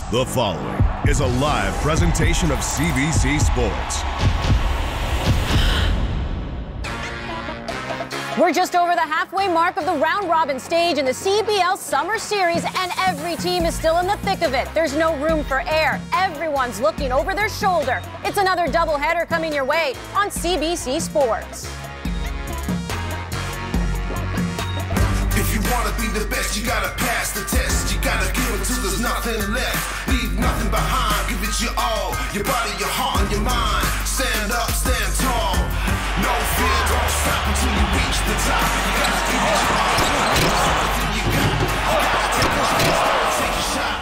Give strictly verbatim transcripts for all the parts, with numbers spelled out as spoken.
The following is a live presentation of C B C Sports. We're just over the halfway mark of the round-robin stage in the C B L Summer Series, and every team is still in the thick of it. There's no room for error. Everyone's looking over their shoulder. It's another doubleheader coming your way on C B C Sports. If you want to be the best, you got to pass the test. You got to give it till there's nothing left. Leave nothing behind. Give it your all. Your body, your heart, and your mind. Stand up, stand tall. No fear, don't stop until you reach the top. You got to give it your all. Everything you got. You got to take a chance, take a shot.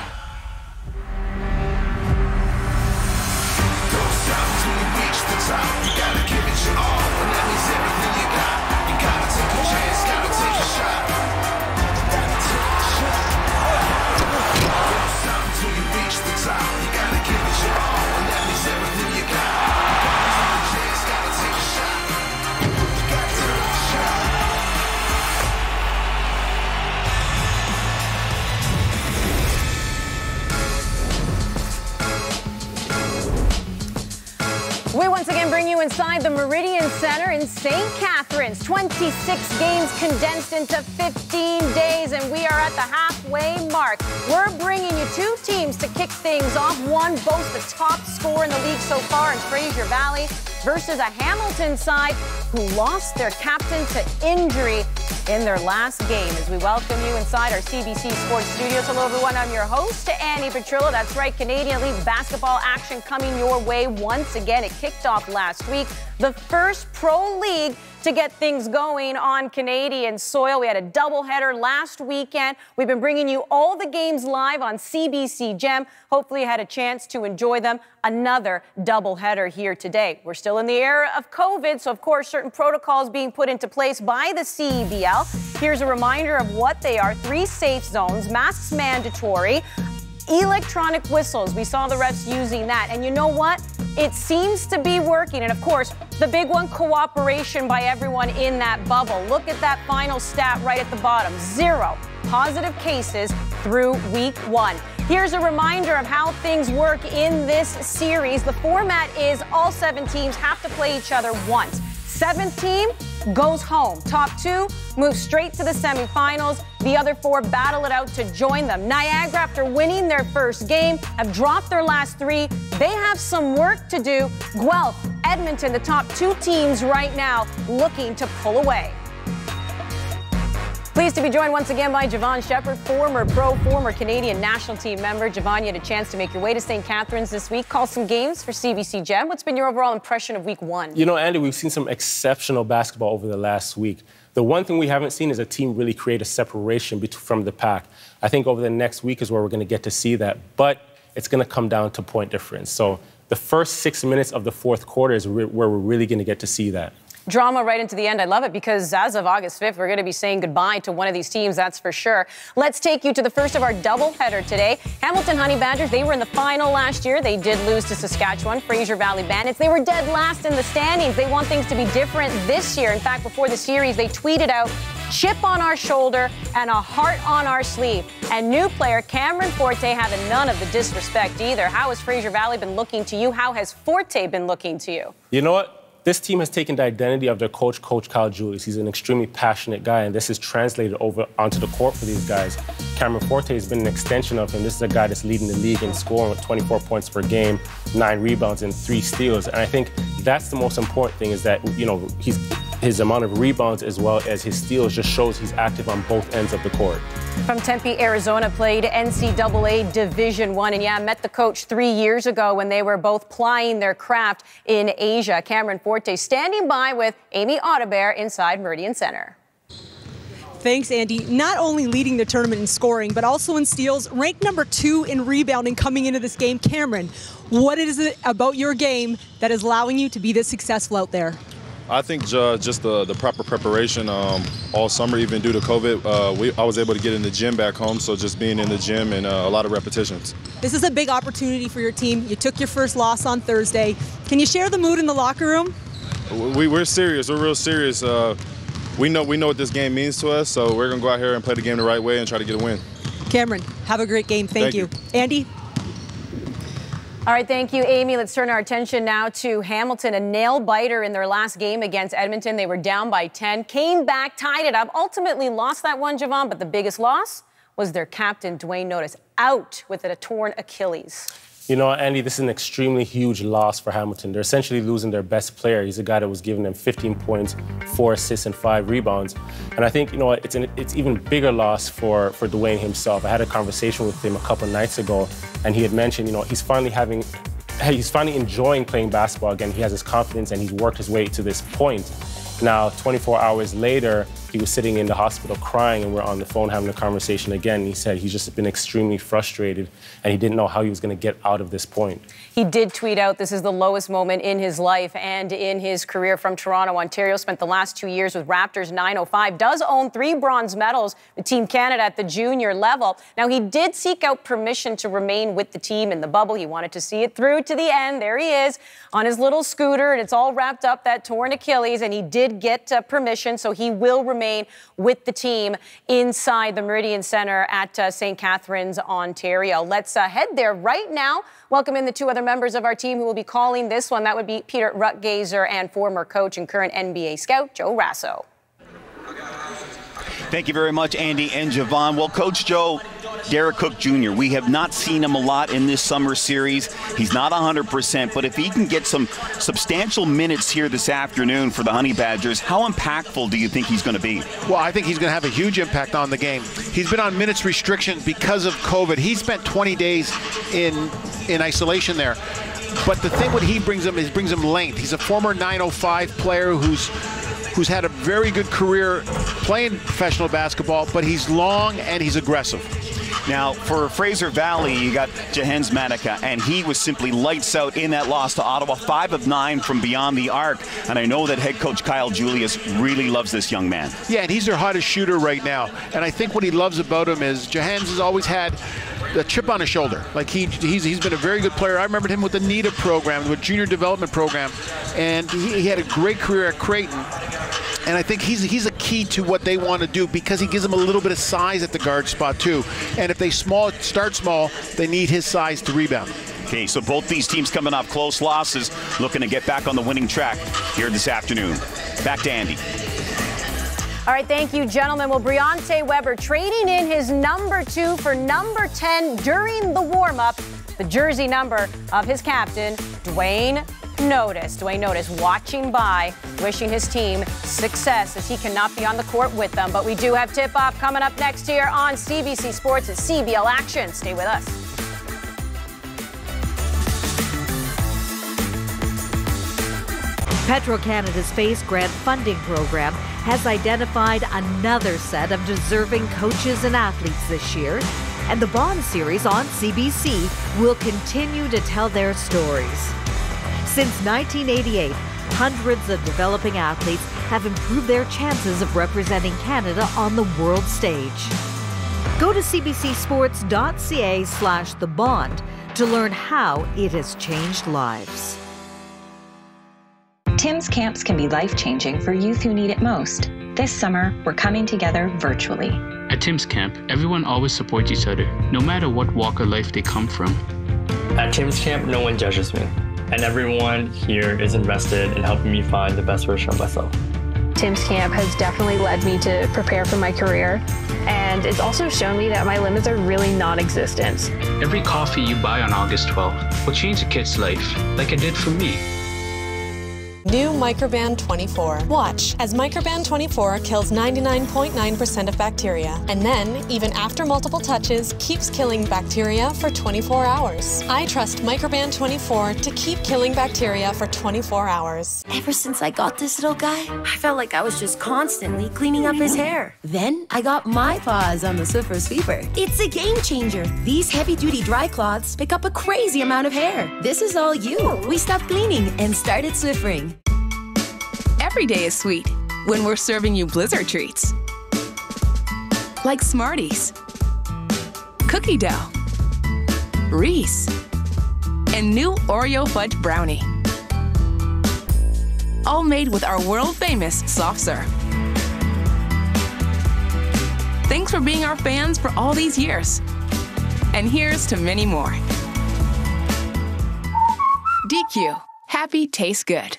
Don't stop until you reach the top. You got to give it your all. And that means everything you got. You got to take a chance, got to take a shot. You gotta give it your all, and that means everything you got. You gotta take a chance, gotta take a shot. You gotta take a shot. We once again bring you inside the Meridian Center in Saint Catharines. twenty-six games condensed into fifteen days, and we are at the halfway mark. We're bringing you two teams to kick things off. One boasts the top score in the league so far in Fraser Valley versus a Hamilton side who lost their captain to injury in their last game. As we welcome you inside our C B C Sports studios. Hello, everyone. I'm your host, Annie Petrillo. That's right, Canadian League basketball action coming your way once again. It kicked off last week. The first pro league to get things going on Canadian soil. We had a doubleheader last weekend. We've been bringing you all the games live on C B C Gem. Hopefully you had a chance to enjoy them. Another doubleheader here today. We're still in the era of COVID, so of course certain protocols being put into place by the C B L. Here's a reminder of what they are. Three safe zones, masks mandatory, electronic whistles. We saw the refs using that. And you know what? It seems to be working. And of course, the big one, cooperation by everyone in that bubble. Look at that final stat right at the bottom. Zero positive cases through week one. Here's a reminder of how things work in this series. The format is all seven teams have to play each other once. Seventh team goes home. Top two move straight to the semifinals. The other four battle it out to join them. Niagara, after winning their first game, have dropped their last three. They have some work to do. Guelph, Edmonton, the top two teams right now looking to pull away. Pleased to be joined once again by Javon Shepard, former pro, former Canadian national team member. Javon, you had a chance to make your way to Saint Catharines this week, call some games for C B C Gem. What's been your overall impression of week one? You know, Andy, we've seen some exceptional basketball over the last week. The one thing we haven't seen is a team really create a separation from the pack. I think over the next week is where we're going to get to see that. But it's going to come down to point difference. So the first six minutes of the fourth quarter is where we're really going to get to see that. Drama right into the end. I love it because as of August fifth, we're going to be saying goodbye to one of these teams, that's for sure. Let's take you to the first of our doubleheader today. Hamilton Honey Badgers, they were in the final last year. They did lose to Saskatchewan. Fraser Valley Bandits, they were dead last in the standings. They want things to be different this year. In fact, before the series, they tweeted out, chip on our shoulder and a heart on our sleeve. And new player Cameron Forte having none of the disrespect either. How has Fraser Valley been looking to you? How has Forte been looking to you? You know what? This team has taken the identity of their coach, Coach Kyle Julius. He's an extremely passionate guy, and this is translated over onto the court for these guys. Cameron Forte has been an extension of him. This is a guy that's leading the league in scoring with twenty-four points per game, nine rebounds, and three steals. And I think that's the most important thing is that, you know, he's, his amount of rebounds as well as his steals just shows he's active on both ends of the court. From Tempe, Arizona, played N C double A Division One, and yeah, met the coach three years ago when they were both plying their craft in Asia. Cameron Forte standing by with Amy Audebert inside Meridian Center. Thanks, Andy. Not only leading the tournament in scoring, but also in steals, ranked number two in rebounding coming into this game. Cameron, what is it about your game that is allowing you to be this successful out there? I think uh, just the, the proper preparation um, all summer, even due to COVID, uh, we, I was able to get in the gym back home, so just being in the gym and uh, a lot of repetitions. This is a big opportunity for your team. You took your first loss on Thursday. Can you share the mood in the locker room? We, we're serious. We're real serious. Uh, we know we know what this game means to us, so we're going to go out here and play the game the right way and try to get a win. Cameron, have a great game. Thank, Thank you. you. Andy? All right, thank you, Amy. Let's turn our attention now to Hamilton, a nail-biter in their last game against Edmonton. They were down by ten, came back, tied it up, ultimately lost that one, Javon, but the biggest loss was their captain, Duane Notice, out with a torn Achilles. You know, Andy, this is an extremely huge loss for Hamilton. They're essentially losing their best player. He's a guy that was giving them fifteen points, four assists, and five rebounds. And I think, you know, it's an it's even bigger loss for, for Duane himself. I had a conversation with him a couple nights ago, and he had mentioned, you know, he's finally having, he's finally enjoying playing basketball again. He has his confidence, and he's worked his way to this point. Now, twenty-four hours later, he was sitting in the hospital crying, and we're on the phone having a conversation again. He said he's just been extremely frustrated, and he didn't know how he was going to get out of this point. He did tweet out, this is the lowest moment in his life and in his career. From Toronto, Ontario, spent the last two years with Raptors nine oh five, does own three bronze medals with Team Canada at the junior level. Now, he did seek out permission to remain with the team in the bubble. He wanted to see it through to the end. There he is on his little scooter, and it's all wrapped up, that torn Achilles, and he did get uh, permission, so he will remain with the team inside the Meridian Centre at uh, Saint Catharines, Ontario. Let's uh, head there right now. Welcome in the two other members of our team who will be calling this one. That would be Peter Rutgazer and former coach and current N B A scout Joe Rasso. Thank you very much, Andy and Javon. Well, Coach Joe, Derek Cook Junior, we have not seen him a lot in this summer series. He's not one hundred percent, but if he can get some substantial minutes here this afternoon for the Honey Badgers, how impactful do you think he's going to be? Well, I think he's going to have a huge impact on the game. He's been on minutes restriction because of COVID. He spent twenty days in in isolation there. But the thing what he brings him is brings him length. He's a former nine oh five player who's who's had a very good career playing professional basketball, but he's long and he's aggressive. Now, for Fraser Valley, you got Jahens Matica, and he was simply lights out in that loss to Ottawa, five of nine from beyond the arc. And I know that head coach Kyle Julius really loves this young man. Yeah, and he's their hottest shooter right now. And I think what he loves about him is Jahens has always had a chip on his shoulder. Like he, he's, he's been a very good player. I remembered him with the NITA program, the junior development program, and he, he had a great career at Creighton. And I think he's he's a key to what they want to do because he gives them a little bit of size at the guard spot too. And if they small start small, they need his size to rebound. Okay, so both these teams coming off close losses, looking to get back on the winning track here this afternoon. Back to Andy. All right, thank you, gentlemen. Well, Briante Weber trading in his number two for number ten during the warm-up, the jersey number of his captain, Duane Notice. Duane Notice watching by, wishing his team success as he cannot be on the court with them. But we do have tip-off coming up next here on C B C Sports at C B L Action. Stay with us. Petro-Canada's Face Grant funding program has identified another set of deserving coaches and athletes this year, and the Bond series on C B C will continue to tell their stories. Since nineteen eighty-eight, hundreds of developing athletes have improved their chances of representing Canada on the world stage. Go to c b c sports dot c a slash the bond to learn how it has changed lives. Tim's camps can be life-changing for youth who need it most. This summer, we're coming together virtually. At Tim's camp, everyone always supports each other, no matter what walk of life they come from. At Tim's camp, no one judges me, and everyone here is invested in helping me find the best version of myself. Tim's camp has definitely led me to prepare for my career, and it's also shown me that my limits are really non-existent. Every coffee you buy on August twelfth will change a kid's life, like it did for me. New Microban twenty-four. Watch as Microban twenty-four kills ninety-nine point nine percent of bacteria, and then, even after multiple touches, keeps killing bacteria for twenty-four hours. I trust Microban twenty-four to keep killing bacteria for twenty-four hours. Ever since I got this little guy, I felt like I was just constantly cleaning up his hair. Then I got my paws on the Swiffer Sweeper. It's a game changer. These heavy-duty dry cloths pick up a crazy amount of hair. This is all you. We stopped cleaning and started Swiffering. Every day is sweet when we're serving you Blizzard treats. Like Smarties, cookie dough, Reese, and new Oreo fudge brownie. All made with our world-famous soft serve. Thanks for being our fans for all these years. And here's to many more. D Q. Happy tastes good.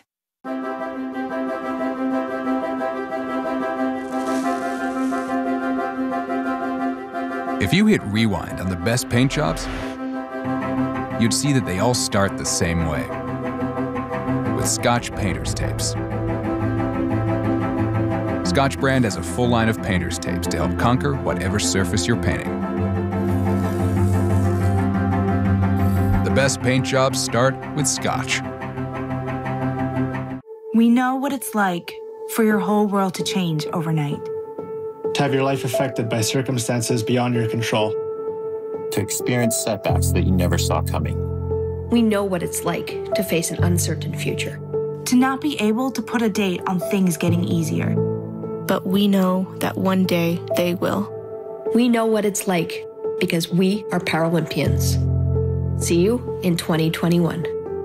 If you hit rewind on the best paint jobs, you'd see that they all start the same way, with Scotch Painter's Tapes. Scotch brand has a full line of painter's tapes to help conquer whatever surface you're painting. The best paint jobs start with Scotch. We know what it's like for your whole world to change overnight. To have your life affected by circumstances beyond your control. To experience setbacks that you never saw coming. We know what it's like to face an uncertain future. To not be able to put a date on things getting easier. But we know that one day they will. We know what it's like because we are Paralympians. See you in twenty twenty-one.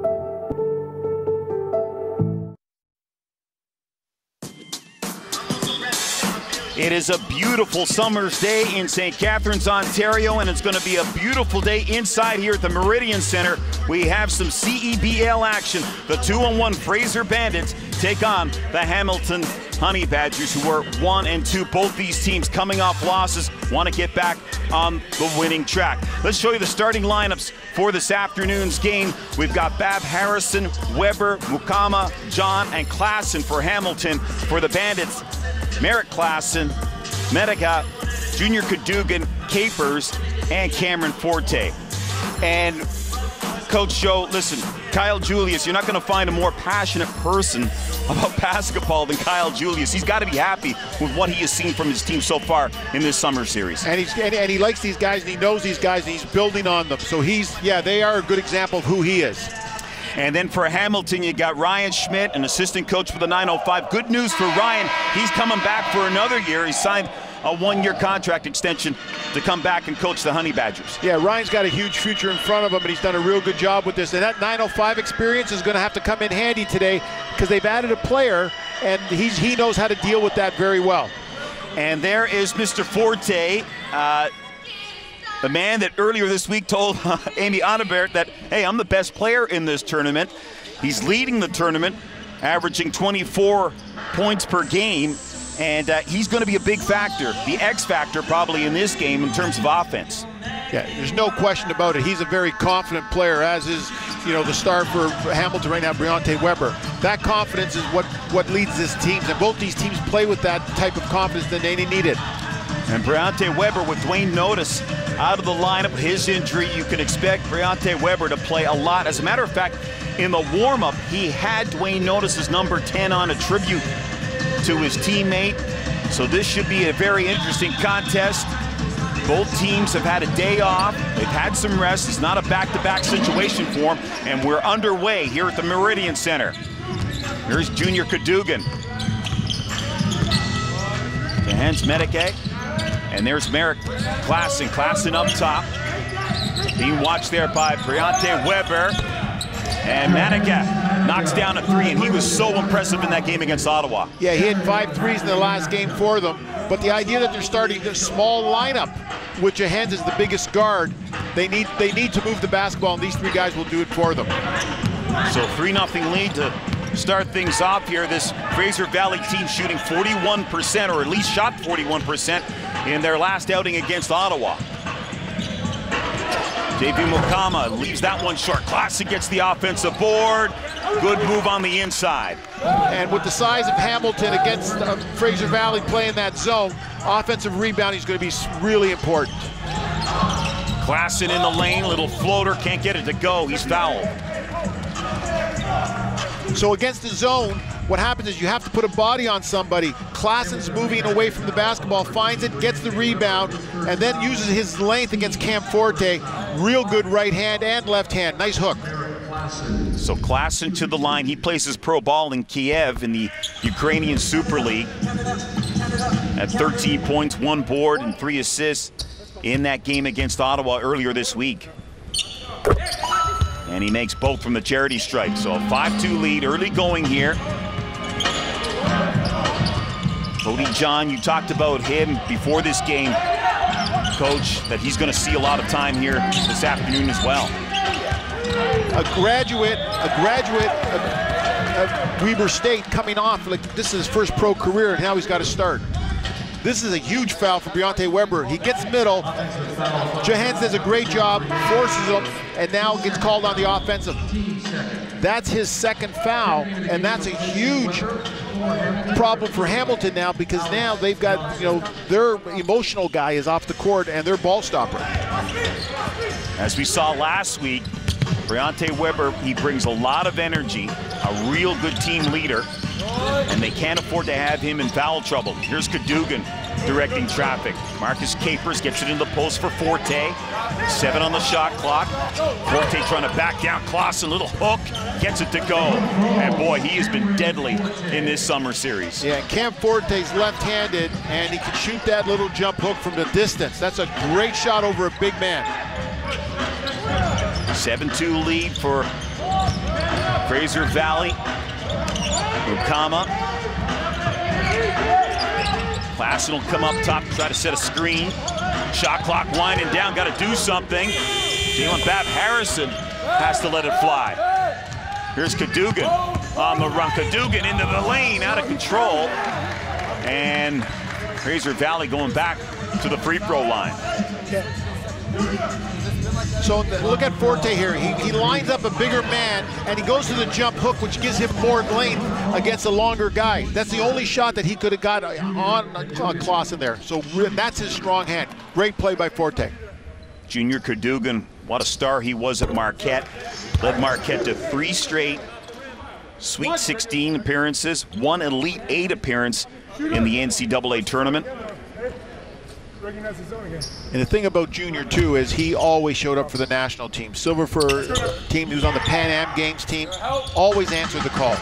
It is a beautiful summer's day in Saint Catharines, Ontario, and it's going to be a beautiful day inside here at the Meridian Center. We have some C E B L action. The two on one Fraser Bandits take on the Hamilton Honey Badgers, who are one and two. Both these teams coming off losses, want to get back on the winning track. Let's show you the starting lineups for this afternoon's game. We've got Bab Harrison, Weber, Mukama, John, and Klassen for Hamilton. For the Bandits, Merrick Klassen, Medica, Junior Cadogan, Capers, and Cameron Forte. And Coach Joe, listen, Kyle Julius, you're not going to find a more passionate person about basketball than Kyle Julius. He's got to be happy with what he has seen from his team so far in this summer series. And, he's, and, and he likes these guys, and he knows these guys, and he's building on them. So he's, yeah, they are a good example of who he is. And then for Hamilton, you got Ryan Schmidt, an assistant coach for the nine oh five. Good news for Ryan. He's coming back for another year. He signed a one-year contract extension to come back and coach the Honey Badgers. Yeah, Ryan's got a huge future in front of him, and he's done a real good job with this. And that nine oh five experience is going to have to come in handy today because they've added a player, and he's, he knows how to deal with that very well. And there is Mister Forte, uh, the man that earlier this week told uh, Amy Annebert that, hey, I'm the best player in this tournament. He's leading the tournament, averaging twenty-four points per game, and uh, he's going to be a big factor, the X factor probably in this game in terms of offense. Yeah, there's no question about it. He's a very confident player, as is, you know, the star for Hamilton right now, Briante Weber. That confidence is what, what leads this team, and both these teams play with that type of confidence that they needed. And Briante Weber with Dwayne Notice out of the lineup. His injury, you can expect Briante Weber to play a lot. As a matter of fact, in the warm-up, he had Dwayne Notice's number ten on, a tribute to his teammate. So this should be a very interesting contest. Both teams have had a day off. They've had some rest. It's not a back-to-back situation for them. And we're underway here at the Meridian Center. Here's Junior Cadogan. To Hans Medeke. And there's Merrick Klassen. Klassen up top. Being watched there by Briante Weber. And Medeke knocks down a three, and he was so impressive in that game against Ottawa. Yeah, he had five threes in the last game for them. But the idea that they're starting this small lineup, with Johannes as the biggest guard, they need they need to move the basketball, and these three guys will do it for them. So three nothing lead to start things off here. This Fraser Valley team shooting forty-one percent, or at least shot forty-one percent in their last outing against Ottawa. J V Mukama leaves that one short. Klassen gets the offensive board. Good move on the inside. And with the size of Hamilton against uh, Fraser Valley playing that zone, offensive rebounding is going to be really important. Klassen in the lane, little floater, can't get it to go. He's fouled. So against the zone, what happens is you have to put a body on somebody. Klassen's moving away from the basketball, finds it, gets the rebound, and then uses his length against Cam Forte. Real good right hand and left hand. Nice hook. So Klassen to the line. He plays his pro ball in Kiev in the Ukrainian Super League. At thirteen points, one board, and three assists in that game against Ottawa earlier this week. And he makes both from the charity stripe. So a five two lead, early going here. Cody John, you talked about him before this game, Coach, that he's going to see a lot of time here this afternoon as well. a graduate, a graduate of, of Weber State coming off, like this is his first pro career, and now he's got to start. This is a huge foul for Briante Weber. He gets middle. Johans does a great job, forces him, and now gets called on the offensive. That's his second foul, and that's a huge problem for Hamilton now, because now they've got, you know, their emotional guy is off the court and their ball stopper. As we saw last week, Briante Weber, he brings a lot of energy, a real good team leader, and they can't afford to have him in foul trouble. Here's Cadogan directing traffic. Marcus Capers gets it in the post for Forte. Seven on the shot clock. Forte trying to back down Clausen, little hook, gets it to go. And boy, he has been deadly in this summer series. Yeah, Cam Forte's left-handed, and he can shoot that little jump hook from the distance. That's a great shot over a big man. seven two lead for Fraser Valley. Mukama. Clausen will come up top, try to set a screen. Shot clock winding down, got to do something. Jalen Bab Harrison has to let it fly. Here's Cadogan on the run. Cadogan into the lane, out of control. And Fraser Valley going back to the free throw line. So look at Forte here. He, he lines up a bigger man, and he goes to the jump hook, which gives him more length against a longer guy. That's the only shot that he could have got on, on Clausen there. So that's his strong hand. Great play by Forte. Junior Cadogan, what a star he was at Marquette. Led Marquette to three straight Sweet sixteen appearances, one Elite Eight appearance in the N C double A tournament. And the thing about Junior, too, is he always showed up for the national team. Silver for team, he was on the Pan Am Games team, always answered the call.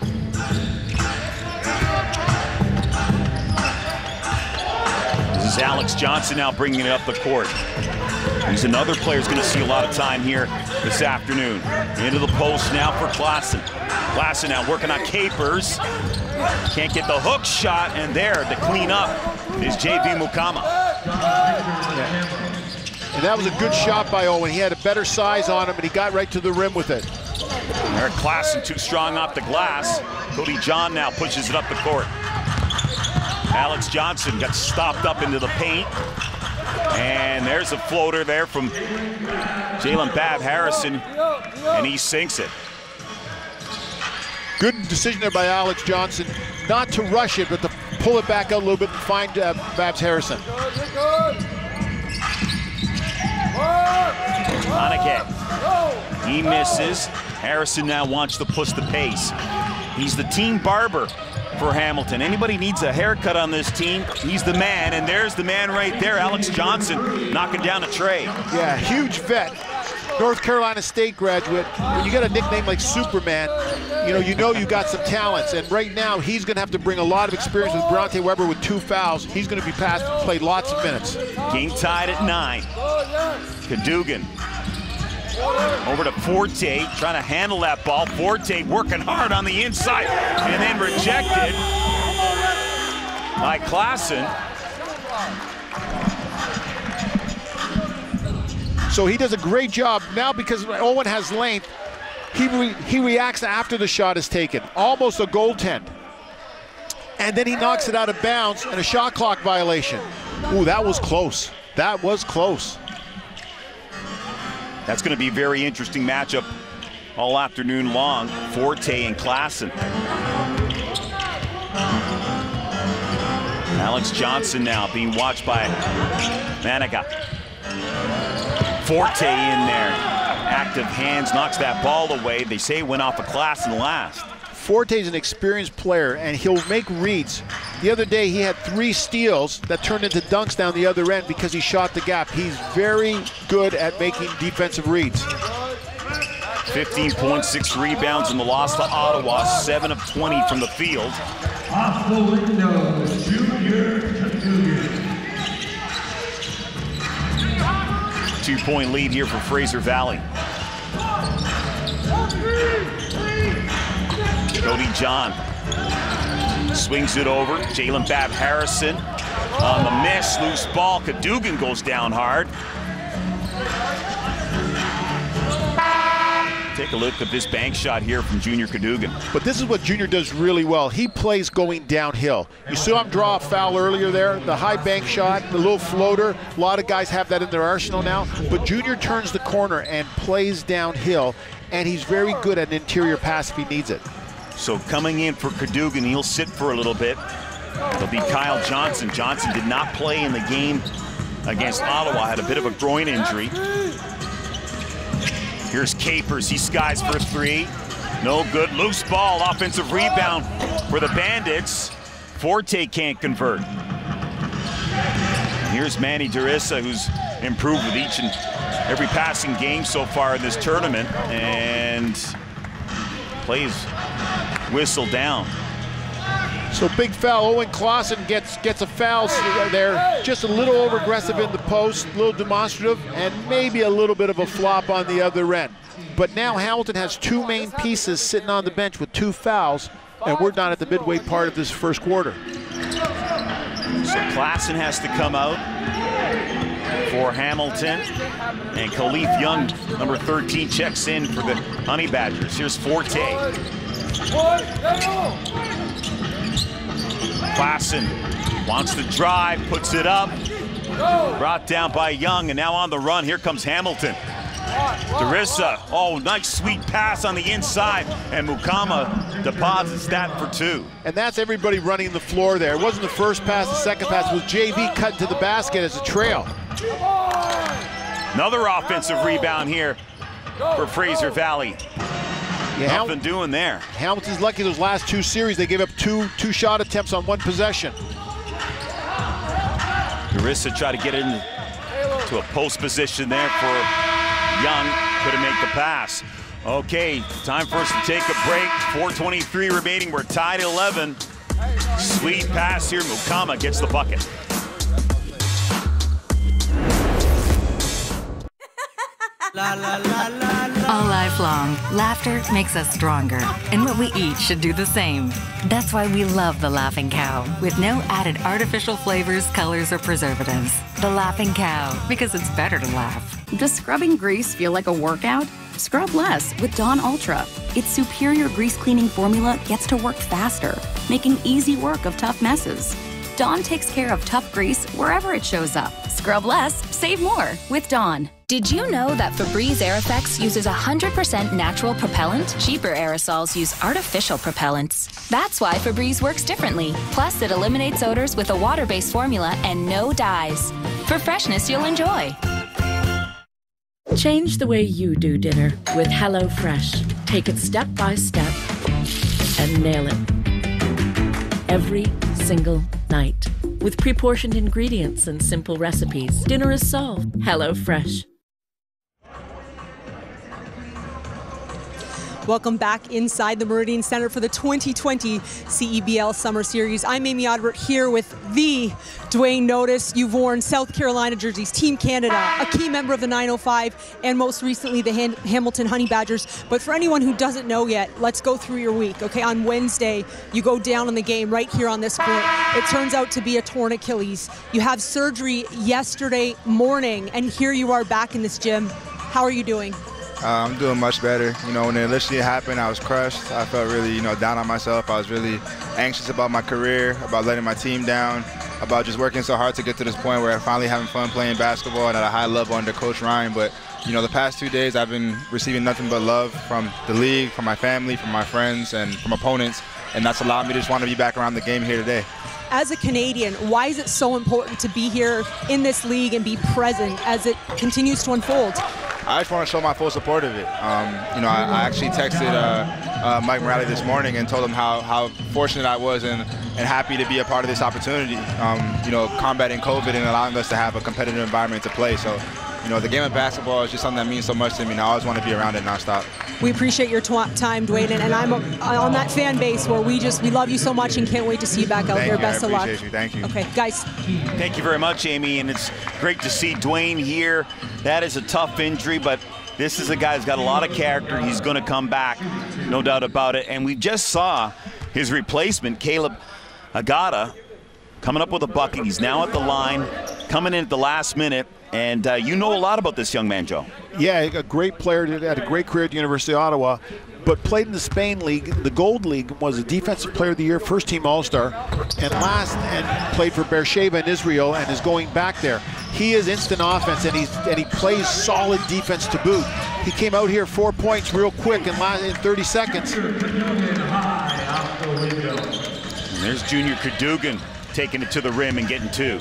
This is Alex Johnson now bringing it up the court. He's another player who's going to see a lot of time here this afternoon. Into the post now for Clausen. Clausen now working on Capers. Can't get the hook shot, and there to clean up is J V Mukama. Yeah. And that was a good shot by Owen. He had a better size on him, and he got right to the rim with it. Eric Clausen too strong off the glass. Cody John now pushes it up the court. Alex Johnson got stopped up into the paint. And there's a floater there from Jalen Bab Harrison, and he sinks it. Good decision there by Alex Johnson, not to rush it, but to pull it back out a little bit and find uh, Babs Harrison. Haneke, he misses. Harrison now wants to push the pace. He's the team barber for Hamilton. Anybody needs a haircut on this team, he's the man, and there's the man right there, Alex Johnson, knocking down a tray. Yeah, huge vet. North Carolina State graduate. When you got a nickname like Superman, you know, you know you got some talents, and right now he's going to have to bring a lot of experience with Briante Weber with two fouls. He's going to be passed and played lots of minutes. Game tied at nine. Cadogan over to Forte, trying to handle that ball. Forte working hard on the inside, and then rejected by Clausen. So he does a great job now because Owen has length. He, re he reacts after the shot is taken, almost a goaltend. And then he knocks it out of bounds and a shot clock violation. Ooh, that was close. That was close. That's going to be a very interesting matchup all afternoon long. Forte and Clausen. Alex Johnson now being watched by Manica. Forte in there. Active hands, knocks that ball away. They say it went off a Clausen last. Forte's an experienced player, and he'll make reads. The other day, he had three steals that turned into dunks down the other end because he shot the gap. He's very good at making defensive reads. fifteen point six rebounds in the loss to Ottawa, seven of twenty from the field. Off the windows, Junior Cadogan. Two-point lead here for Fraser Valley. Cody John swings it over. Jalen Bab Harrison on the miss. Loose ball. Cadogan goes down hard. Take a look at this bank shot here from Junior Cadogan. But this is what Junior does really well. He plays going downhill. You saw him draw a foul earlier there, the high bank shot, the little floater. A lot of guys have that in their arsenal now. But Junior turns the corner and plays downhill, and he's very good at an interior pass if he needs it. So coming in for Cadogan, he'll sit for a little bit. It'll be Kyle Johnson. Johnson did not play in the game against Ottawa, had a bit of a groin injury. Here's Capers, he skies for three. No good, loose ball, offensive rebound for the Bandits. Forte can't convert. Here's Manny Darissa, who's improved with each and every passing game so far in this tournament, and plays whistle down. So big foul. Owen Clausen gets gets a foul there. Just a little over aggressive in the post, a little demonstrative, and maybe a little bit of a flop on the other end. But now Hamilton has two main pieces sitting on the bench with two fouls, and we're down at the midway part of this first quarter. So Clausen has to come out for Hamilton, and Khalif Young, number thirteen, checks in for the Honey Badgers. Here's Forte. Clausen wants to drive, puts it up, brought down by Young, and now on the run, here comes Hamilton. Darissa, oh, nice sweet pass on the inside, and Mukama deposits that for two. And that's everybody running the floor there. It wasn't the first pass, the second pass, it was J V cut to the basket as a trail. Another offensive rebound here for Fraser Valley. Yeah, Nothing doing there. Hamilton's lucky those last two series. They gave up two two shot attempts on one possession. Darissa tried to get into a post position there for Young. Couldn't make the pass. Okay, time for us to take a break. four twenty-three remaining. We're tied at eleven. Sweet pass here. Mukama gets the bucket. All life long, laughter makes us stronger, and what we eat should do the same. That's why we love the Laughing Cow, with no added artificial flavors, colors, or preservatives. The Laughing Cow, because it's better to laugh. Does scrubbing grease feel like a workout? Scrub less with Dawn Ultra. Its superior grease cleaning formula gets to work faster, making easy work of tough messes. Dawn takes care of tough grease wherever it shows up. Scrub less, save more with Dawn. Did you know that Febreze Air Effects uses one hundred percent natural propellant? Cheaper aerosols use artificial propellants. That's why Febreze works differently. Plus, it eliminates odors with a water-based formula and no dyes. For freshness you'll enjoy. Change the way you do dinner with HelloFresh. Take it step by step and nail it. Every single night. With pre-portioned ingredients and simple recipes, dinner is solved. HelloFresh. Welcome back inside the Meridian Center for the twenty twenty C E B L Summer Series. I'm Amy Odbert here with the Dwayne Notice. You've worn South Carolina jerseys, Team Canada, a key member of the nine oh five, and most recently the Han- Hamilton Honey Badgers. But for anyone who doesn't know yet, let's go through your week. Okay, on Wednesday, you go down in the game right here on this court. It turns out to be a torn Achilles. You have surgery yesterday morning, and here you are back in this gym. How are you doing? Uh, I'm doing much better. You know, when it initially happened, I was crushed. I felt really, you know, down on myself. I was really anxious about my career, about letting my team down, about just working so hard to get to this point where I'm finally having fun playing basketball and at a high level under Coach Ryan. But, you know, the past two days I've been receiving nothing but love from the league, from my family, from my friends, and from opponents. And that's allowed me to just want to be back around the game here today. As a Canadian, why is it so important to be here in this league and be present as it continues to unfold? I just want to show my full support of it. Um, you know, I, I actually texted uh, uh, Mike Morales this morning and told him how, how fortunate I was and, and happy to be a part of this opportunity, um, you know, combating COVID and allowing us to have a competitive environment to play. So, you know, the game of basketball is just something that means so much to me, and I always want to be around it nonstop. We appreciate your tw- time, Dwayne, and, and I'm on that fan base where we just, we love you so much and can't wait to see you back out Thank there. You, Best I of luck. appreciate you. Thank you. Okay, guys. Thank you very much, Amy, and it's great to see Dwayne here. That is a tough injury, but this is a guy who's got a lot of character. He's going to come back, no doubt about it. And we just saw his replacement, Caleb Agata, coming up with a bucket. He's now at the line, coming in at the last minute. And uh, you know a lot about this young man, Joe. Yeah, a great player, had a great career at the University of Ottawa, but played in the Spain League, the Gold League, was a Defensive Player of the Year, first team All-Star, and last and played for Beersheba in Israel and is going back there. He is instant offense, and, he's, and he plays solid defense to boot. He came out here four points real quick in, last, in thirty seconds. And there's Junior Cadogan taking it to the rim and getting two.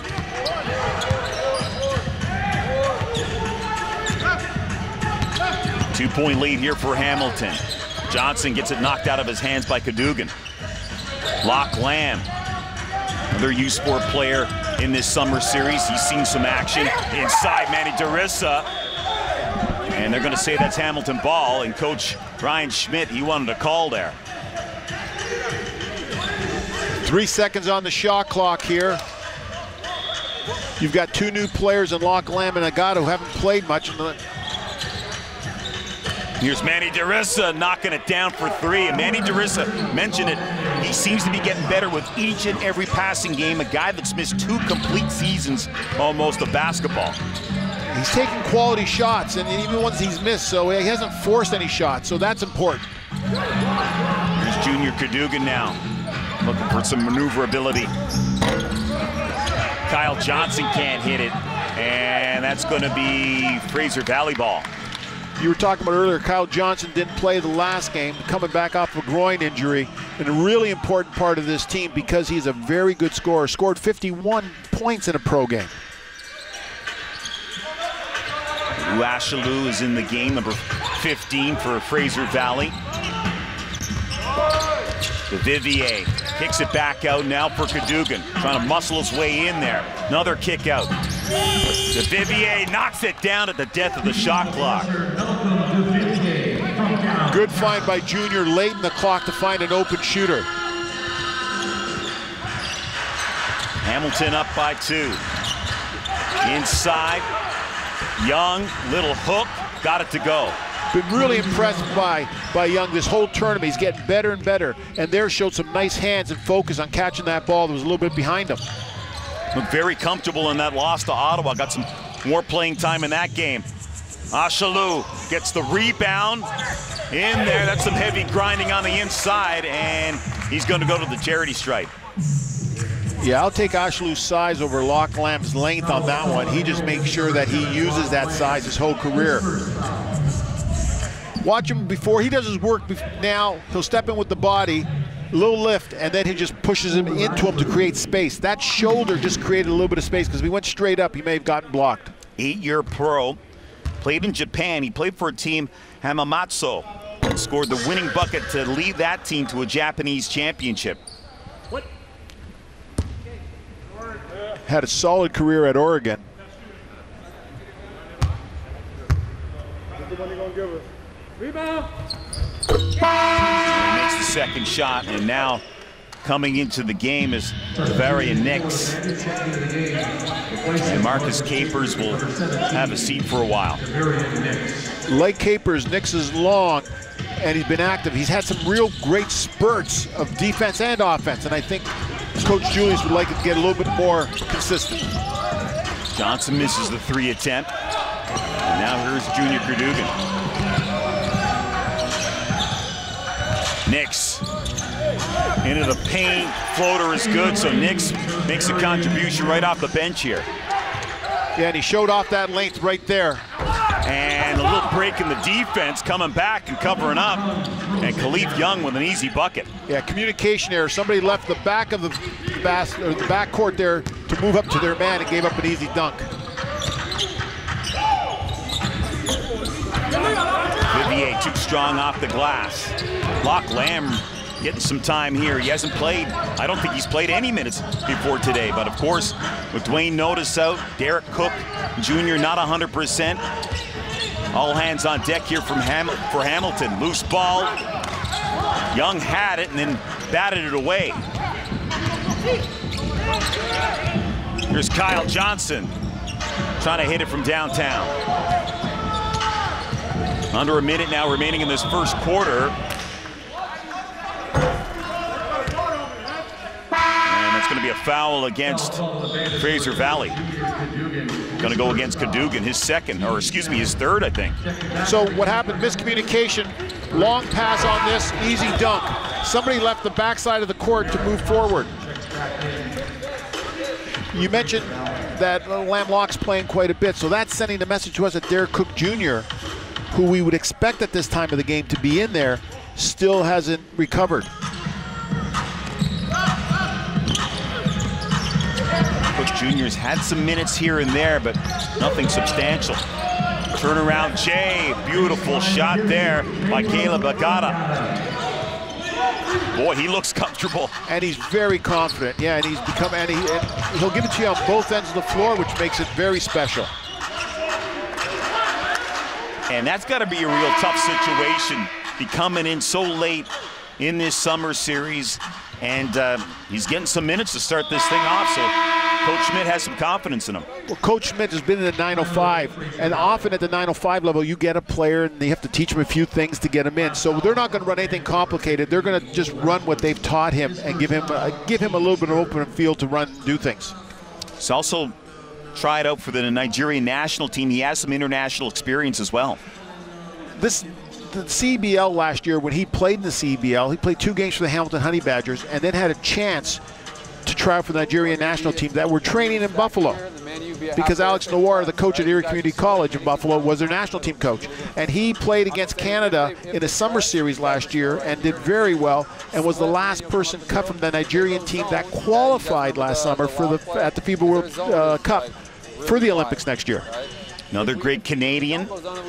Two-point lead here for Hamilton. Johnson gets it knocked out of his hands by Cadogan. Locke Lamb, another U Sport player in this summer series. He's seen some action inside Manny Darissa. And they're going to say that's Hamilton ball, and Coach Ryan Schmidt, he wanted a call there. Three seconds on the shot clock here. You've got two new players in Locke Lamb and Agata who haven't played much. Here's Manny Darissa knocking it down for three. And Manny Darissa mentioned it. He seems to be getting better with each and every passing game. A guy that's missed two complete seasons almost of basketball. He's taking quality shots, and even ones he's missed, so he hasn't forced any shots, so that's important. Here's Junior Cadogan now, looking for some maneuverability. Kyle Johnson can't hit it, and that's going to be Fraser Valley ball. You were talking about earlier, Kyle Johnson didn't play the last game, coming back off a groin injury, and a really important part of this team because he's a very good scorer. Scored fifty-one points in a pro game. Uashalu is in the game, number fifteen for Fraser Valley. The Vivier kicks it back out now for Cadogan, trying to muscle his way in there. Another kick out. The Vivier knocks it down at the death of the shot clock. Good find by Junior late in the clock to find an open shooter. Hamilton up by two. Inside, Young, little hook, got it to go. Been really impressed by, by Young this whole tournament. He's getting better and better, and there showed some nice hands and focus on catching that ball that was a little bit behind him. Looked very comfortable in that loss to Ottawa. Got some more playing time in that game. Ashalu gets the rebound in there. That's some heavy grinding on the inside, and he's going to go to the charity stripe. Yeah, I'll take Ashalu's size over Locke Lamb's length on that one. He just makes sure that he uses that size his whole career. Watch him before he does his work now. He'll step in with the body, a little lift, and then he just pushes him into him to create space. That shoulder just created a little bit of space because if he went straight up, he may have gotten blocked. Eight-year pro, played in Japan. He played for a team, Hamamatsu, and scored the winning bucket to lead that team to a Japanese championship. Had a solid career at Oregon. Rebound. He makes the second shot, and now coming into the game is Varian Nix. And Marcus Capers will have a seat for a while. Like Capers, Nix is long, and he's been active. He's had some real great spurts of defense and offense, and I think Coach Julius would like it to get a little bit more consistent. Johnson misses the three attempt. And now here's Junior Cadogan. Nix into the paint. Floater is good, so Nix makes a contribution right off the bench here. Yeah, and he showed off that length right there. And a little break in the defense, coming back and covering up. And Khalif Young with an easy bucket. Yeah, communication error. Somebody left the back of the, bas or the back court there to move up to their man and gave up an easy dunk. Vivier too strong off the glass. Locke Lamb getting some time here. He hasn't played, I don't think he's played any minutes before today, but of course, with Dwayne Notice out, Derek Cook Junior not one hundred percent. All hands on deck here from Ham for Hamilton. Loose ball. Young had it and then batted it away. Here's Kyle Johnson trying to hit it from downtown. Under a minute now remaining in this first quarter. And it's going to be a foul against Fraser Valley. Going to go against Cadogan, his second, or excuse me, his third, I think. So what happened, miscommunication, long pass on this, easy dunk. Somebody left the backside of the court to move forward. You mentioned that Lamb Locke's playing quite a bit, so that's sending the message to us that Derek Cook Junior, who we would expect at this time of the game to be in there, still hasn't recovered. Cook Junior's had some minutes here and there, but nothing substantial. Turnaround Jay, beautiful shot there by Caleb Agata. Boy, he looks comfortable. And he's very confident, yeah, and he's become, and, he, and he'll give it to you on both ends of the floor, which makes it very special. And that's got to be a real tough situation, be coming in so late in this summer series, and uh, he's getting some minutes to start this thing off, so Coach Schmidt has some confidence in him. Well, Coach Schmidt has been in the nine oh five, and often at the nine oh five level, you get a player and they have to teach him a few things to get him in. So they're not going to run anything complicated. They're going to just run what they've taught him and give him uh, give him a little bit of open field to run and do things. He's also tried out for the Nigerian national team. He has some international experience as well. This the C B L last year, when he played in the C B L, he played two games for the Hamilton Honey Badgers and then had a chance to try out for the Nigerian national team that were training in Buffalo, because Alex Noir, the coach at Erie Community College in Buffalo, was their national team coach. And he played against Canada in a summer series last year and did very well, and was the last person cut from the Nigerian team that qualified last summer for the at the FIBA World uh, Cup for the Olympics next year. Another great Canadian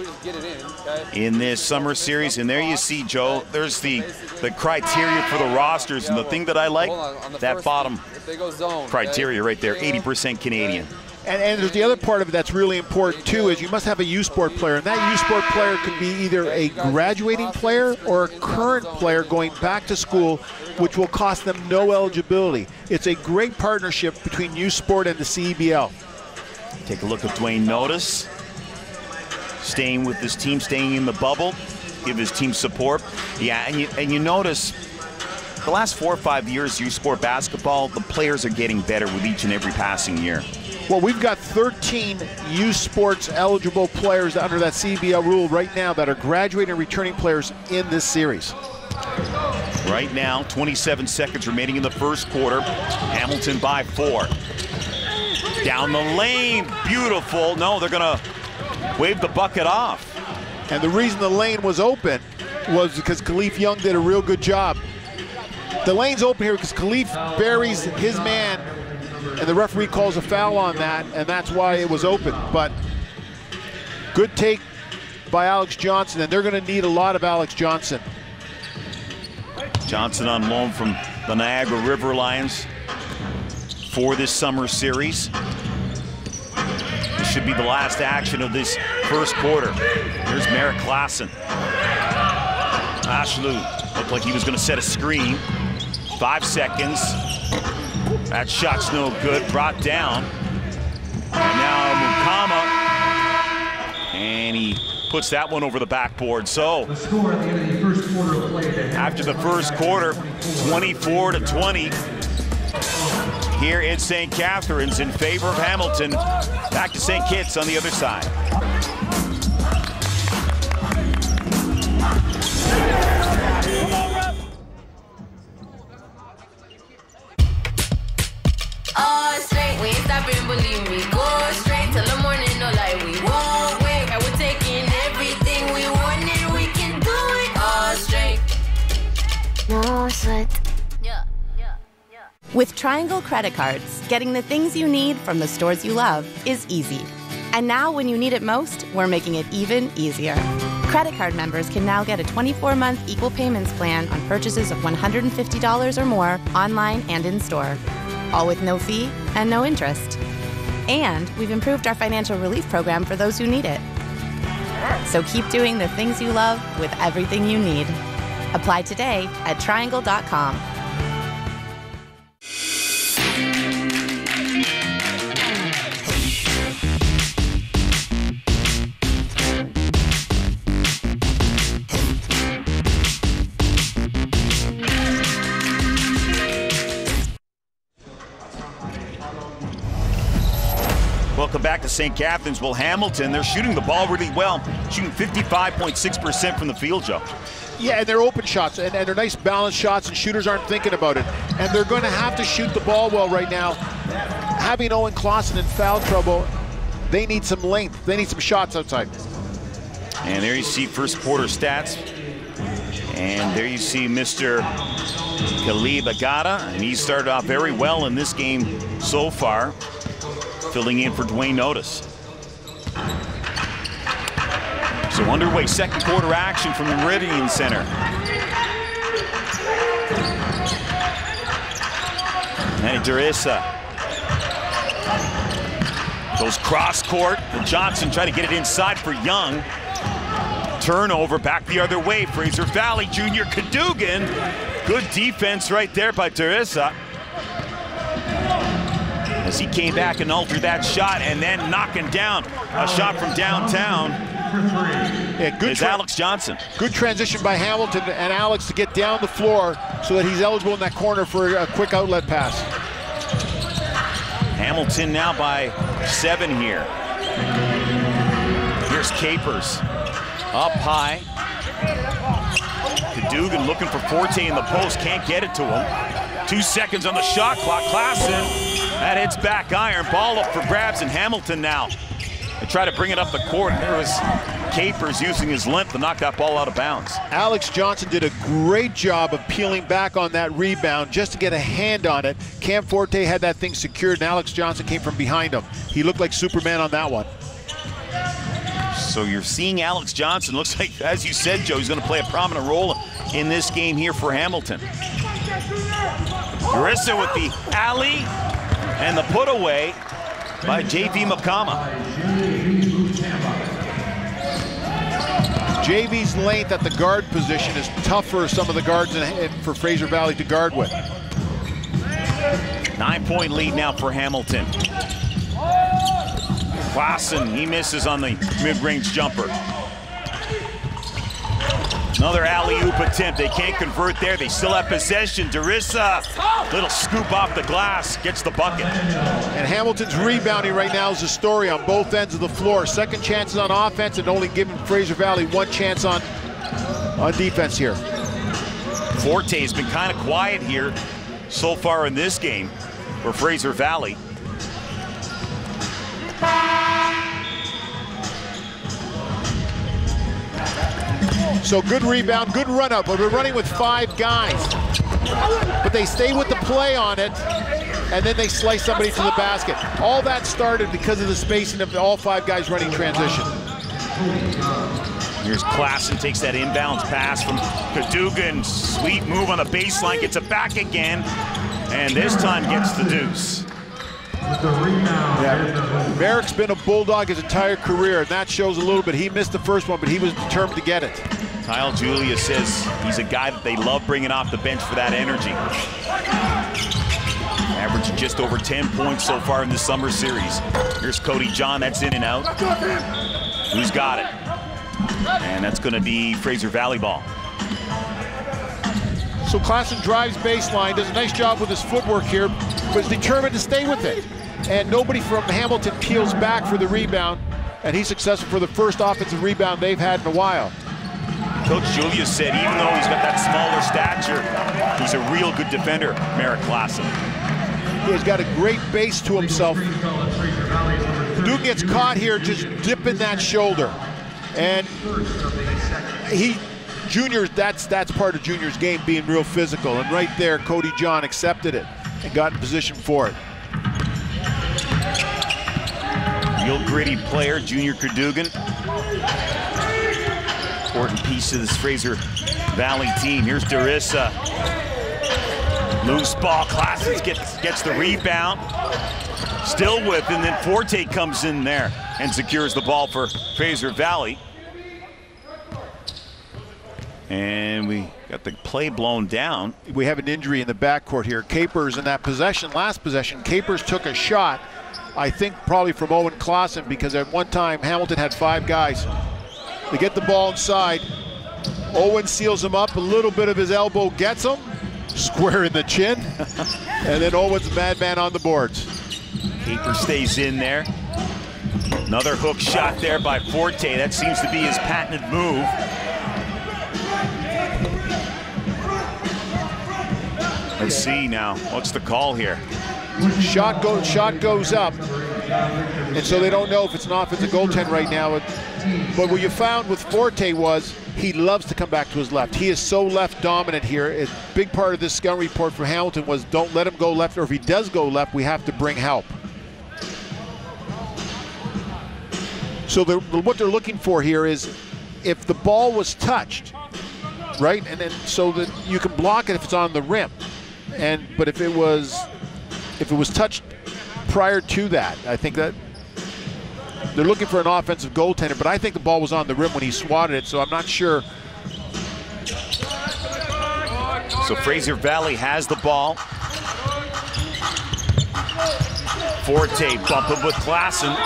in this summer series. And there you see, Joe, there's the, the criteria for the rosters. And the thing that I like, that bottom criteria right there, eighty percent Canadian. And, and there's the other part of it that's really important too, is you must have a U Sport player. And that U Sport player could be either a graduating player or a current player going back to school, which will cost them no eligibility. It's a great partnership between U Sport and the C B L. Take a look at Dwayne Notice, staying with this team, staying in the bubble, give his team support. Yeah, and you, and you notice the last four or five years, U Sport basketball, the players are getting better with each and every passing year. Well, we've got thirteen U Sports eligible players under that C B L rule right now that are graduating and returning players in this series. Right now, twenty-seven seconds remaining in the first quarter. Hamilton by four. Down the lane, beautiful. No, they're gonna wave the bucket off. And the reason the lane was open was because Khalif Young did a real good job. The lane's open here because Khalif buries his man, and the referee calls a foul on that, and that's why it was open. But good take by Alex Johnson, and they're gonna need a lot of Alex Johnson. Johnson on loan from the Niagara River Lions for this summer series. This should be the last action of this first quarter. Here's Merrick Klassen. Ashlew looked like he was going to set a screen. Five seconds. That shot's no good. Brought down. And now Mukama. And he puts that one over the backboard. So after the first quarter, twenty-four to twenty. Here in Saint Catharines in favor of Hamilton. Back to Saint Kitts on the other side. All straight, we ain't stopping, believe me. Go straight till the morning, no lie, we won't wait. And we're taking everything we wanted, we can do it all straight. No sweat. With Triangle credit cards, getting the things you need from the stores you love is easy. And now when you need it most, we're making it even easier. Credit card members can now get a twenty-four month equal payments plan on purchases of one hundred fifty dollars or more online and in store. All with no fee and no interest. And we've improved our financial relief program for those who need it. So keep doing the things you love with everything you need. Apply today at triangle dot com. welcome back to Saint Catharines. Well, Hamilton, they're shooting the ball really well, shooting fifty-five point six percent from the field, Joe. Yeah, and they're open shots, and, and they're nice balanced shots, and shooters aren't thinking about it. And they're going to have to shoot the ball well right now. Having Owen Clausen in foul trouble, they need some length. They need some shots outside. And there you see first quarter stats. And there you see Mister Kalib Agata, and he started off very well in this game so far, filling in for Dwayne Otis. So underway, second quarter action from the Meridian Center. And Derissa goes cross court. Johnson try to get it inside for Young. Turnover back the other way. Fraser Valley Junior Cadogan. Good defense right there by Derissa, as he came back and altered that shot, and then knocking down a shot from downtown. Yeah, good is Alex Johnson. Good transition by Hamilton and Alex to get down the floor so that he's eligible in that corner for a quick outlet pass. Hamilton now by seven here. Here's Capers up high. Cadogan looking for Forte in the post, can't get it to him. Two seconds on the shot clock. Claassen, that hits back iron. Ball up for grabs, and Hamilton now to try to bring it up the court. There was Capers using his length to knock that ball out of bounds. Alex Johnson did a great job of peeling back on that rebound just to get a hand on it. Cam Forte had that thing secured, and Alex Johnson came from behind him. He looked like Superman on that one. So you're seeing Alex Johnson. Looks like, as you said, Joe, he's going to play a prominent role in this game here for Hamilton. Derissa with the alley and the put away by J V Makama. J V's length at the guard position is tough for some of the guards in, for Fraser Valley to guard with. Nine-point lead now for Hamilton. Claassen, he misses on the mid-range jumper. Another alley-oop attempt. They can't convert there. They still have possession. Derissa, little scoop off the glass, gets the bucket. And Hamilton's rebounding right now is a story on both ends of the floor. Second chances on offense and only giving Fraser Valley one chance on, on defense here. Forte has been kind of quiet here so far in this game for Fraser Valley. So good rebound, good run up, but we're running with five guys. But they stay with the play on it, and then they slice somebody to the basket. All that started because of the spacing of all five guys running transition. Here's Claassen, takes that inbounds pass from Cadogan. Sweet move on the baseline, gets it back again, and this time gets the deuce. Yeah. Merrick's been a Bulldog his entire career, and that shows a little bit. He missed the first one, but he was determined to get it. Kyle Julia says he's a guy that they love bringing off the bench for that energy. Averaging just over ten points so far in the summer series. Here's Cody John, that's in and out. Who's got it? And that's going to be Fraser Valley ball. So Claassen drives baseline, does a nice job with his footwork here, but is determined to stay with it. And nobody from Hamilton peels back for the rebound, and he's successful for the first offensive rebound they've had in a while. Coach Julius said even though he's got that smaller stature, he's a real good defender, Merrick Claassen. He's got a great base to himself. Duke gets caught here just dipping that shoulder. And he, Junior, that's, that's part of Junior's game, being real physical. And right there, Cody John accepted it and got in position for it. Real gritty player, Junior Cadogan. Important piece of this Fraser Valley team. Here's Derissa. Loose ball, Claassen gets, gets the rebound. Still with, and then Forte comes in there and secures the ball for Fraser Valley. And we got the play blown down. We have an injury in the backcourt here. Capers in that possession, last possession, Capers took a shot, I think probably from Owen Claassen, because at one time Hamilton had five guys. They get the ball inside. Owen seals him up, a little bit of his elbow gets him, square in the chin, and then Owen's madman on the boards. Capers stays in there. Another hook shot there by Forte. That seems to be his patented move. Let's see now. What's the call here? Shot goes, shot goes up, and so they don't know if it's an offensive goaltend right now. But what you found with Forte was he loves to come back to his left. He is so left dominant here. A big part of this scouting report for Hamilton was don't let him go left, or if he does go left, we have to bring help. So they're, what they're looking for here is if the ball was touched, right, and then so that you can block it if it's on the rim, and but if it was if it was touched prior to that, I think that they're looking for an offensive goaltender, but I think the ball was on the rim when he swatted it, so I'm not sure. So Fraser Valley has the ball. Forte bumping with Klassen.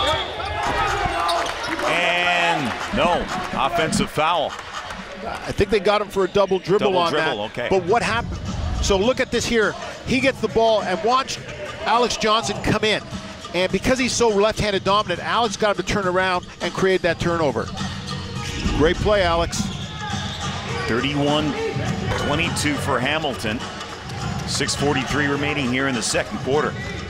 And no, offensive foul. I think they got him for a double dribble double on dribble, that. Okay. But what happened? So look at this here. He gets the ball, and watch Alex Johnson come in. And because he's so left-handed dominant, Alex got him to turn around and create that turnover. Great play, Alex. thirty-one twenty-two for Hamilton. six forty-three remaining here in the second quarter.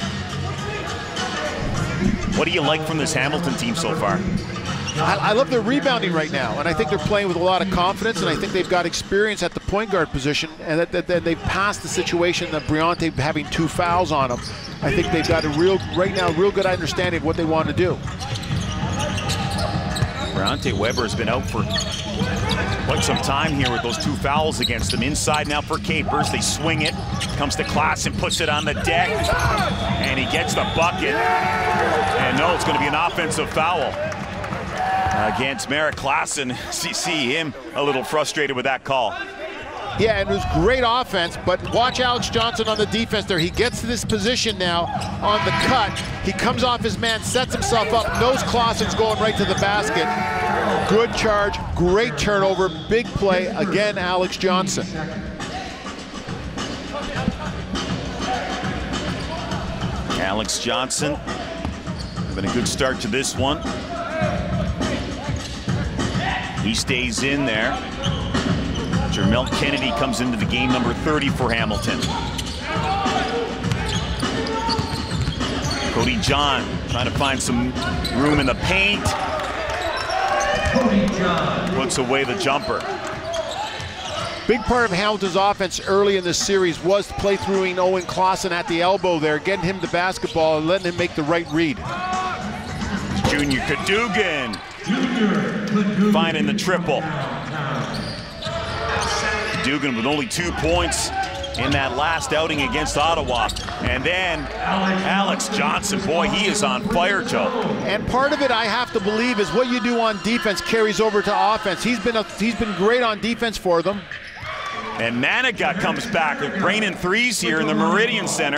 What do you like from this Hamilton team so far? I, I love their rebounding right now, and I think they're playing with a lot of confidence, and I think they've got experience at the point guard position, and that, that, that they've passed the situation of Briante having two fouls on him. I think they've got a real, right now, real good understanding of what they want to do. Briante Weber has been out for quite some time here with those two fouls against him. Inside now for Capers. They swing it. Comes to Klassen, puts it on the deck, and he gets the bucket. And no, it's going to be an offensive foul against Merrick Klassen. See, see him a little frustrated with that call. Yeah, and it was great offense, but watch Alex Johnson on the defense there. He gets to this position now on the cut. He comes off his man, sets himself up, knows Klassen's going right to the basket. Good charge, great turnover, big play. Again, Alex Johnson. Alex Johnson having a good start to this one. He stays in there. Jermel Kennedy comes into the game, number thirty for Hamilton. Cody John trying to find some room in the paint. Puts away the jumper. Big part of Hamilton's offense early in this series was play throughing Owen Klassen at the elbow there, getting him the basketball and letting him make the right read. Junior Cadogan finding the triple. Dugan with only two points in that last outing against Ottawa. And then Alex Johnson, boy, he is on fire, Joe. And part of it, I have to believe, is what you do on defense carries over to offense. He's been a, he's been great on defense for them. And Manigat comes back with raining threes here in the Meridian Center.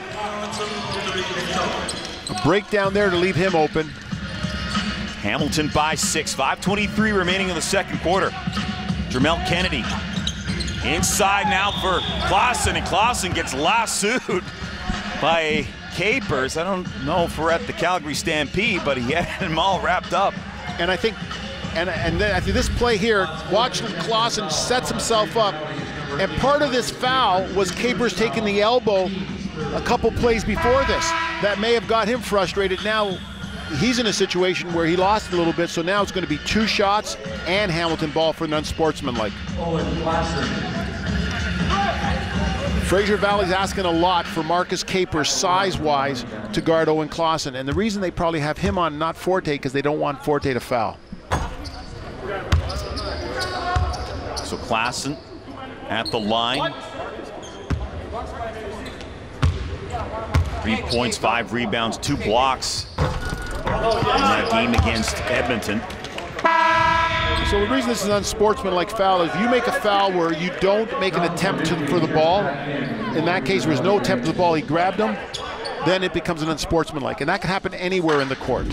A breakdown there to leave him open. Hamilton by six, five twenty-three remaining in the second quarter. Jermel Kennedy inside now for Klassen, and Klassen gets lassoed by Capers. I don't know if we're at the Calgary Stampede, but he had them all wrapped up. And I think, and and then after this play here, watch Klassen sets himself up, and part of this foul was Capers taking the elbow a couple plays before this. That may have got him frustrated. Now he's in a situation where he lost a little bit, so now it's going to be two shots and Hamilton ball for an unsportsmanlike. Fraser Valley's asking a lot for Marcus Capers, size-wise, to guard Owen Klassen, and the reason they probably have him on, not Forte, because they don't want Forte to foul. So Klassen at the line. Three points, five rebounds, two blocks in that game against Edmonton. So the reason this is an unsportsmanlike foul is if you make a foul where you don't make an attempt to, for the ball, in that case there was no attempt to the ball, he grabbed him, then it becomes an unsportsmanlike, and that can happen anywhere in the court.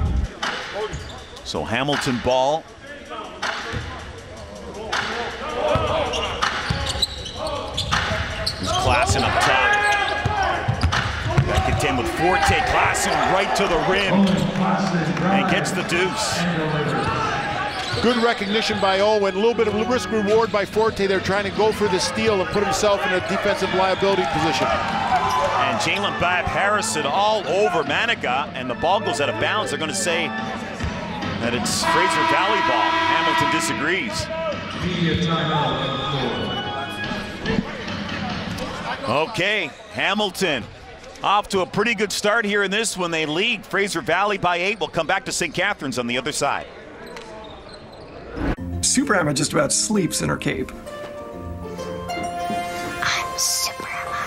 So Hamilton ball. There's Klassen up top. Got Hamilton with Forte, Klassen right to the rim, and gets the deuce. Good recognition by Owen. A little bit of risk reward by Forte. They're trying to go for the steal and put himself in a defensive liability position. And Jalen Bab Harrison all over Manigat, and the ball goes out of bounds. They're going to say that it's Fraser Valley ball. Hamilton disagrees. Okay, Hamilton off to a pretty good start here in this one. They lead Fraser Valley by eight. We'll come back to Saint Catharines on the other side. Super Emma just about sleeps in her cape. I'm Super Emma.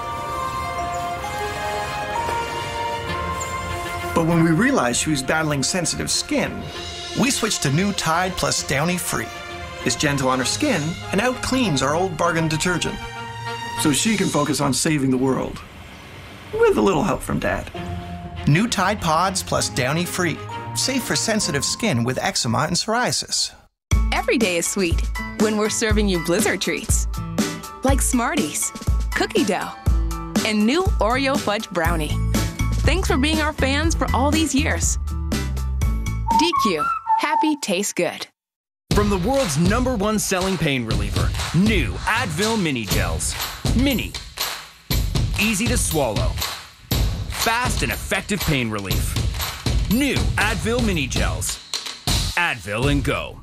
But when we realized she was battling sensitive skin, we switched to new Tide Plus Downy Free. It's gentle on her skin and out cleans our old bargain detergent. So she can focus on saving the world. With a little help from Dad. New Tide Pods Plus Downy Free. Safe for sensitive skin with eczema and psoriasis. Every day is sweet when we're serving you Blizzard treats. Like Smarties, cookie dough, and new Oreo fudge brownie. Thanks for being our fans for all these years. D Q, happy tastes good. From the world's number one selling pain reliever, new Advil Mini Gels. Mini. Easy to swallow. Fast and effective pain relief. New Advil Mini Gels. Advil and Go.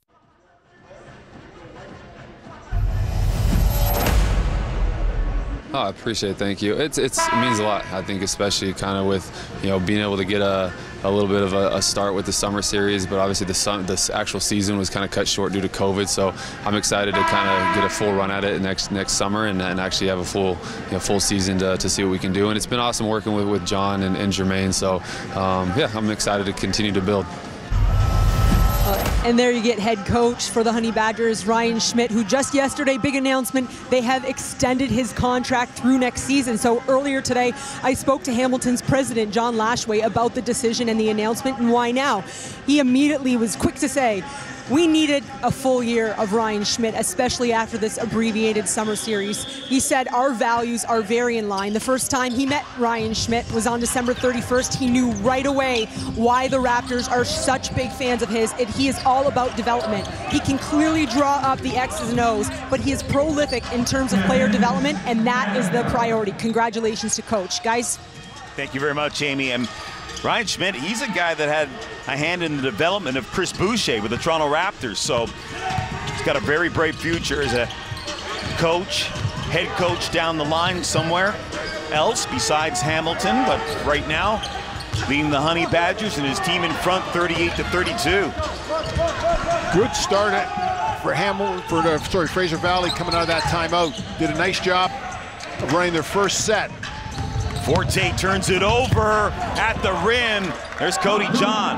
Oh, I appreciate it. Thank you. It's, it's, it means a lot, I think, especially kind of with, you know, being able to get a, a little bit of a, a start with the summer series, but obviously the, sun, the actual season was kind of cut short due to COVID, so I'm excited to kind of get a full run at it next next summer and, and actually have a full you know, full season to, to see what we can do. And it's been awesome working with, with John and, and Jermaine, so um, yeah, I'm excited to continue to build. And there you get head coach for the Honey Badgers, Ryan Schmidt, who just yesterday, big announcement, they have extended his contract through next season. So earlier today, I spoke to Hamilton's president, John Lashway, about the decision and the announcement and why now. He immediately was quick to say, we needed a full year of Ryan Schmidt, especially after this abbreviated summer series. He said our values are very in line. The first time he met Ryan Schmidt was on December thirty-first. He knew right away why the Raptors are such big fans of his. It, he is all about development. He can clearly draw up the X's and O's, but he is prolific in terms of player development, and that is the priority. Congratulations to Coach. Guys. Thank you very much, Amy. And Ryan Schmidt, he's a guy that had a hand in the development of Chris Boucher with the Toronto Raptors, so he's got a very bright future as a coach, head coach down the line somewhere else besides Hamilton, but right now leading the Honey Badgers and his team in front thirty-eight to thirty-two. Good start for Hamilton, for the, sorry, Fraser Valley coming out of that timeout. Did a nice job of running their first set. Forte turns it over at the rim. There's Cody John.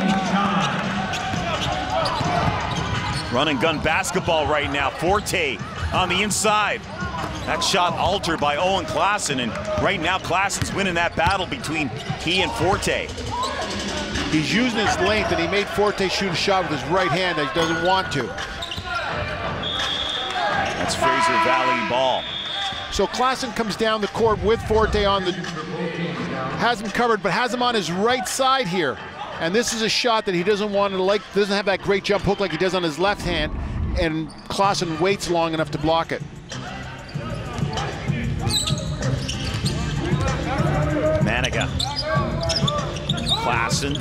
Run and gun basketball right now. Forte on the inside. That shot altered by Owen Klassen, and right now Klassen's winning that battle between he and Forte. He's using his length, and he made Forte shoot a shot with his right hand that he doesn't want to. That's Fraser Valley ball. So Klassen comes down the court with Forte on the, has him covered, but has him on his right side here. And this is a shot that he doesn't want to like, doesn't have that great jump hook like he does on his left hand, and Klassen waits long enough to block it. Manigat. Klassen.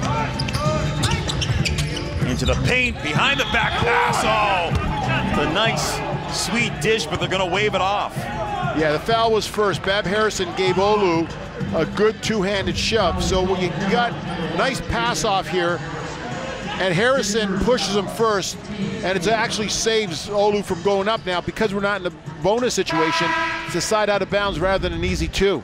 Into the paint, behind the back pass. Oh, the nice, sweet dish, but they're gonna wave it off. Yeah, the foul was first. Bab Harrison gave Olu a good two-handed shove. So when you got nice pass off here, and Harrison pushes him first, and it actually saves Olu from going up now because we're not in a bonus situation. It's a side out of bounds rather than an easy two.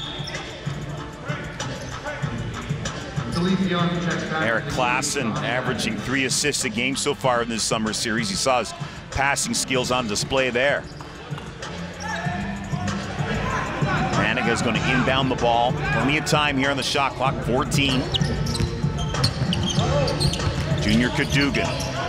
Eric Klassen averaging three assists a game so far in this summer series. You saw his passing skills on display there. Manigat's going to inbound the ball. Plenty of time here on the shot clock, fourteen. Junior Cadogan.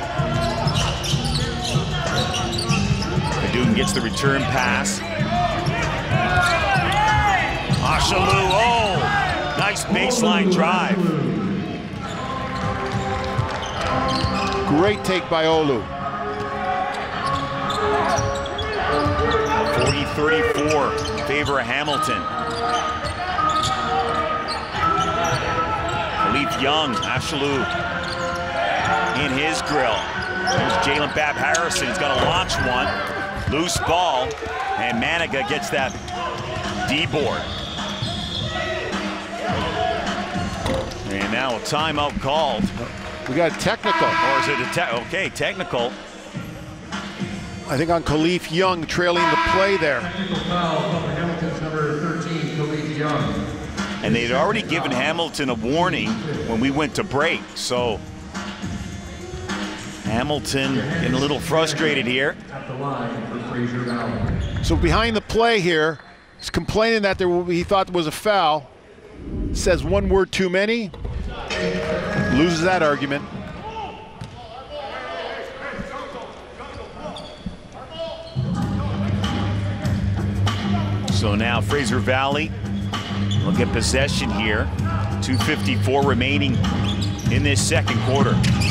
Cadogan gets the return pass. Ashalu, oh! Nice baseline drive. Great take by Olu. forty thirty-four, favor of Hamilton. Khalif Young, Ashalou in his grill. There's Jalen Bab Harrison. He's got to launch one. Loose ball, and Maniga gets that D-board. And now a timeout called. We got a technical. Or is it a te okay, technical. I think on Khalif Young trailing the play there. Technical foul on Hamilton's number thirteen, Khalif Young. And they'd already given Hamilton a warning when we went to break, so Hamilton getting a little frustrated here. At the line for Fraser Valley. So behind the play here, he's complaining that there he thought there was a foul. Says one word too many. Loses that argument. So now Fraser Valley will get possession here. two fifty-four remaining in this second quarter.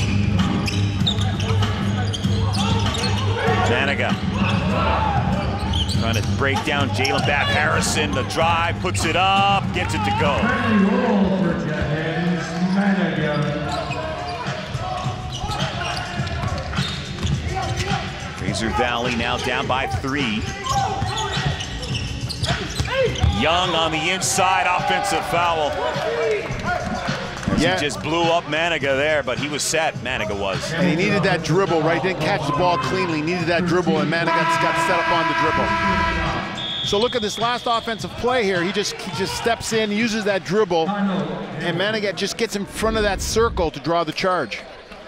Maniga trying to break down Jalen Bab Harrison. The drive, puts it up, gets it to go. Fraser Valley now down by three. Young on the inside, offensive foul. Yeah. He just blew up Maniga there, but he was set, Maniga was. And he needed that dribble, right? Didn't catch the ball cleanly, needed that dribble, and Maniga got set up on the dribble. So look at this last offensive play here. He just he just steps in, uses that dribble, and Maniga just gets in front of that circle to draw the charge.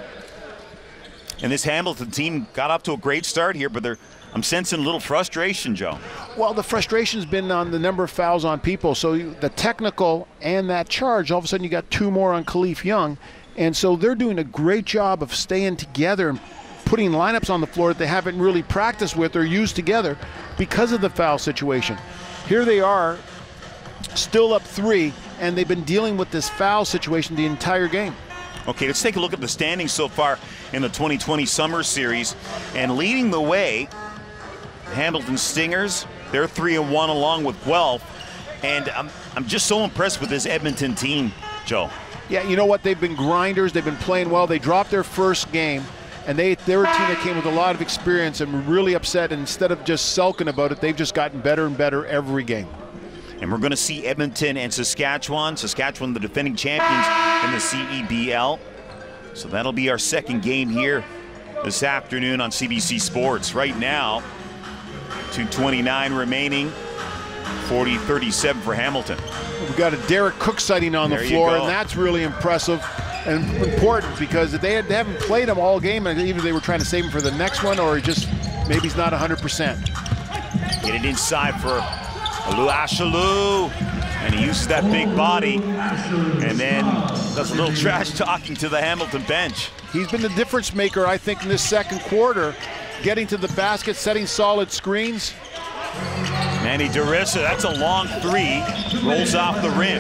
And this Hamilton team got up to a great start here, but they're I'm sensing a little frustration, Joe. Well, the frustration's been on the number of fouls on people. So you, the technical and that charge, all of a sudden you got two more on Khalif Young. And so they're doing a great job of staying together and putting lineups on the floor that they haven't really practiced with or used together because of the foul situation. Here they are, still up three, and they've been dealing with this foul situation the entire game. Okay, let's take a look at the standings so far in the twenty twenty Summer Series. And leading the way, Hamilton Stingers, they're three and one along with Guelph, and I'm I'm just so impressed with this Edmonton team, Joe. Yeah, you know what? They've been grinders. They've been playing well. They dropped their first game, and they they're a team that came with a lot of experience and were really upset. And instead of just sulking about it, they've just gotten better and better every game. And we're going to see Edmonton and Saskatchewan. Saskatchewan, the defending champions in the C E B L. So that'll be our second game here this afternoon on C B C Sports. Right now, two twenty-nine remaining, forty thirty-seven for Hamilton. We've got a Derek Cook sighting on there the floor, and that's really impressive and important because they, had, they haven't played him all game, and either they were trying to save him for the next one or just maybe he's not one hundred percent. Get it inside for Olu Ashalou, and he uses that big body and then does a little trash talking to the Hamilton bench. He's been the difference maker, I think, in this second quarter, getting to the basket, setting solid screens. Manny Darissa, that's a long three, rolls off the rim.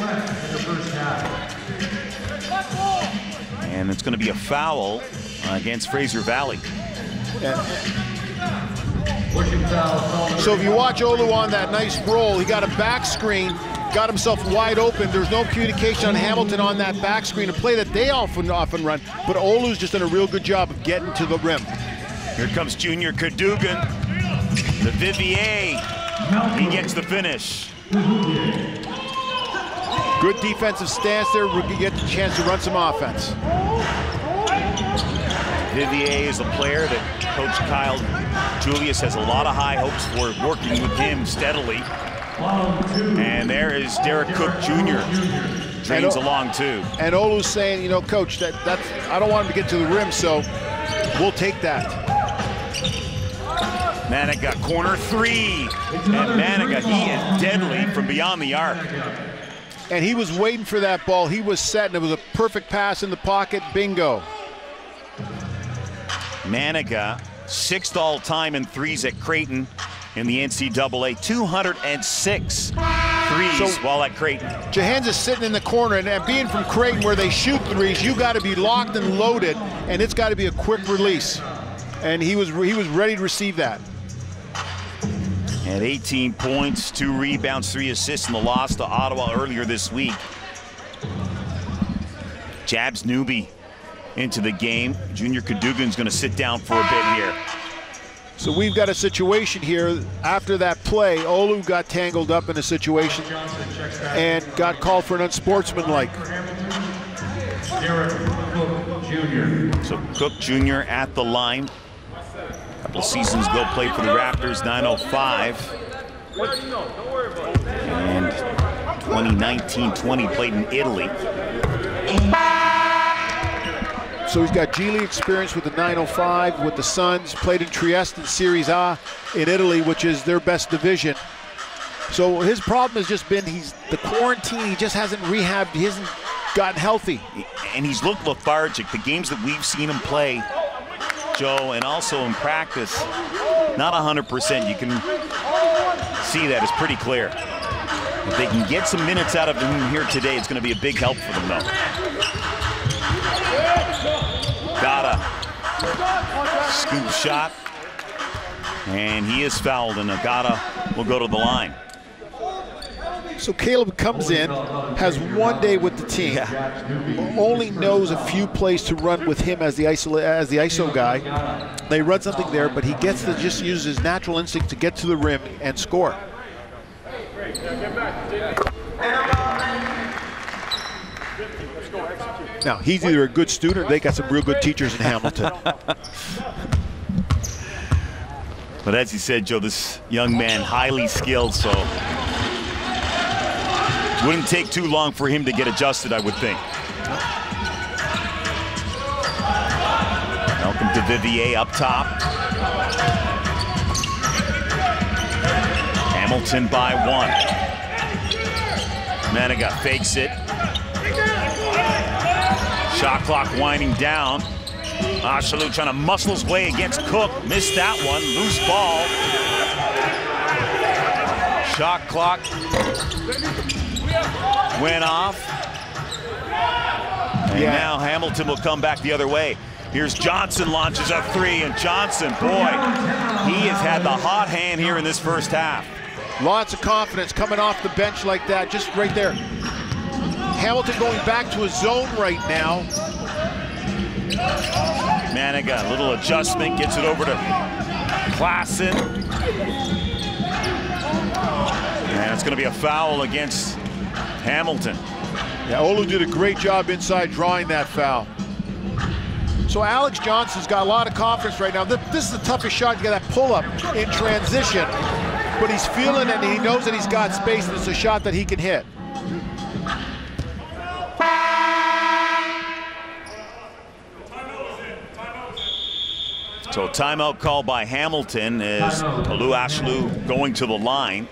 And it's going to be a foul against Fraser Valley. So if you watch Olu on that nice roll, he got a back screen, got himself wide open. There's no communication on Hamilton on that back screen, a play that they often often run, but Olu's just done a real good job of getting to the rim. Here comes Junior Cadogan, the Vivier. He gets the finish. Good defensive stance there. We get the chance to run some offense. Vivier is a player that Coach Kyle Julius has a lot of high hopes for, working with him steadily. And there is Derek Cook Junior Drains along too. And Olu's saying, you know, Coach, that that's I don't want him to get to the rim, so we'll take that. Maniga, corner three. And Maniga, he is deadly from beyond the arc. And he was waiting for that ball. He was set, and it was a perfect pass in the pocket. Bingo. Maniga, sixth all-time in threes at Creighton in the N C double A. two hundred six threes So- while at Creighton. Jahans is sitting in the corner, and, and being from Creighton where they shoot threes, you got to be locked and loaded, and it's got to be a quick release. And he was he was ready to receive that. Had eighteen points, two rebounds, three assists in the loss to Ottawa earlier this week. Jabs Newby into the game. Junior Cadogan's going to sit down for a bit here. So we've got a situation here. After that play, Olu got tangled up in a situation and got called for an unsportsmanlike. So Cook Junior at the line. A couple seasons ago played for the Raptors, nine oh five. And twenty nineteen twenty played in Italy. So he's got G League experience with the nine oh five, with the Suns, played in Trieste in Series A in Italy, which is their best division. So his problem has just been he's the quarantine, he just hasn't rehabbed, he hasn't gotten healthy. And he's looked lethargic. The games that we've seen him play, Joe, and also in practice, not one hundred percent. You can see that, it's pretty clear. If they can get some minutes out of him here today, it's going to be a big help for them, though. Gata, scoop shot, and he is fouled, and Agata will go to the line. So Caleb comes in, has one day with the team, yeah. only knows a few plays to run with him as the iso as the I S O guy. They run something there, but he gets to just use his natural instinct to get to the rim and score. Now, he's either a good student or they got some real good teachers in Hamilton. But as you said, Joe, this young man, highly skilled, so wouldn't take too long for him to get adjusted, I would think. Welcome to Vivier up top. Hamilton by one. Maniga fakes it. Shot clock winding down. Ashalu trying to muscle his way against Cook. Missed that one. Loose ball. Shot clock went off. And yeah. now Hamilton will come back the other way. Here's Johnson, launches a three, and Johnson, boy, he has had the hot hand here in this first half. Lots of confidence coming off the bench like that, just right there. Hamilton going back to his zone right now. Maniga, a little adjustment, gets it over to Klassen. And it's going to be a foul against Hamilton. Yeah, Olu did a great job inside drawing that foul. So Alex Johnson's got a lot of confidence right now. This is the toughest shot to get that pull-up in transition. But he's feeling it and he knows that he's got space and it's a shot that he can hit. So timeout call by Hamilton as Olu Ashalu going to the line.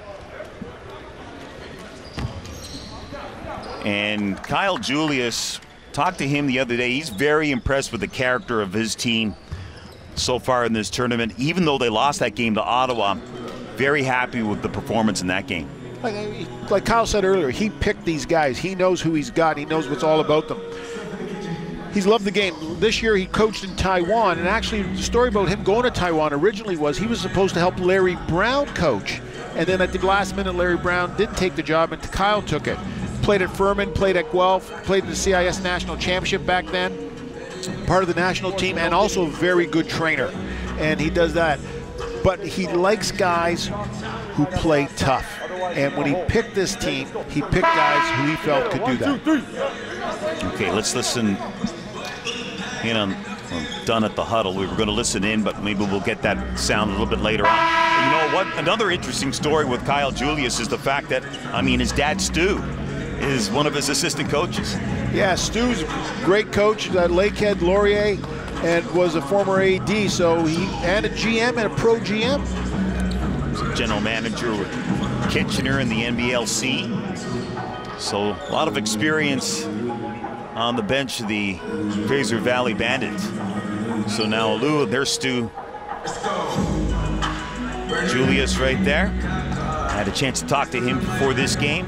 And Kyle Julius, talked to him the other day. He's very impressed with the character of his team so far in this tournament. Even though they lost that game to Ottawa, very happy with the performance in that game. Like, like Kyle said earlier, he picked these guys. He knows who he's got. He knows what's all about them. He's loved the game. This year he coached in Taiwan, and actually the story about him going to Taiwan originally was he was supposed to help Larry Brown coach. And then at the last minute, Larry Brown didn't take the job, and Kyle took it. Played at Furman, played at Guelph, played in the C I S National Championship back then, part of the national team, and also a very good trainer. And he does that. But he likes guys who play tough. And when he picked this team, he picked guys who he felt could do that. Okay, let's listen in on, well, done at the huddle. We were going to listen in, but maybe we'll get that sound a little bit later on. And you know what? Another interesting story with Kyle Julius is the fact that, I mean, his dad, Stu, is one of his assistant coaches. Yeah, Stu's a great coach at Lakehead Laurier and was a former A D, so he and a G M and a pro G M. General manager with Kitchener in the N B L C. So a lot of experience on the bench of the Fraser Valley Bandits. So now Olu, there's Stu. Julius right there. Had a chance to talk to him before this game.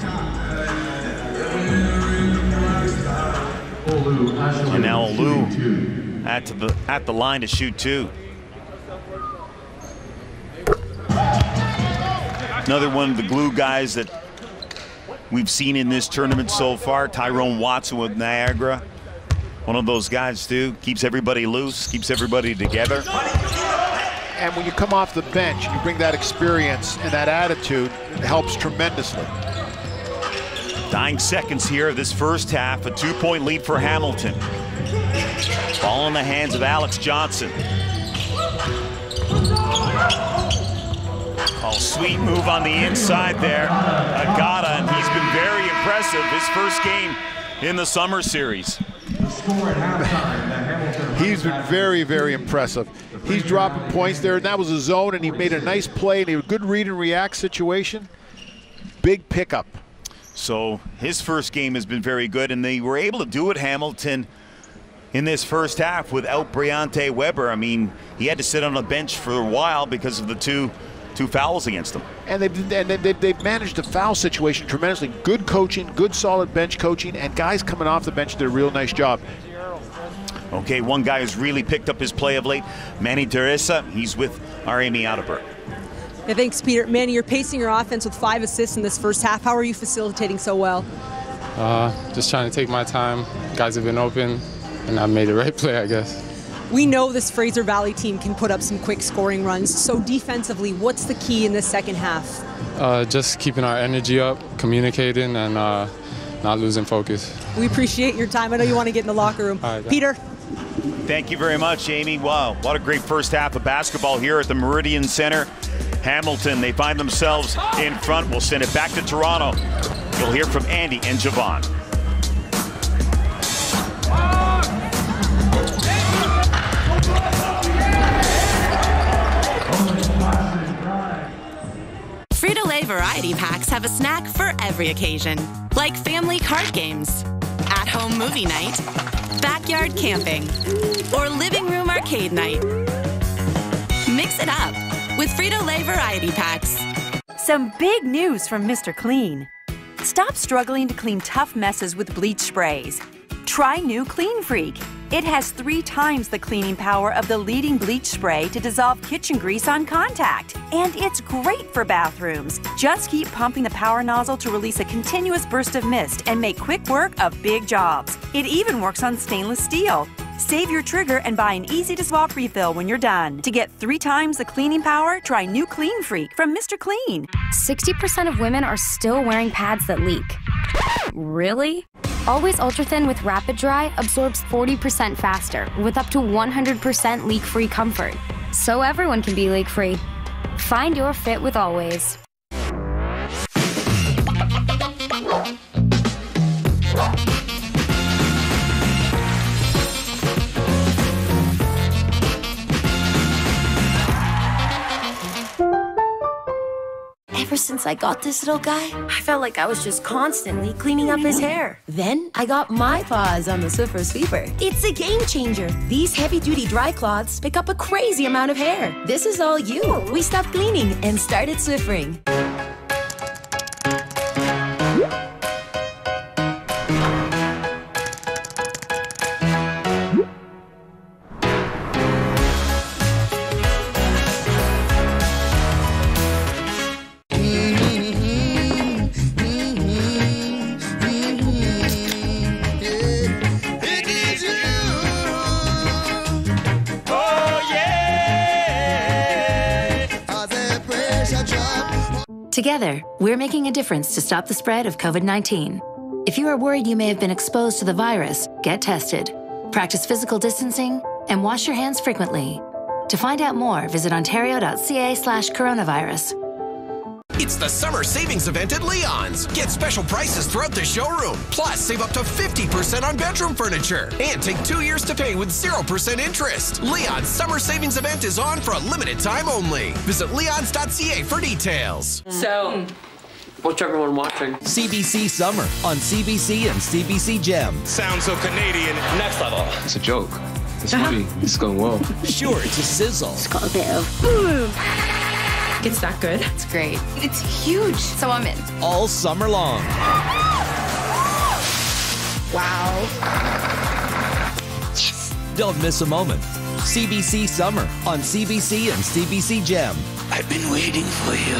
And now Olu at the at the line to shoot two. Another one of the glue guys that we've seen in this tournament so far, Tyrone Watson with Niagara. One of those guys too, keeps everybody loose, keeps everybody together. And when you come off the bench, you bring that experience and that attitude, it helps tremendously. Dying seconds here of this first half, a two-point lead for Hamilton. Ball in the hands of Alex Johnson. Oh, sweet move on the inside there. Agata, and he's been very impressive his first game in the summer series. He's been very, very impressive. He's dropping points there, and that was a zone, and he made a nice play, and he had a good read and react situation. Big pickup. So his first game has been very good, and they were able to do it, Hamilton, in this first half without Briante Weber. I mean, he had to sit on the bench for a while because of the two two fouls against him. And they've, and they've, they've managed the foul situation tremendously. Good coaching, good solid bench coaching, and guys coming off the bench did a real nice job. Okay, one guy who's really picked up his play of late, Manny Teresa. He's with our Amy Adelberg. Yeah, thanks, Peter. Manny, you're pacing your offense with five assists in this first half. How are you facilitating so well? Uh, just trying to take my time. Guys have been open, and I made the right play, I guess. We know this Fraser Valley team can put up some quick scoring runs. So defensively, what's the key in this second half? Uh, just keeping our energy up, communicating, and uh, not losing focus. We appreciate your time. I know you want to get in the locker room. All right, Peter. Thank you very much, Amy. Wow, what a great first half of basketball here at the Meridian Center. Hamilton, they find themselves in front. We'll send it back to Toronto. You'll hear from Andy and Javon. Frito-Lay variety packs have a snack for every occasion, like family card games, at-home movie night, backyard camping, or living room arcade night. Mix it up with Frito-Lay variety packs. Some big news from Mister Clean. Stop struggling to clean tough messes with bleach sprays. Try new Clean Freak. It has three times the cleaning power of the leading bleach spray to dissolve kitchen grease on contact. And it's great for bathrooms. Just keep pumping the power nozzle to release a continuous burst of mist and make quick work of big jobs. It even works on stainless steel. Save your trigger and buy an easy-to-swap refill when you're done. To get three times the cleaning power, try new Clean Freak from Mister Clean. sixty percent of women are still wearing pads that leak. Really? Always Ultra Thin with Rapid Dry absorbs forty percent faster with up to one hundred percent leak-free comfort. So everyone can be leak-free. Find your fit with Always. Ever since I got this little guy, I felt like I was just constantly cleaning up his hair. Then I got my paws on the Swiffer Sweeper. It's a game changer. These heavy-duty dry cloths pick up a crazy amount of hair. This is all you. We stopped cleaning and started Swiffering. Together, we're making a difference to stop the spread of COVID nineteen. If you are worried you may have been exposed to the virus, get tested, practice physical distancing, and wash your hands frequently. To find out more, visit ontario.ca slash coronavirus. It's the summer savings event at Leon's. Get special prices throughout the showroom. Plus, save up to fifty percent on bedroom furniture. And take two years to pay with zero percent interest. Leon's summer savings event is on for a limited time only. Visit leons dot c a for details. So, what's everyone watching? C B C Summer on C B C and C B C Gem. Sounds so Canadian. Next level. It's a joke. It's funny. It's going well. Sure, it's a sizzle. It's got a bit of boom. It's that good. It's great. It's huge. So I'm in. All summer long. Wow. Don't miss a moment. C B C Summer on C B C and C B C Gem. I've been waiting for you.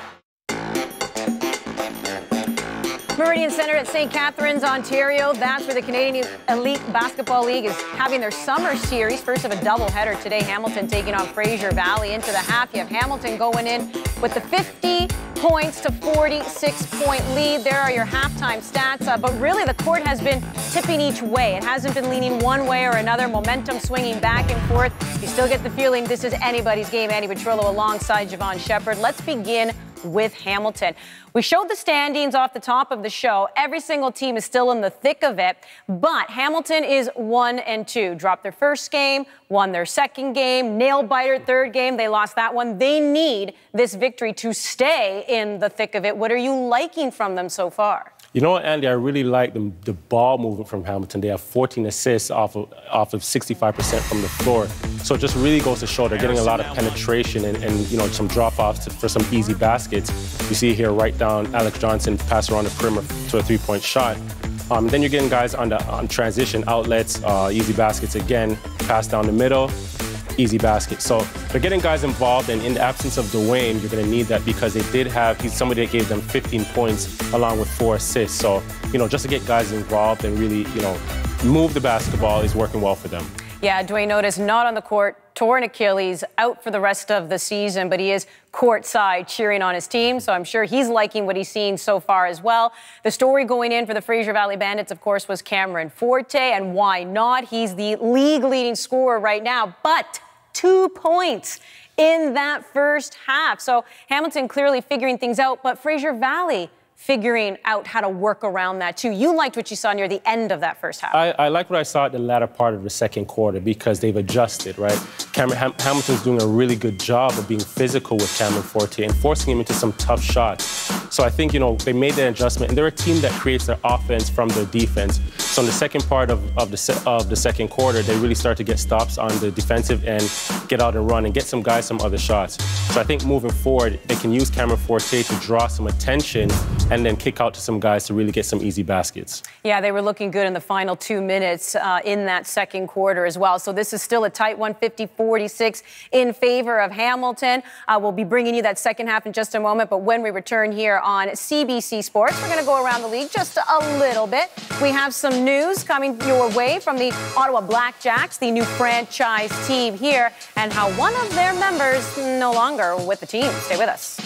Meridian Centre at Saint Catharines, Ontario. That's where the Canadian Elite Basketball League is having their summer series. First of a doubleheader today. Hamilton taking on Fraser Valley. Into the half, you have Hamilton going in with the fifty points to forty-six point lead. There are your halftime stats. Uh, but really, the court has been tipping each way. It hasn't been leaning one way or another. Momentum swinging back and forth. You still get the feeling this is anybody's game. Andy Petrillo alongside Javon Shepard. Let's begin with Hamilton. We showed the standings off the top of the show. Every single team is still in the thick of it, but Hamilton is one and two. Dropped their first game, won their second game, nail biter third game. They lost that one. They need this victory to stay in the thick of it. What are you liking from them so far? You know what, Andy, I really like the, the ball movement from Hamilton. They have fourteen assists off of, off of sixty-five percent from the floor. So it just really goes to show they're getting a lot of penetration and, and you know, some drop-offs to, for some easy baskets. You see here right down, Alex Johnson pass around the perimeter to a three-point shot. Um, then you're getting guys on the on transition outlets, uh, easy baskets again, pass down the middle, easy basket. So they're getting guys involved, and in the absence of Dwayne, you're going to need that because they did have, he's somebody that gave them fifteen points along with four assists. So, you know, just to get guys involved and really, you know, move the basketball is working well for them. Yeah, Dwayne Otis not on the court, torn Achilles, out for the rest of the season, but he is courtside cheering on his team, so I'm sure he's liking what he's seen so far as well. The story going in for the Fraser Valley Bandits, of course, was Cameron Forte, and why not? He's the league-leading scorer right now, but two points in that first half. So Hamilton clearly figuring things out, but Fraser Valley figuring out how to work around that too. You liked what you saw near the end of that first half. I, I like what I saw at the latter part of the second quarter because they've adjusted, right? Cameron, Ham, Hamilton's doing a really good job of being physical with Cameron Forte and forcing him into some tough shots. So I think, you know, they made that adjustment, and they're a team that creates their offense from their defense. So in the second part of, of, the, se of the second quarter, they really start to get stops on the defensive end, get out and run, and get some guys some other shots. So I think moving forward, they can use Cameron Forte to draw some attention and then kick out to some guys to really get some easy baskets. Yeah, they were looking good in the final two minutes uh, in that second quarter as well. So this is still a tight one, fifty forty-six in favor of Hamilton. Uh, we'll be bringing you that second half in just a moment, but when we return here on C B C Sports, we're going to go around the league just a little bit. We have some news coming your way from the Ottawa Blackjacks, the new franchise team here, and how one of their members no longer with the team. Stay with us.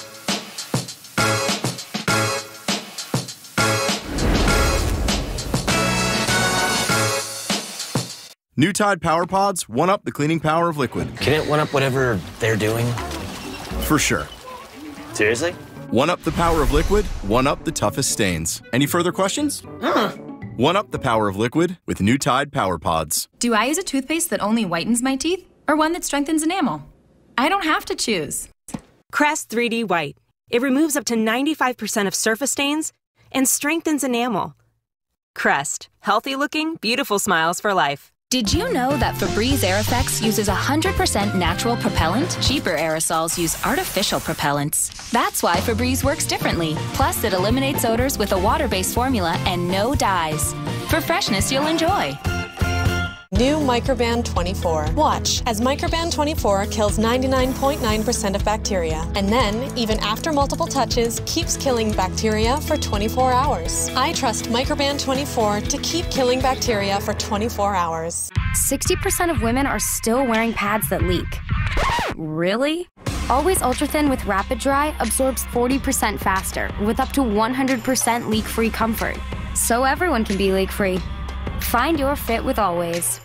New Tide Power Pods one-up the cleaning power of liquid. Can it one-up whatever they're doing? For sure. Seriously? One-up the power of liquid, one-up the toughest stains. Any further questions? Huh. One-up the power of liquid with New Tide Power Pods. Do I use a toothpaste that only whitens my teeth or one that strengthens enamel? I don't have to choose. Crest three D White. It removes up to ninety-five percent of surface stains and strengthens enamel. Crest. Healthy looking, beautiful smiles for life. Did you know that Febreze Air Effects uses one hundred percent natural propellant? Cheaper aerosols use artificial propellants. That's why Febreze works differently. Plus, it eliminates odors with a water-based formula and no dyes. For freshness you'll enjoy. New Microban twenty-four. Watch as Microban twenty-four kills ninety-nine point nine percent of bacteria, and then, even after multiple touches, keeps killing bacteria for twenty-four hours. I trust Microban twenty-four to keep killing bacteria for twenty-four hours. sixty percent of women are still wearing pads that leak. Really? Always Ultra Thin with Rapid Dry absorbs forty percent faster, with up to one hundred percent leak-free comfort. So everyone can be leak-free. Find your fit with Always.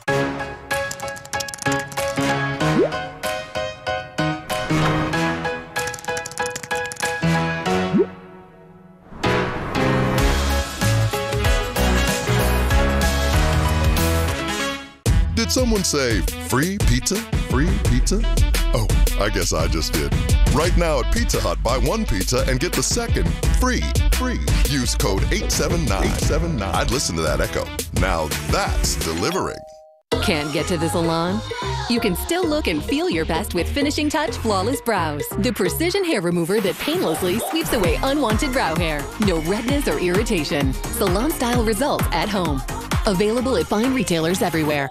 Did someone say free pizza? Free pizza? Oh, I guess I just did. Right now at Pizza Hut, buy one pizza and get the second free. Free. Use code eight seven nine. eight seven nine. I'd listen to that echo. Now that's delivering. Can't get to the salon? You can still look and feel your best with Finishing Touch Flawless Brows, the precision hair remover that painlessly sweeps away unwanted brow hair. No redness or irritation. Salon-style results at home. Available at fine retailers everywhere.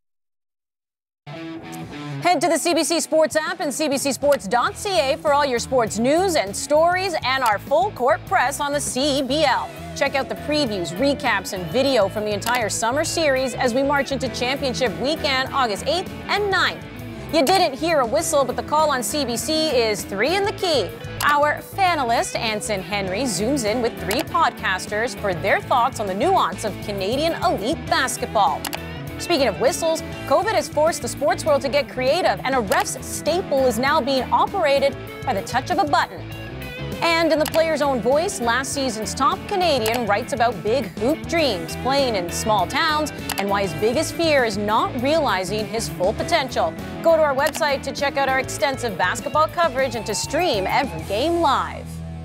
Head to the C B C Sports app and C B C Sports dot C A for all your sports news and stories and our full court press on the C B L. Check out the previews, recaps, and video from the entire summer series as we march into championship weekend, August eighth and ninth. You didn't hear a whistle, but the call on C B C is three in the key. Our fanalist, Anson Henry, zooms in with three podcasters for their thoughts on the nuance of Canadian elite basketball. Speaking of whistles, COVID has forced the sports world to get creative, and a ref's staple is now being operated by the touch of a button. And in the player's own voice, last season's top Canadian writes about big hoop dreams, playing in small towns, and why his biggest fear is not realizing his full potential. Go to our website to check out our extensive basketball coverage and to stream every game live.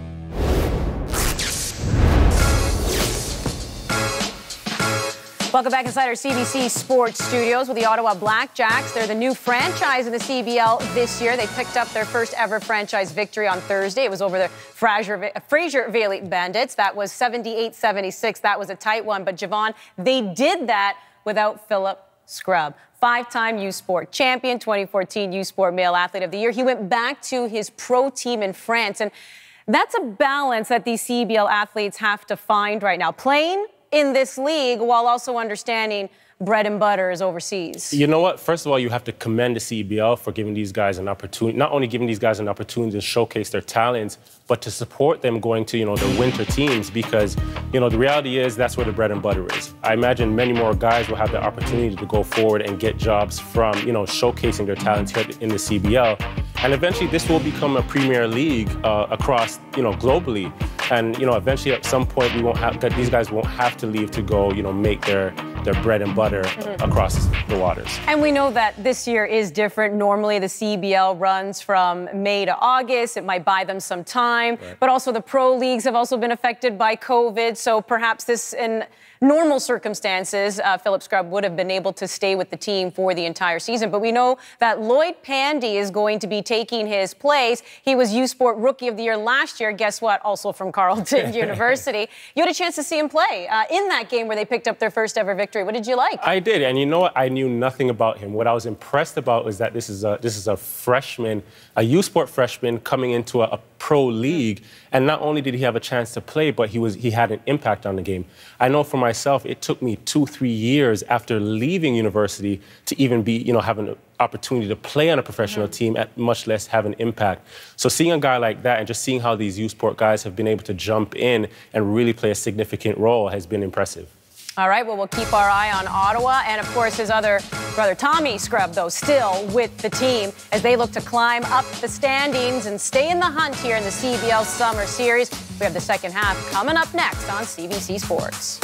Welcome back inside our C B C Sports studios with the Ottawa Blackjacks. They're the new franchise in the C B L this year. They picked up their first ever franchise victory on Thursday. It was over the Fraser, Fraser Valley Bandits. That was seventy-eight seventy-six. That was a tight one. But, Javon, they did that without Philip Scrubb. Five-time U Sport champion, twenty fourteen U Sport Male Athlete of the Year. He went back to his pro team in France. And that's a balance that these C B L athletes have to find right now. Playing in this league while also understanding bread and butter is overseas. You know what? First of all, you have to commend the C B L for giving these guys an opportunity, not only giving these guys an opportunity to showcase their talents, but to support them going to, you know, their winter teams because, you know, the reality is that's where the bread and butter is. I imagine many more guys will have the opportunity to go forward and get jobs from, you know, showcasing their talents here in the C B L. And eventually this will become a premier league uh, across, you know, globally. And, you know, eventually at some point we won't have, that these guys won't have to leave to go, you know, make their, their bread and butter mm-hmm. across the waters. And we know that this year is different. Normally the C B L runs from May to August. It might buy them some time. Right. But also the pro leagues have also been affected by COVID. So perhaps this, in normal circumstances, uh, Philip Scrubb would have been able to stay with the team for the entire season. But we know that Lloyd Pandy is going to be taking his place. He was U Sport Rookie of the Year last year. Guess what? Also from Carleton University. You had a chance to see him play uh, in that game where they picked up their first ever victory. What did you like? I did. And you know what? I knew nothing about him. What I was impressed about was that this is a, this is a freshman, a U Sport freshman coming into a, a pro league. And not only did he have a chance to play, but he was he had an impact on the game. I know for myself, it took me two, three years after leaving university to even be, you know, have an opportunity to play on a professional mm-hmm. team, at much less have an impact. So seeing a guy like that and just seeing how these U Sport guys have been able to jump in and really play a significant role has been impressive. All right, well, we'll keep our eye on Ottawa. And, of course, his other brother, Tommy Scrubb, though, still with the team as they look to climb up the standings and stay in the hunt here in the C B L Summer Series. We have the second half coming up next on C B C Sports.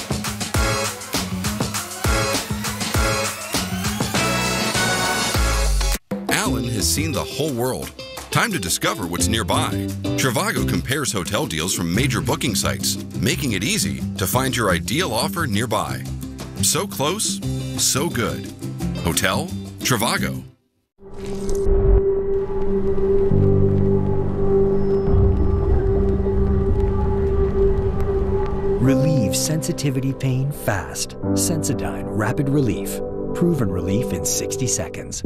Alan has seen the whole world. Time to discover what's nearby. Trivago compares hotel deals from major booking sites, making it easy to find your ideal offer nearby. So close, so good. Hotel Trivago. Relieve sensitivity pain fast. Sensodyne Rapid Relief. Proven relief in sixty seconds.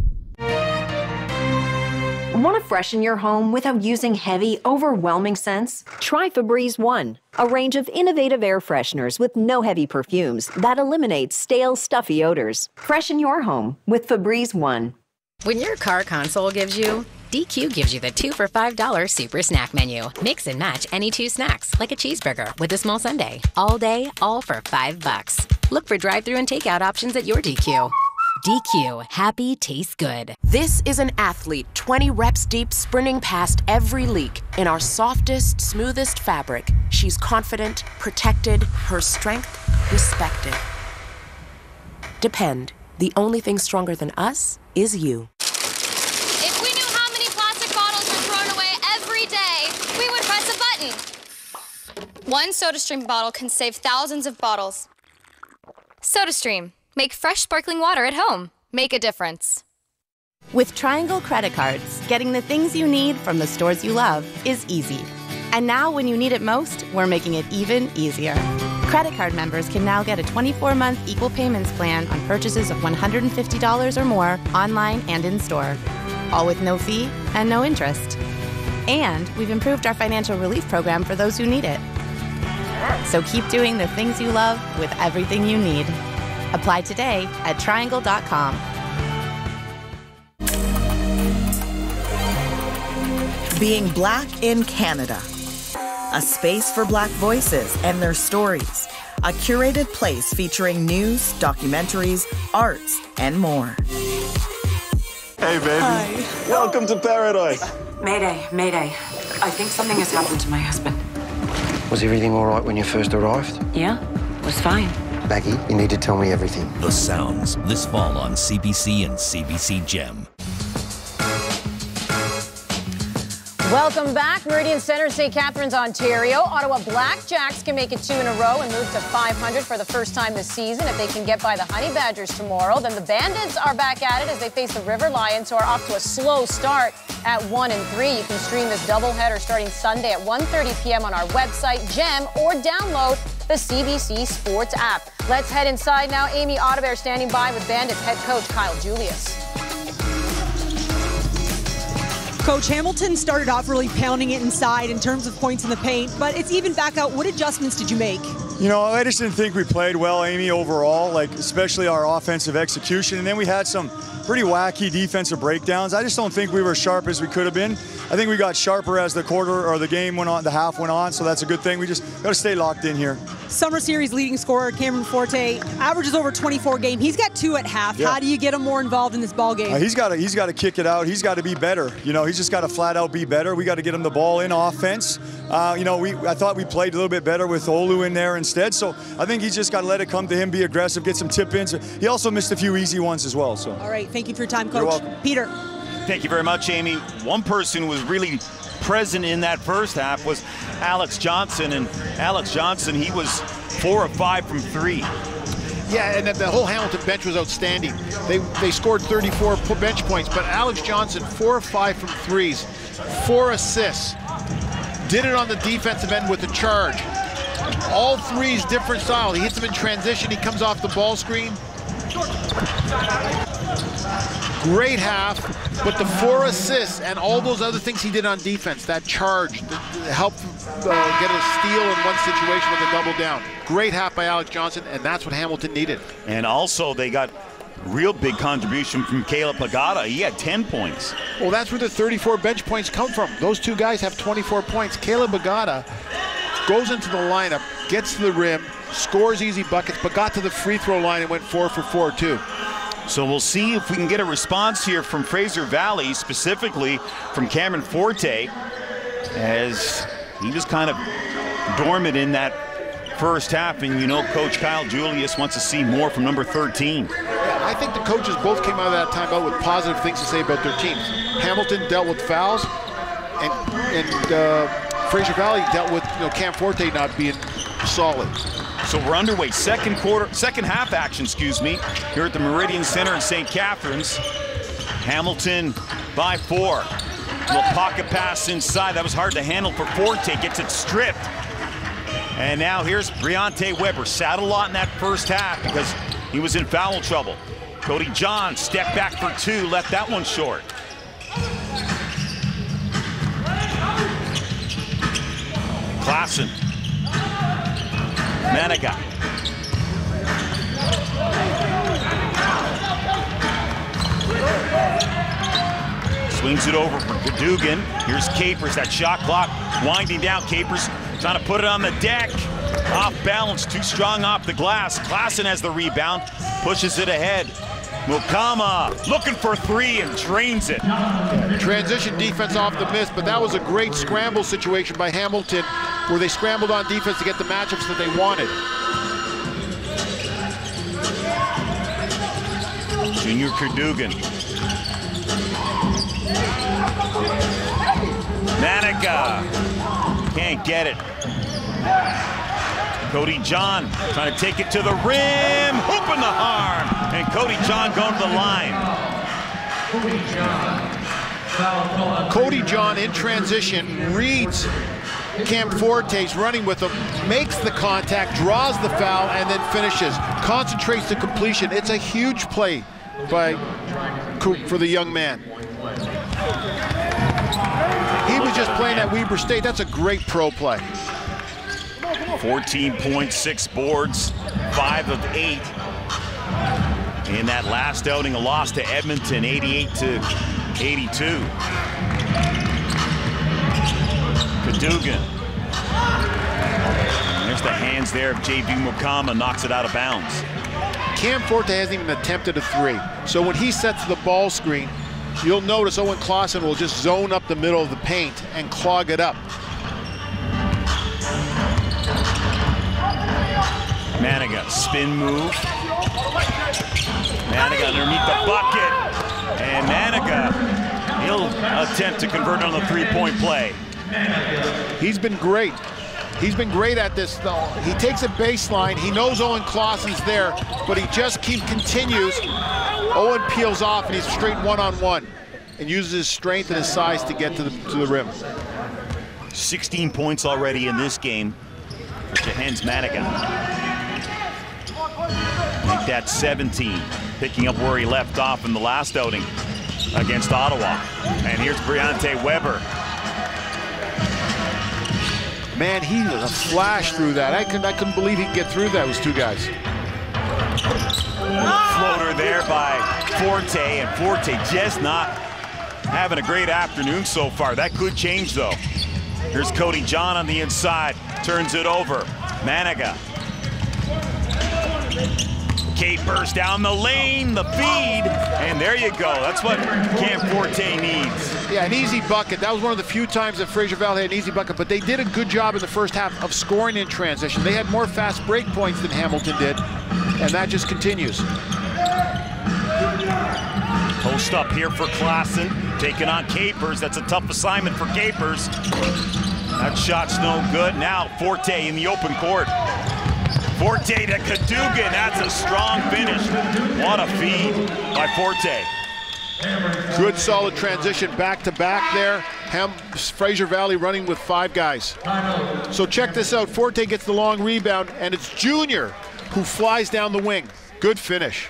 Want to freshen your home without using heavy, overwhelming scents? Try Febreze One, a range of innovative air fresheners with no heavy perfumes that eliminates stale, stuffy odors. Freshen your home with Febreze One. When your car console gives you, D Q gives you the two for five dollar Super Snack Menu. Mix and match any two snacks, like a cheeseburger with a small sundae. All day, all for five bucks. Look for drive-thru and takeout options at your D Q. D Q, happy tastes good. This is an athlete twenty reps deep, sprinting past every leak in our softest, smoothest fabric. She's confident, protected, her strength respected. Depend. The only thing stronger than us is you. If we knew how many plastic bottles were thrown away every day, we would press a button. One SodaStream bottle can save thousands of bottles. SodaStream. Make fresh sparkling water at home. Make a difference. With Triangle credit cards, getting the things you need from the stores you love is easy. And now when you need it most, we're making it even easier. Credit card members can now get a twenty-four month equal payments plan on purchases of one hundred fifty dollars or more online and in-store. All with no fee and no interest. And we've improved our financial relief program for those who need it. So keep doing the things you love with everything you need. Apply today at triangle dot com. Being Black in Canada. A space for Black voices and their stories. A curated place featuring news, documentaries, arts, and more. Hey, baby. Hi. Welcome to paradise. Mayday, mayday. I think something has happened to my husband. Was everything all right when you first arrived? Yeah, it was fine. Maggie, you need to tell me everything. The Sounds, this fall on C B C and C B C Gem. Welcome back. Meridian Centre, Saint Catharines, Ontario. Ottawa Blackjacks can make it two in a row and move to five hundred for the first time this season. If they can get by the Honey Badgers tomorrow, then the Bandits are back at it as they face the River Lions, who are off to a slow start at one and three. You can stream this doubleheader starting Sunday at one thirty p.m. on our website, Gem, or download the C B C Sports app. Let's head inside now. Amy Audebert standing by with Bandits head coach Kyle Julius. Coach, Hamilton started off really pounding it inside in terms of points in the paint, but it's even back out. What adjustments did you make? You know, I just didn't think we played well, Amy, overall, like especially our offensive execution. And then we had some pretty wacky defensive breakdowns. I just don't think we were as sharp as we could have been. I think we got sharper as the quarter or the game went on, the half went on, so that's a good thing. We just got to stay locked in here. Summer Series leading scorer Cameron Forte averages over twenty-four a game. He's got two at half. Yeah. How do you get him more involved in this ball game? Uh, he's got to he's got to kick it out. He's got to be better. You know, he's just got to flat out be better. We got to get him the ball in offense. Uh, you know, we I thought we played a little bit better with Olu in there instead. So I think he's just got to let it come to him, be aggressive, get some tip-ins. He also missed a few easy ones as well. So. All right, thank you for your time, Coach. You're welcome. Peter. Thank you very much, Amy. One person who was really present in that first half was Alex Johnson, and Alex Johnson, he was four of five from three. Yeah, and the whole Hamilton bench was outstanding. They they scored thirty-four bench points, but Alex Johnson, four of five from threes, four assists. Did it on the defensive end with the charge. All threes different style. He hits them in transition. He comes off the ball screen. Great half, but the four assists and all those other things he did on defense, that charge, the, the helped uh, get a steal in one situation with a double down. Great half by Alex Johnson, and that's what Hamilton needed. And also they got real big contribution from Caleb Pagata. He had ten points. Well, that's where the thirty-four bench points come from. Those two guys have twenty-four points. Caleb Pagata goes into the lineup, gets to the rim, scores easy buckets, but got to the free throw line and went four for four too. So we'll see if we can get a response here from Fraser Valley, specifically from Cameron Forte, as he was kind of dormant in that first half, and you know Coach Kyle Julius wants to see more from number thirteen. Yeah, I think the coaches both came out of that timeout with positive things to say about their teams. Hamilton dealt with fouls, and, and uh, Fraser Valley dealt with you know Cam Forte not being solid. So we're underway, second quarter, second half action, excuse me, here at the Meridian Centre in Saint Catharines. Hamilton by four. Little pocket pass inside. That was hard to handle for Forte. Gets it stripped. And now here's Briante Weber. Sat a lot in that first half because he was in foul trouble. Cody John stepped back for two, left that one short. Klassen. Manigat. Swings it over for Cadogan. Here's Capers, that shot clock winding down. Capers trying to put it on the deck. Off balance, too strong off the glass. Klassen has the rebound, pushes it ahead. Mukama looking for three and drains it. Transition defense off the miss, but that was a great scramble situation by Hamilton where they scrambled on defense to get the matchups that they wanted. Junior Cadogan. Manica can't get it. Cody John trying to take it to the rim, hooping the harm, and Cody John going to the line. Cody John in transition reads Cam Forte's running with him, makes the contact, draws the foul, and then finishes. Concentrates the completion. It's a huge play by Coop for the young man. He was just playing at Weber State. That's a great pro play. fourteen point six boards, five of eight. In that last outing, a loss to Edmonton, eighty-eight to eighty-two. Cadogan. And there's the hands there of J V Mukama, knocks it out of bounds. Cam Forte hasn't even attempted a three. So when he sets the ball screen, you'll notice Owen Clausen will just zone up the middle of the paint and clog it up. Maniga, spin move. Maniga underneath the bucket. And Maniga, he'll attempt to convert on the three-point play. He's been great. He's been great at this, though. He takes a baseline. He knows Owen Clausen's there, but he just keep continues. Owen peels off, and he's straight one-on-one and uses his strength and his size to get to the, to the rim. sixteen points already in this game for Jahens Maniga. Make that seventeen, picking up where he left off in the last outing against Ottawa. And here's Briante Weber. Man, he was a flash through that. I couldn't, I couldn't believe he could get through that. It was two guys. Floater there by Forte, and Forte just not having a great afternoon so far. That could change, though. Here's Cody John on the inside, turns it over. Maniga. Capers down the lane, the feed, and there you go. That's what Cam Forte needs. Yeah, an easy bucket. That was one of the few times that Fraser Valley had an easy bucket, but they did a good job in the first half of scoring in transition. They had more fast break points than Hamilton did, and that just continues. Post up here for Clausen, taking on Capers. That's a tough assignment for Capers. That shot's no good. Now Forte in the open court. Forte to Cadogan, that's a strong finish. What a feed by Forte. Good solid transition back to back there. Ham, Fraser Valley running with five guys. So check this out, Forte gets the long rebound, and it's Junior who flies down the wing. Good finish.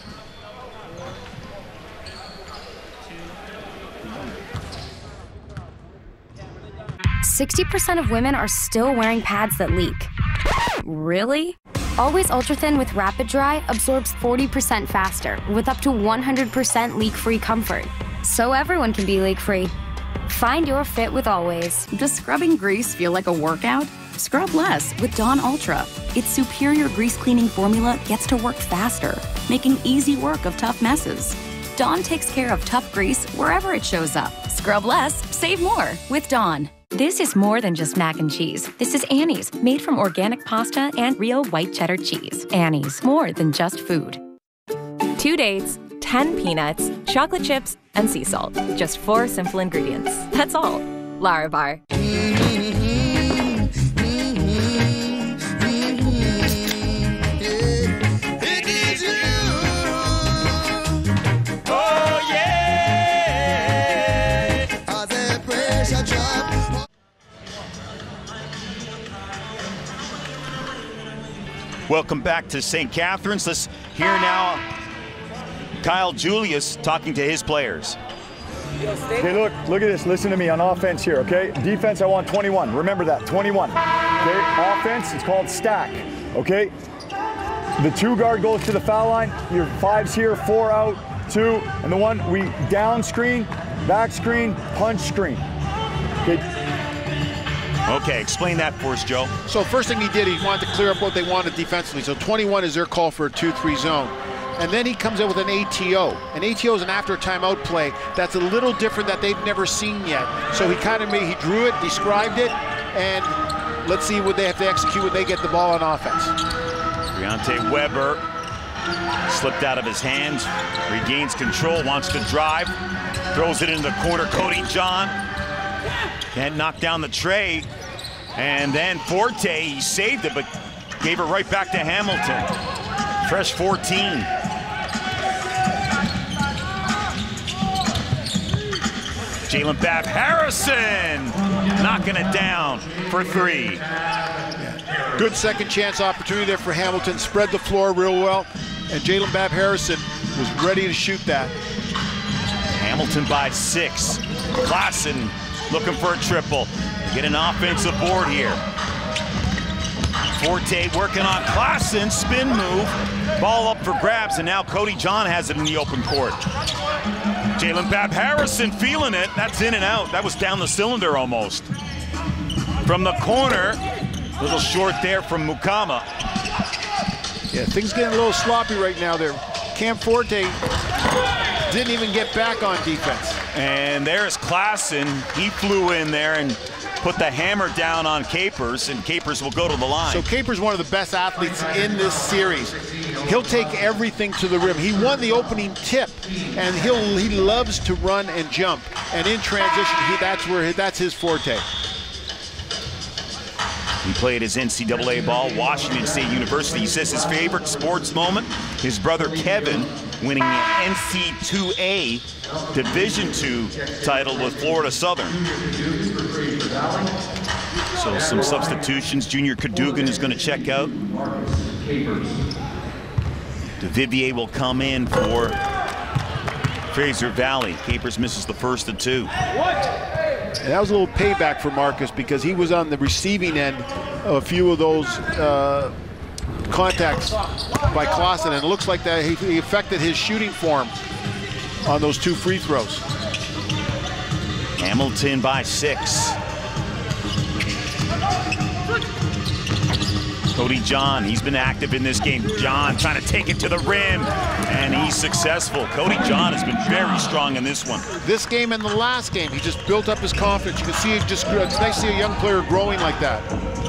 sixty percent of women are still wearing pads that leak. Really? Always Ultra Thin with Rapid Dry absorbs forty percent faster with up to one hundred percent leak-free comfort. So everyone can be leak-free. Find your fit with Always. Does scrubbing grease feel like a workout? Scrub less with Dawn Ultra. Its superior grease cleaning formula gets to work faster, making easy work of tough messes. Dawn takes care of tough grease wherever it shows up. Scrub less, save more with Dawn. This is more than just mac and cheese. This is Annie's, made from organic pasta and real white cheddar cheese. Annie's, more than just food. Two dates, ten peanuts, chocolate chips, and sea salt. Just four simple ingredients. That's all. Larabar. Welcome back to Saint Catharines. Let's hear now Kyle Julius talking to his players. Okay, look, look at this. Listen to me on offense here, okay? Defense, I want twenty-one. Remember that, twenty-one. Okay, offense, it's called stack, okay? The two guard goes to the foul line. Your five's here, four out, two, and the one we down screen, back screen, punch screen. Okay. Okay, explain that for us, Joe. So first thing he did, he wanted to clear up what they wanted defensively. So twenty-one is their call for a two three zone. And then he comes out with an A T O. An A T O is an after timeout play that's a little different that they've never seen yet. So he kind of made, he drew it, described it, and let's see what they have to execute when they get the ball on offense. Briante Weber slipped out of his hands, regains control, wants to drive, throws it into the corner. Cody John can't knock down the tray. And then Forte, he saved it, but Gave it right back to Hamilton. Fresh fourteen. Jalen Bab Harrison knocking it down for three. Yeah. Good second chance opportunity there for Hamilton. Spread the floor real well. And Jalen Bab Harrison was ready to shoot that. Hamilton by six. Klassen looking for a triple. Get an offensive board here. Forte working on Klassen, spin move. Ball up for grabs, and now Cody John has it in the open court. Jalen Bab Harrison feeling it. That's in and out. That was down the cylinder almost. From the corner, a little short there from Mukama. Yeah, things getting a little sloppy right now there. Cam Forte didn't even get back on defense. And there's Klassen. He flew in there and put the hammer down on Capers, and Capers will go to the line. So Capers one of the best athletes in this series. He'll take everything to the rim. He won the opening tip, and he'll he loves to run and jump. And in transition, he, that's where that's his forte. He played his N C double A ball, Washington State University. He says his favorite sports moment, his brother Kevin winning the N C two A Division two title with Florida Southern. So some substitutions. Junior Cadogan is going to check out. DeVivier will come in for Fraser Valley. Capers misses the first of two. And that was a little payback for Marcus because he was on the receiving end of a few of those uh, contacts by Klassen, and it looks like that he, he affected his shooting form on those two free throws. Hamilton by six. Cody John, he's been active in this game. John trying to take it to the rim, and he's successful. Cody John has been very strong in this one. This game and the last game, he just built up his confidence. You can see it just, it's nice to see a young player growing like that.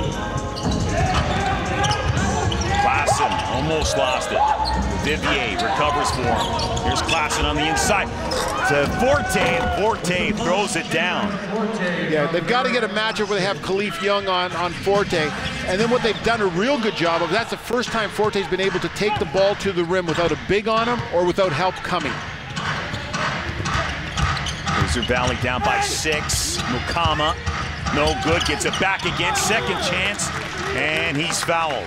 Klassen almost lost it. Vivier recovers for him. Here's Klassen on the inside to Forte, and Forte throws it down. Yeah, they've got to get a matchup where they have Khalif Young on, on Forte. And then what they've done a real good job of, that's the first time Forte's been able to take the ball to the rim without a big on him or without help coming. Fraser Valley down by six. Mukama, no good, gets it back again. Second chance, and he's fouled.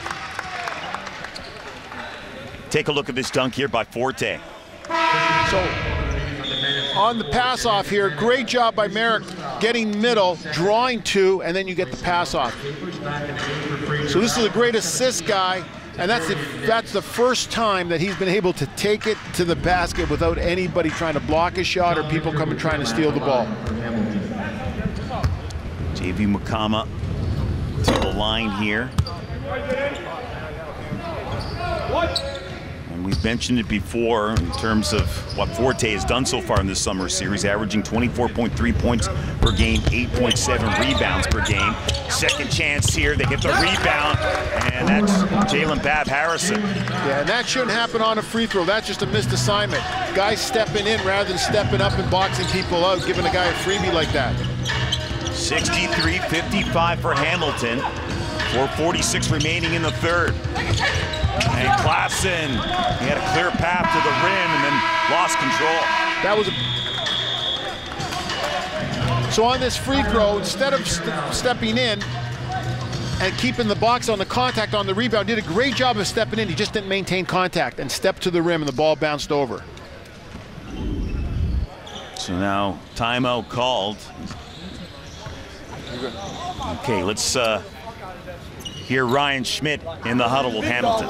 Take a look at this dunk here by Forte. So, on the pass off here, great job by Merrick getting middle, drawing two, and then you get the pass off. So this is a great assist guy, and that's the, that's the first time that he's been able to take it to the basket without anybody trying to block his shot or people coming trying to steal the ball. J V Mukama to the line here. And we've mentioned it before in terms of what Forte has done so far in this summer series, averaging twenty-four point three points per game, eight point seven rebounds per game. Second chance here, they get the rebound, and that's Jalen Bab Harrison. Yeah, and that shouldn't happen on a free throw. That's just a missed assignment. Guys stepping in rather than stepping up and boxing people out, giving a guy a freebie like that. sixty-three fifty-five for Hamilton. four forty-six remaining in the third. And Klassen, he had a clear path to the rim and then lost control. That was a... So on this free throw, instead of st stepping in and keeping the box on the contact on the rebound, did a great job of stepping in. He just didn't maintain contact and stepped to the rim, and the ball bounced over. So now timeout called. Okay, let's uh, hear Ryan Schmidt in the huddle with Hamilton.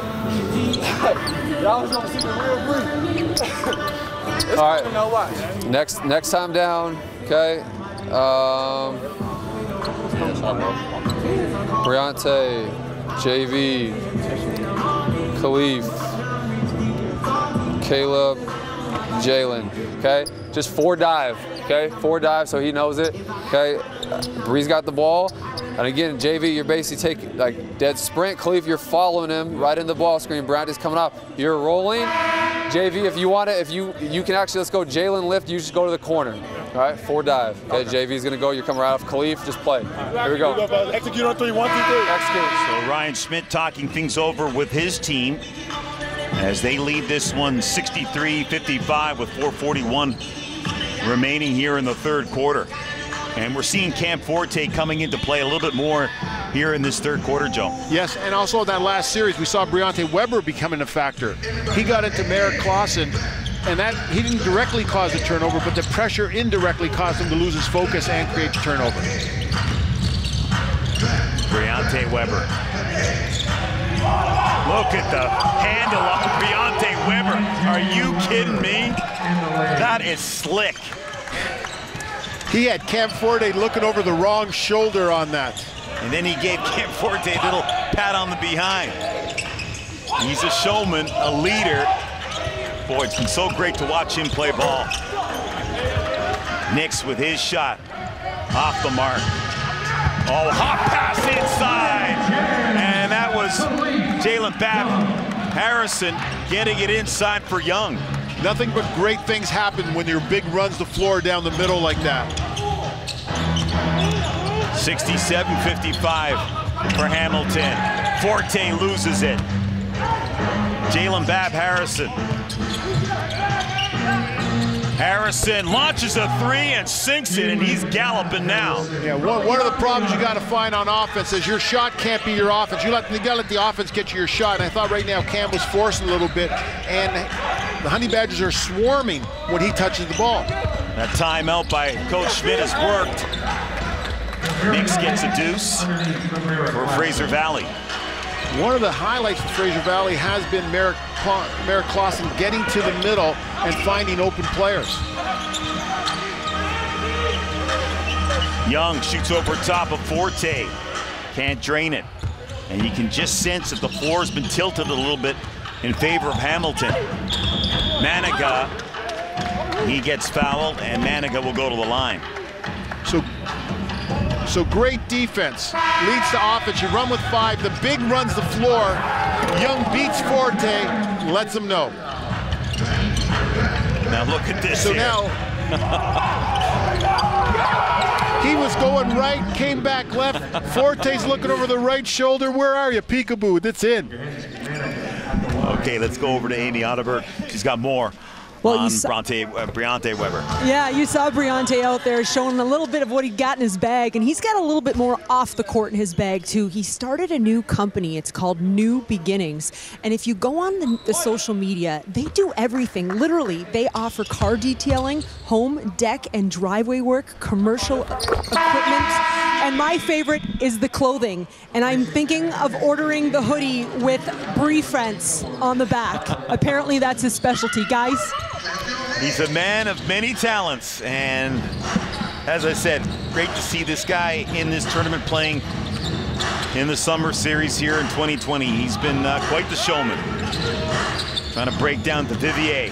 All right, next next time down, okay. Um, Briante, J V, Khalif, Caleb, Jalen, okay? Just four dive, okay? Four dive so he knows it, okay? Bree's got the ball. And again, J V, you're basically taking like dead sprint. Khalif, you're following him right in the ball screen. Briante's coming up. You're rolling. J V, if you want it, if you you can actually, let's go Jalen lift, you just go to the corner. All right, four dive. Okay, okay. J V's gonna go, you're coming right off Khalif, just play. Here we go. Execute on three, one, two, three. Execute. So Ryan Schmidt talking things over with his team as they lead this one sixty-three fifty-five with four forty-one remaining here in the third quarter. And we're seeing Cam Forte coming into play a little bit more here in this third quarter, Joe. Yes, and also that last series, we saw Briante Weber becoming a factor. He got into Merrick Clausen, and that he didn't directly cause a turnover, but the pressure indirectly caused him to lose his focus and create a turnover. Briante Weber. Look at the handle on Briante Weber. Are you kidding me? That is slick. He had Cam Forte looking over the wrong shoulder on that. And then he gave Cam Forte a little pat on the behind. He's a showman, a leader. Boy, it's been so great to watch him play ball. Nix with his shot. Off the mark. Oh, hot pass inside. And that was Jalen Bab Harrison getting it inside for Young. Nothing but great things happen when your big runs the floor down the middle like that. sixty-seven fifty-five for Hamilton. Forte loses it. Jalen Bab Harrison. Harrison launches a three and sinks it, and he's galloping now. Yeah, one, one of the problems you got to find on offense is your shot can't be your offense. You, let, you got to let the offense get you your shot. And I thought right now Cam was forcing a little bit, and the Honey Badgers are swarming when he touches the ball. That timeout by Coach Schmidt has worked. Nix gets a deuce for Fraser Valley. One of the highlights for Fraser Valley has been Merrick, Merrick Clausen getting to the middle and finding open players. Young shoots over top of Forte. Can't drain it. And you can just sense that the floor has been tilted a little bit in favor of Hamilton. Maniga, he gets fouled, and Maniga will go to the line. So, so great defense leads to offense. You run with five. The big runs the floor. Young beats Forte, lets him know. Now look at this. So here. now he was going right, came back left. Forte's looking over the right shoulder. Where are you, peekaboo? That's in. Okay, let's go over to Amy Otterberg. She's got more. Well, on saw, Briante, uh, Briante Weber. Yeah, you saw Briante out there showing a little bit of what he got in his bag, and he's got a little bit more off the court in his bag too. He started a new company. It's called New Beginnings, and if you go on the, the social media, they do everything. Literally, they offer car detailing, home, deck, and driveway work, commercial equipment, and my favorite is the clothing. And I'm thinking of ordering the hoodie with Bree Friends on the back. Apparently, that's his specialty, guys. He's a man of many talents, and as I said, great to see this guy in this tournament playing in the summer series here in twenty twenty. He's been uh, quite the showman. Trying to break down to Vivier.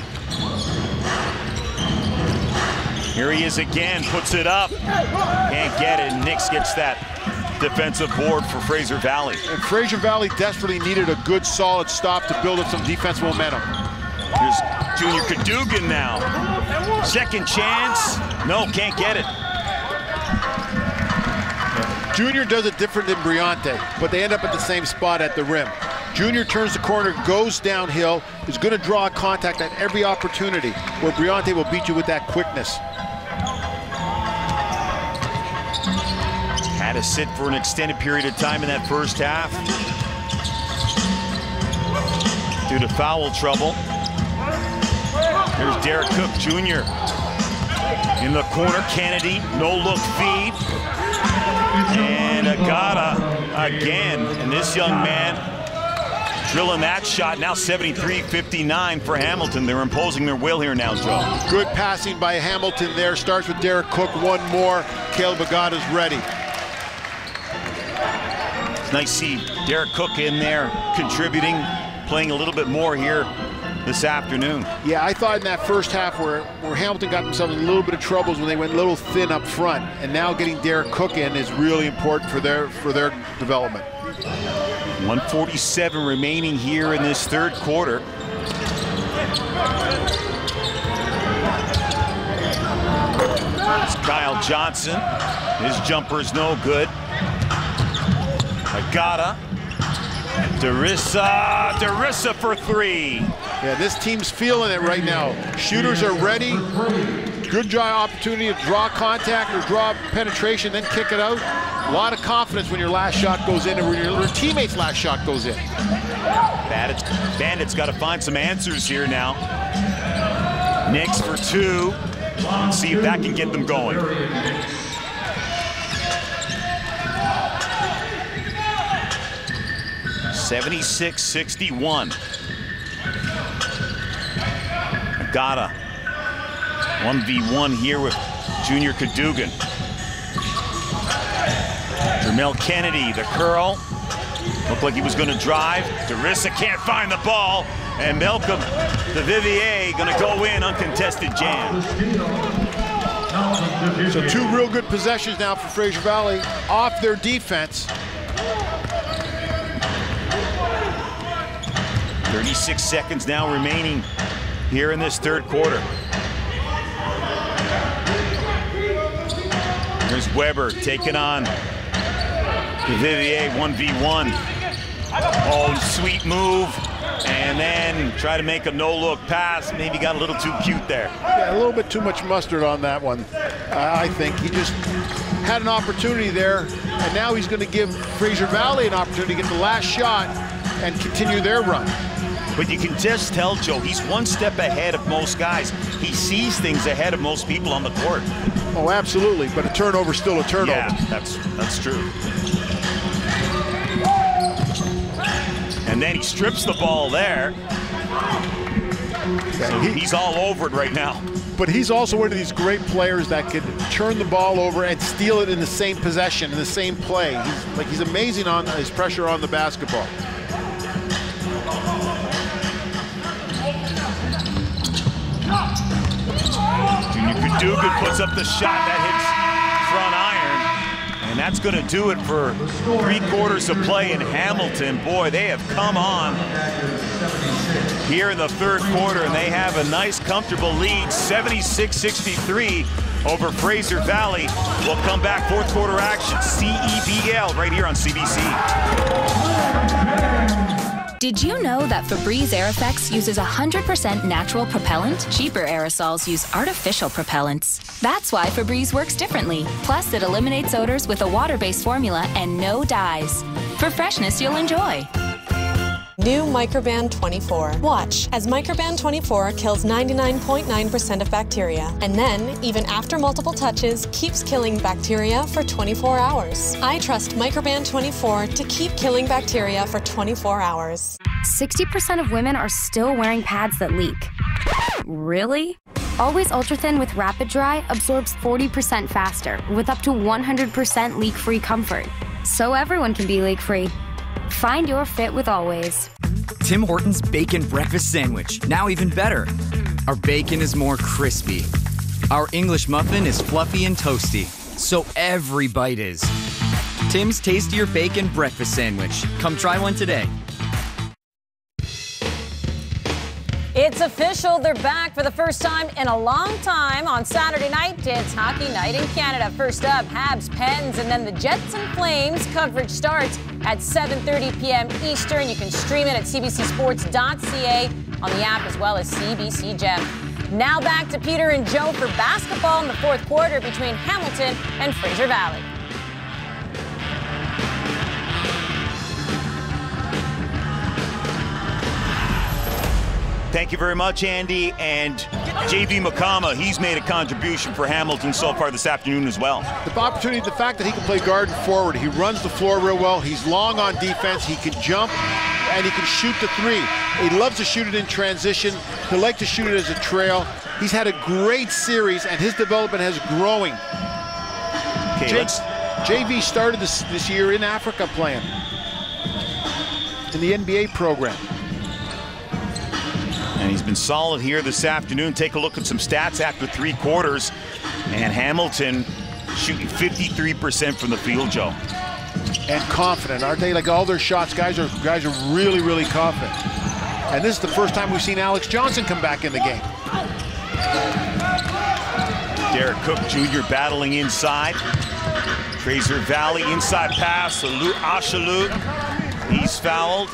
Here he is again, puts it up. Can't get it, and Nix gets that defensive board for Fraser Valley. And Fraser Valley desperately needed a good, solid stop to build up some defensive momentum. Here's Junior Cadogan now. Second chance. No, can't get it. Junior does it different than Briante, but they end up at the same spot at the rim. Junior turns the corner, goes downhill, is going to draw contact at every opportunity, where Briante will beat you with that quickness. Had to sit for an extended period of time in that first half due to foul trouble. Here's Derek Cook Junior in the corner. Kennedy, no look feed. And Agata again. And this young man drilling that shot. Now seventy-three fifty-nine for Hamilton. They're imposing their will here now, Joe. Good passing by Hamilton there. Starts with Derek Cook. One more. Caleb Agata's ready. It's nice to see Derek Cook in there contributing, playing a little bit more here this afternoon. Yeah, I thought in that first half where, where Hamilton got themselves in a little bit of troubles when they went a little thin up front, and now getting Derek Cook in is really important for their for their development. one forty-seven remaining here in this third quarter. It's Kyle Johnson. His jumper's no good. Agata. Darissa. Darissa for three. Yeah, this team's feeling it right now. Shooters are ready. Good dry opportunity to draw contact or draw penetration, then kick it out. A lot of confidence when your last shot goes in or when your teammate's last shot goes in. Bandits, Bandits got to find some answers here now. Knicks for two. Let's see if that can get them going. seventy-six sixty-one. Agata. one v one here with Junior Cadogan. Jermel Kennedy, the curl. Looked like he was going to drive. Darissa can't find the ball. And Malcolm, the Vivier, going to go in, uncontested jam. So two real good possessions now for Fraser Valley off their defense. thirty-six seconds now remaining here in this third quarter. There's Weber taking on Vivier one v one. Oh, sweet move. And then try to make a no-look pass. Maybe got a little too cute there. Yeah, a little bit too much mustard on that one. Uh, I think he just had an opportunity there, and now he's going to give Fraser Valley an opportunity to get the last shot and continue their run. But you can just tell, Joe, he's one step ahead of most guys. He sees things ahead of most people on the court. Oh, absolutely. But a turnover's still a turnover. Yeah, that's that's true. And then he strips the ball there. Yeah, so he, he's all over it right now. But he's also one of these great players that can turn the ball over and steal it in the same possession, in the same play. He's, like, he's amazing on his pressure on the basketball. Junior Cadogan puts up the shot that hits front iron. And that's going to do it for three quarters of play in Hamilton. Boy, they have come on here in the third quarter, and they have a nice, comfortable lead, seventy-six sixty-three over Fraser Valley. We'll come back, fourth quarter action, C E B L, right here on C B C. Did you know that Febreze Air Effects uses one hundred percent natural propellant? Cheaper aerosols use artificial propellants. That's why Febreze works differently. Plus, it eliminates odors with a water-based formula and no dyes. For freshness you'll enjoy. New Microban twenty-four. Watch as Microban twenty-four kills ninety-nine point nine percent of bacteria, and then, even after multiple touches, keeps killing bacteria for twenty-four hours. I trust Microban twenty-four to keep killing bacteria for twenty-four hours. sixty percent of women are still wearing pads that leak. Really? Always Ultra Thin with Rapid Dry absorbs forty percent faster with up to one hundred percent leak-free comfort. So everyone can be leak-free. Find your fit with Always. Tim Hortons Bacon Breakfast Sandwich, now even better. Our bacon is more crispy. Our English muffin is fluffy and toasty, so every bite is. Tim's Tastier Bacon Breakfast Sandwich. Come try one today. It's official. They're back for the first time in a long time on Saturday night. It's Hockey Night in Canada. First up, Habs, Pens, and then the Jets and Flames. Coverage starts at seven thirty p m Eastern. You can stream it at c b c sports dot c a on the app as well as C B C Gem. Now back to Peter and Joe for basketball in the fourth quarter between Hamilton and Fraser Valley. Thank you very much, Andy. And J V McCama, he's made a contribution for Hamilton so far this afternoon as well. The opportunity, the fact that he can play guard and forward, he runs the floor real well, he's long on defense, he can jump, and he can shoot the three. He loves to shoot it in transition. He'll like to shoot it as a trail. He's had a great series, and his development has growing. Okay, J let's... J V started this, this year in Africa playing in the N B A program. And he's been solid here this afternoon. Take a look at some stats after three quarters. And Hamilton shooting fifty-three percent from the field, Joe. and confident, aren't they? Like all their shots, guys are guys are really, really confident. And this is the first time we've seen Alex Johnson come back in the game. Derek Cook Junior battling inside. Fraser Valley inside pass to Lou Ashalu. He's fouled.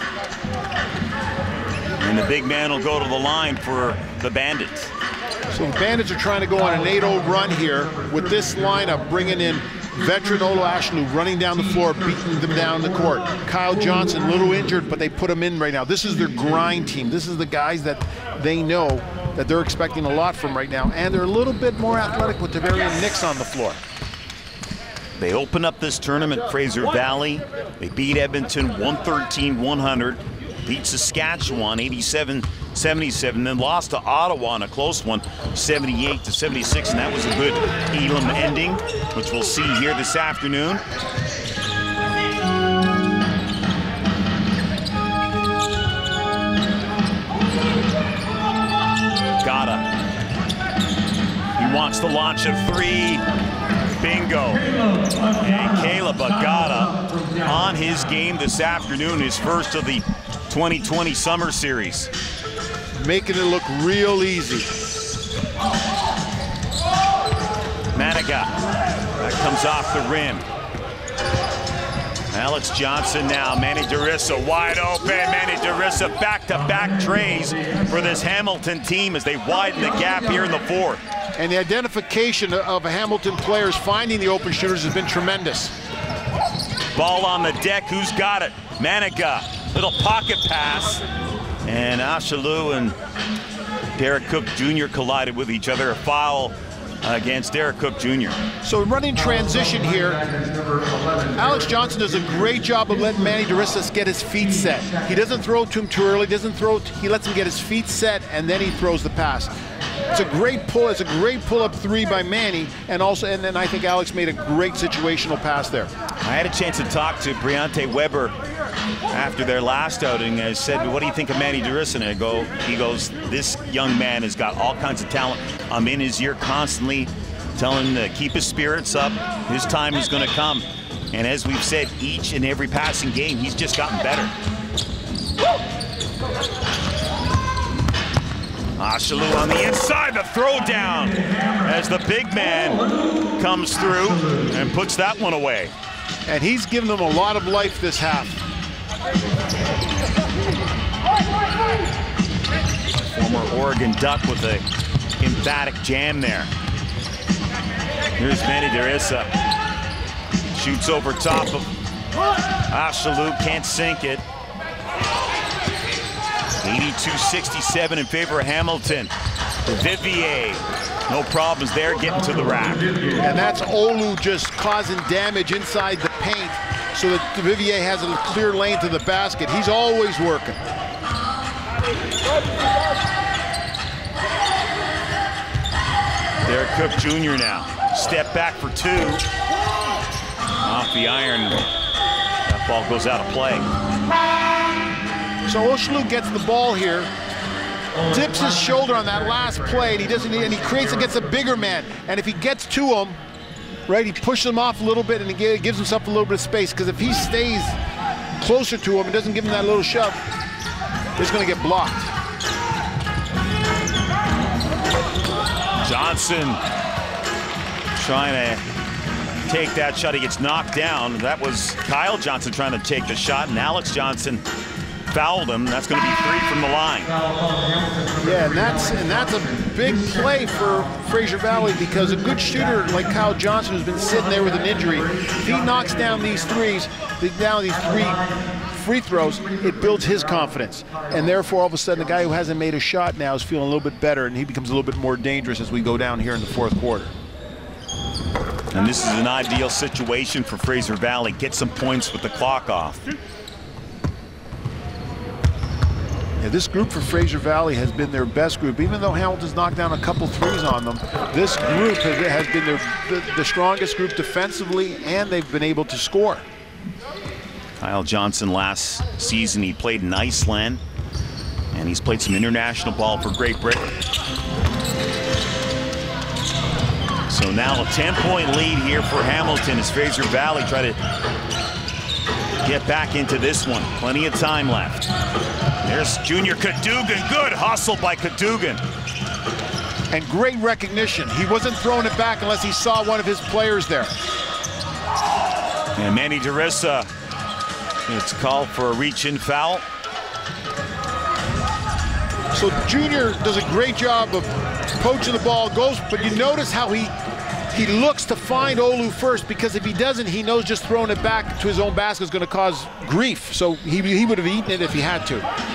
And the big man will go to the line for the Bandits. So the Bandits are trying to go on an eight oh run here with this lineup, bringing in veteran Olu Ashalu running down the floor, beating them down the court. Kyle Johnson, a little injured, but they put him in right now. This is their grind team. This is the guys that they know that they're expecting a lot from right now, and they're a little bit more athletic with Tavarian Nix on the floor. They open up this tournament, Fraser Valley. They beat Edmonton one thirteen one hundred, beat Saskatchewan eighty-seven seventy-seven, then lost to Ottawa in a close one, seventy-eight to seventy-six, and that was a good Elam ending, which we'll see here this afternoon. Gata. He wants to launch a three. Bingo. And Caleb Agata on his game this afternoon, his first of the twenty twenty Summer Series. Making it look real easy. Maniga. That comes off the rim. Alex Johnson now. Manny Darissa wide open. Manny Darissa back-to-back trays for this Hamilton team as they widen the gap here in the fourth. And the identification of Hamilton players finding the open shooters has been tremendous. Ball on the deck. Who's got it? Maniga. Little pocket pass. And Ashalu and Derek Cook Junior collided with each other. A foul against Derek Cook Junior So running transition here, Alex Johnson does a great job of letting Manny Darissa get his feet set. He doesn't throw to him too early, doesn't throw, he lets him get his feet set, and then he throws the pass. It's a great pull, it's a great pull-up three by Manny, and also, and then I think Alex made a great situational pass there. I had a chance to talk to Briante Weber after their last outing. I said, what do you think of Manny Darissa? And I go, he goes, this young man has got all kinds of talent. I'm in his ear constantly, telling him to keep his spirits up. His time is going to come. And as we've said, each and every passing game, he's just gotten better. Ashalu on the inside, the throw down as the big man comes through and puts that one away. And he's given them a lot of life this half. Former Oregon Duck with a emphatic jam there. Here's Manny Darissa. Shoots over top of Ashalu, can't sink it. eighty-two sixty-seven in favor of Hamilton. Vivier, no problems there, getting to the rack. And that's Olu just causing damage inside the paint so that Vivier has a clear lane to the basket. He's always working. Derek Cook Junior now. Step back for two. Off the iron. That ball goes out of play. So Ashalu gets the ball here, dips his shoulder on that last play, and he doesn't, and he creates against a bigger man. And if he gets to him, right, he pushes him off a little bit and he gives himself a little bit of space. Because if he stays closer to him and doesn't give him that little shove, he's going to get blocked. Johnson trying to take that shot. He gets knocked down. That was Kyle Johnson trying to take the shot, and Alex Johnson fouled him. That's going to be three from the line. Yeah, and that's and that's a big play for Fraser Valley, because a good shooter like Kyle Johnson, who's been sitting there with an injury, if he knocks down these threes, down these three free throws, it builds his confidence. And therefore, all of a sudden, the guy who hasn't made a shot now is feeling a little bit better, and he becomes a little bit more dangerous as we go down here in the fourth quarter. And this is an ideal situation for Fraser Valley. Get some points with the clock off. Yeah, this group for Fraser Valley has been their best group. Even though Hamilton's knocked down a couple threes on them, this group has, has been their, the, the strongest group defensively, and they've been able to score. Kyle Johnson last season, he played in Iceland, and he's played some international ball for Great Britain. So now a ten point lead here for Hamilton as Fraser Valley try to get back into this one. Plenty of time left. There's Junior Cadogan. Good hustle by Cadogan. And great recognition. He wasn't throwing it back unless he saw one of his players there. And Manny Teresa, it's called for a reach-in foul. So Junior does a great job of poaching the ball, goes, but you notice how he he looks to find Olu first, because if he doesn't, he knows just throwing it back to his own basket is going to cause grief. So he, he would have eaten it if he had to.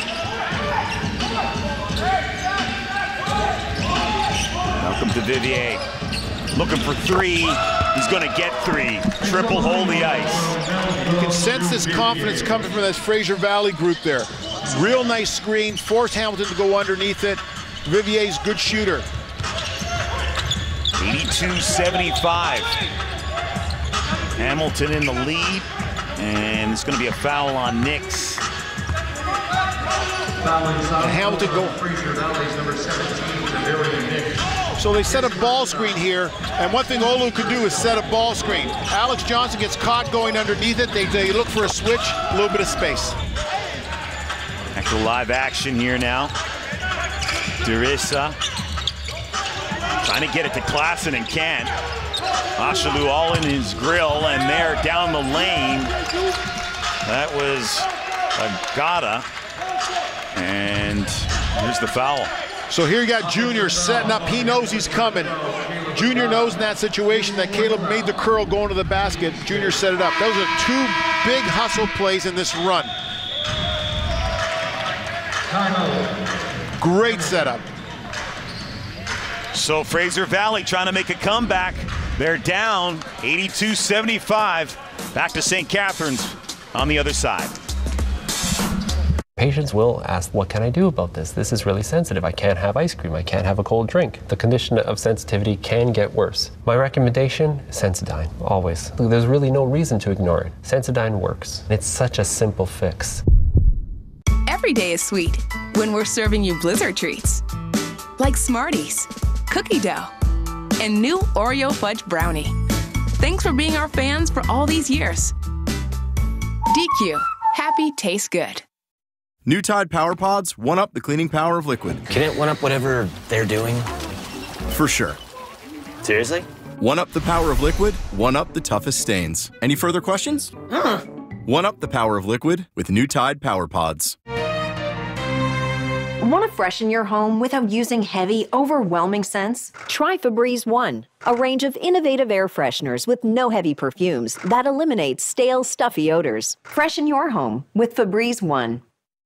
Welcome to Vivier. Looking for three. He's going to get three. Triple hold the ice. You can sense this confidence coming from this Fraser Valley group there. Real nice screen. Forced Hamilton to go underneath it. Vivier's good shooter. eighty-two seventy-five. Hamilton in the lead. And it's going to be a foul on Nix. And Hamilton go. So they set a ball screen here, and one thing Olu could do is set a ball screen. Alex Johnson gets caught going underneath it. They, they look for a switch, a little bit of space. Back to live action here now. Teresa trying to get it to Klassen and can't. Ashalu all in his grill, and they're down the lane. That was Agata, and here's the foul. So here you got Junior setting up. He knows he's coming. Junior knows in that situation that Caleb made the curl going to the basket. Junior set it up. Those are two big hustle plays in this run. Great setup. So Fraser Valley trying to make a comeback. They're down eighty-two seventy-five. Back to Saint Catharines on the other side. Patients will ask, what can I do about this? This is really sensitive. I can't have ice cream. I can't have a cold drink. The condition of sensitivity can get worse. My recommendation, Sensodyne, always. There's really no reason to ignore it. Sensodyne works. It's such a simple fix. Every day is sweet when we're serving you Blizzard treats. Like Smarties, cookie dough, and new Oreo fudge brownie. Thanks for being our fans for all these years. D Q, happy tastes good. New Tide Power Pods one-up the cleaning power of liquid. Can it one-up whatever they're doing? For sure. Seriously? One-up the power of liquid, one-up the toughest stains. Any further questions? Huh. One-up the power of liquid with New Tide Power Pods. Want to freshen your home without using heavy, overwhelming scents? Try Febreze One, a range of innovative air fresheners with no heavy perfumes that eliminates stale, stuffy odors. Freshen your home with Febreze One.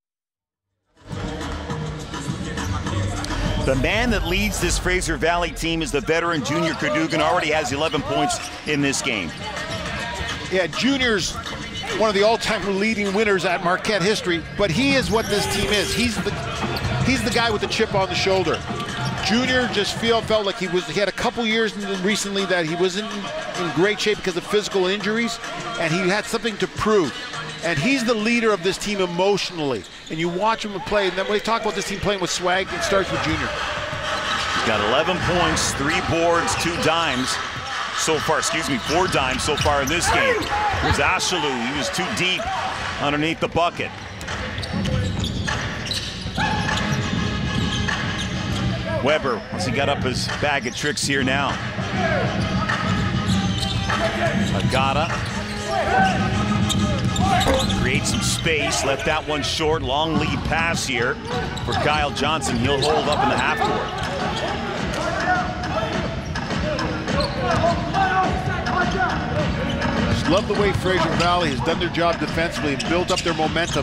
The man that leads this Fraser Valley team is the veteran Junior Cadogan. Already has eleven points in this game. Yeah, Junior's one of the all-time leading winners at Marquette history, but he is what this team is. He's the he's the guy with the chip on the shoulder. Junior just feel, felt like he was he had a couple years recently that he wasn't in great shape because of physical injuries, and he had something to prove. And he's the leader of this team emotionally. And you watch him play, and then when they talk about this team playing with swag, it starts with Junior. He's got eleven points, three boards, two dimes so far, excuse me, four dimes so far in this game. Here's Ashalu, he was too deep underneath the bucket. Weber, once he got up his bag of tricks here now. Agata. Create some space, left that one short. Long lead pass here for Kyle Johnson. He'll hold up in the half court. Just love the way Fraser Valley has done their job defensively and built up their momentum.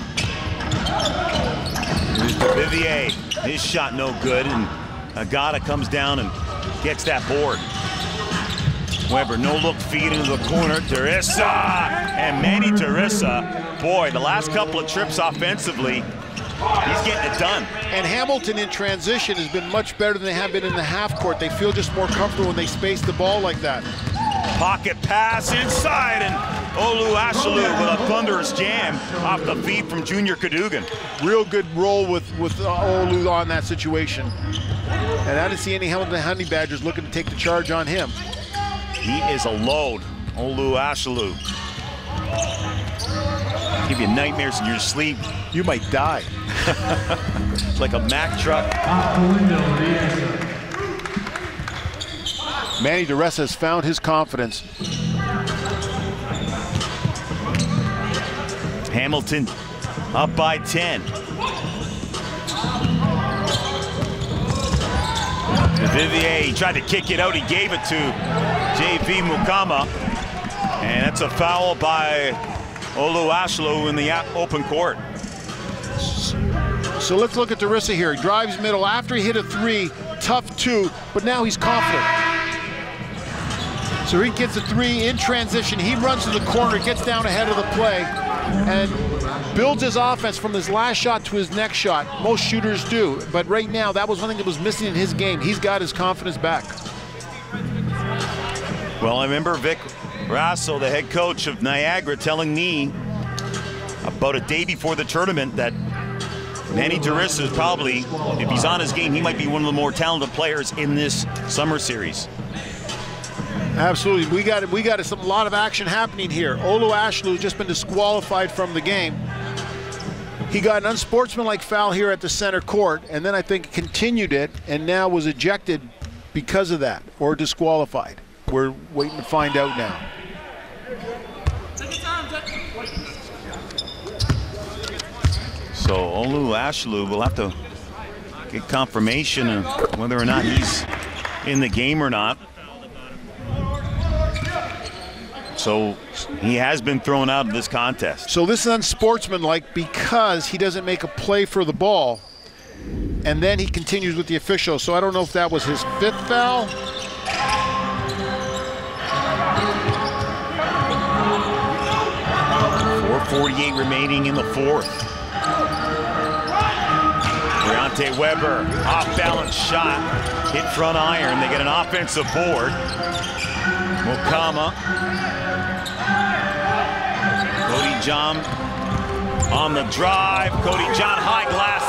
Here's Vivier. His shot no good, and Agata comes down and gets that board. Weber, no look feed into the corner. Teresa and Manny Teresa. Boy, the last couple of trips offensively, he's getting it done. And Hamilton in transition has been much better than they have been in the half court. They feel just more comfortable when they space the ball like that. Pocket pass inside, and Olu Ashalu with a thunderous jam off the feed from Junior Cadogan. Real good roll with, with uh, Olu on that situation. And I didn't see any Hamilton Honey Badgers looking to take the charge on him. He is a load, Olu Ashalu. Give you nightmares in your sleep. You might die. Like a Mack truck. Manny DeRessa has found his confidence. Hamilton up by ten. Vivier, he tried to kick it out. He gave it to J V Mukama. And that's a foul by Oluwaseun in the open court. So let's look at DeRissa here. He drives middle after he hit a three, tough two, but now he's confident. So he gets a three in transition. He runs to the corner, gets down ahead of the play, and builds his offense from his last shot to his next shot. Most shooters do, but right now that was one thing that was missing in his game. He's got his confidence back. Well, I remember Vic Rasso, the head coach of Niagara, telling me about a day before the tournament that Manny DeRissa is probably, if he's on his game, he might be one of the more talented players in this summer series. Absolutely, we got we got a lot of action happening here. Oluwaseun has just been disqualified from the game. He got an unsportsmanlike foul here at the center court, and then I think continued it, and now was ejected because of that, or disqualified. We're waiting to find out now. So Oluwaseun will have to get confirmation of whether or not he's in the game or not. So he has been thrown out of this contest. So this is unsportsmanlike because he doesn't make a play for the ball, and then he continues with the official. So I don't know if that was his fifth foul. four forty-eight remaining in the fourth. Deontay Weber, off-balance shot, hit front iron. They get an offensive board. Mukama. Cody John on the drive. Cody John high glass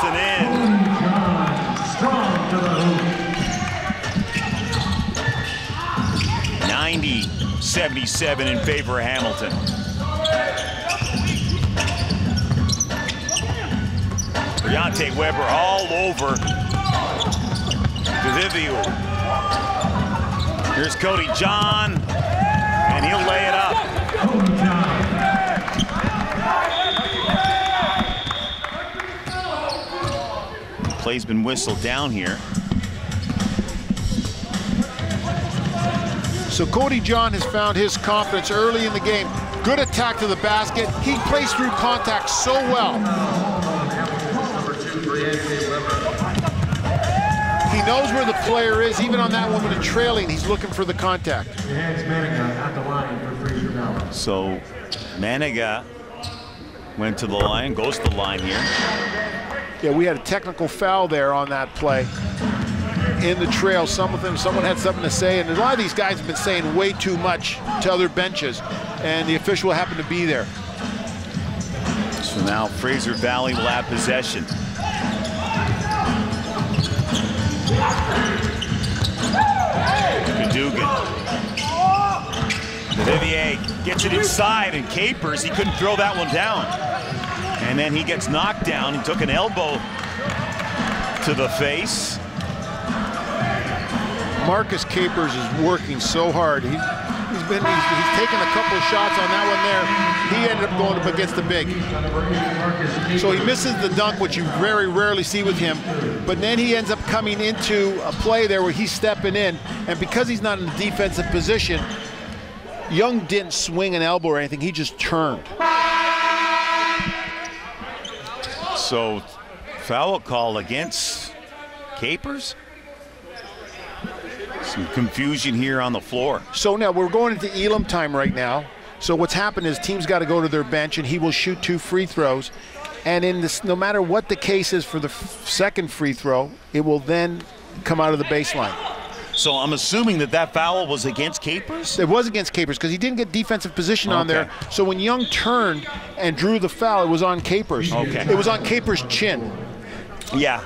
and in. ninety seventy-seven in favor of Hamilton. Deontay Weber all over DeVivio. Here's Cody John, and he'll lay it up. Play's been whistled down here. So Cody John has found his confidence early in the game. Good attack to the basket. He plays through contact so well. He knows where the player is, even on that one with a trailing, he's looking for the contact. So Maniga went to the line, goes to the line here. Yeah, we had a technical foul there on that play. In the trail, some of them, someone had something to say, and a lot of these guys have been saying way too much to other benches, and the official happened to be there. So now Fraser Valley will have possession. Dugan. Vivier gets it inside and capers. He couldn't throw that one down. And then he gets knocked down. He took an elbow to the face. Marcus Capers is working so hard. He, he's been he's, he's taken a couple of shots on that one there. He ended up going up against the big. So he misses the dunk, which you very rarely see with him. But then he ends up coming into a play there where he's stepping in. And because he's not in the defensive position, Young didn't swing an elbow or anything. He just turned. So foul call against Capers. Some confusion here on the floor. So now we're going into Elam time right now. So what's happened is teams got to go to their bench, and he will shoot two free throws. And in this, no matter what the case is for the f second free throw, it will then come out of the baseline. So I'm assuming that that foul was against Capers? It was against Capers because he didn't get defensive position okay. on there. So when Young turned and drew the foul, it was on Capers. Okay. It was on Capers' chin. Yeah.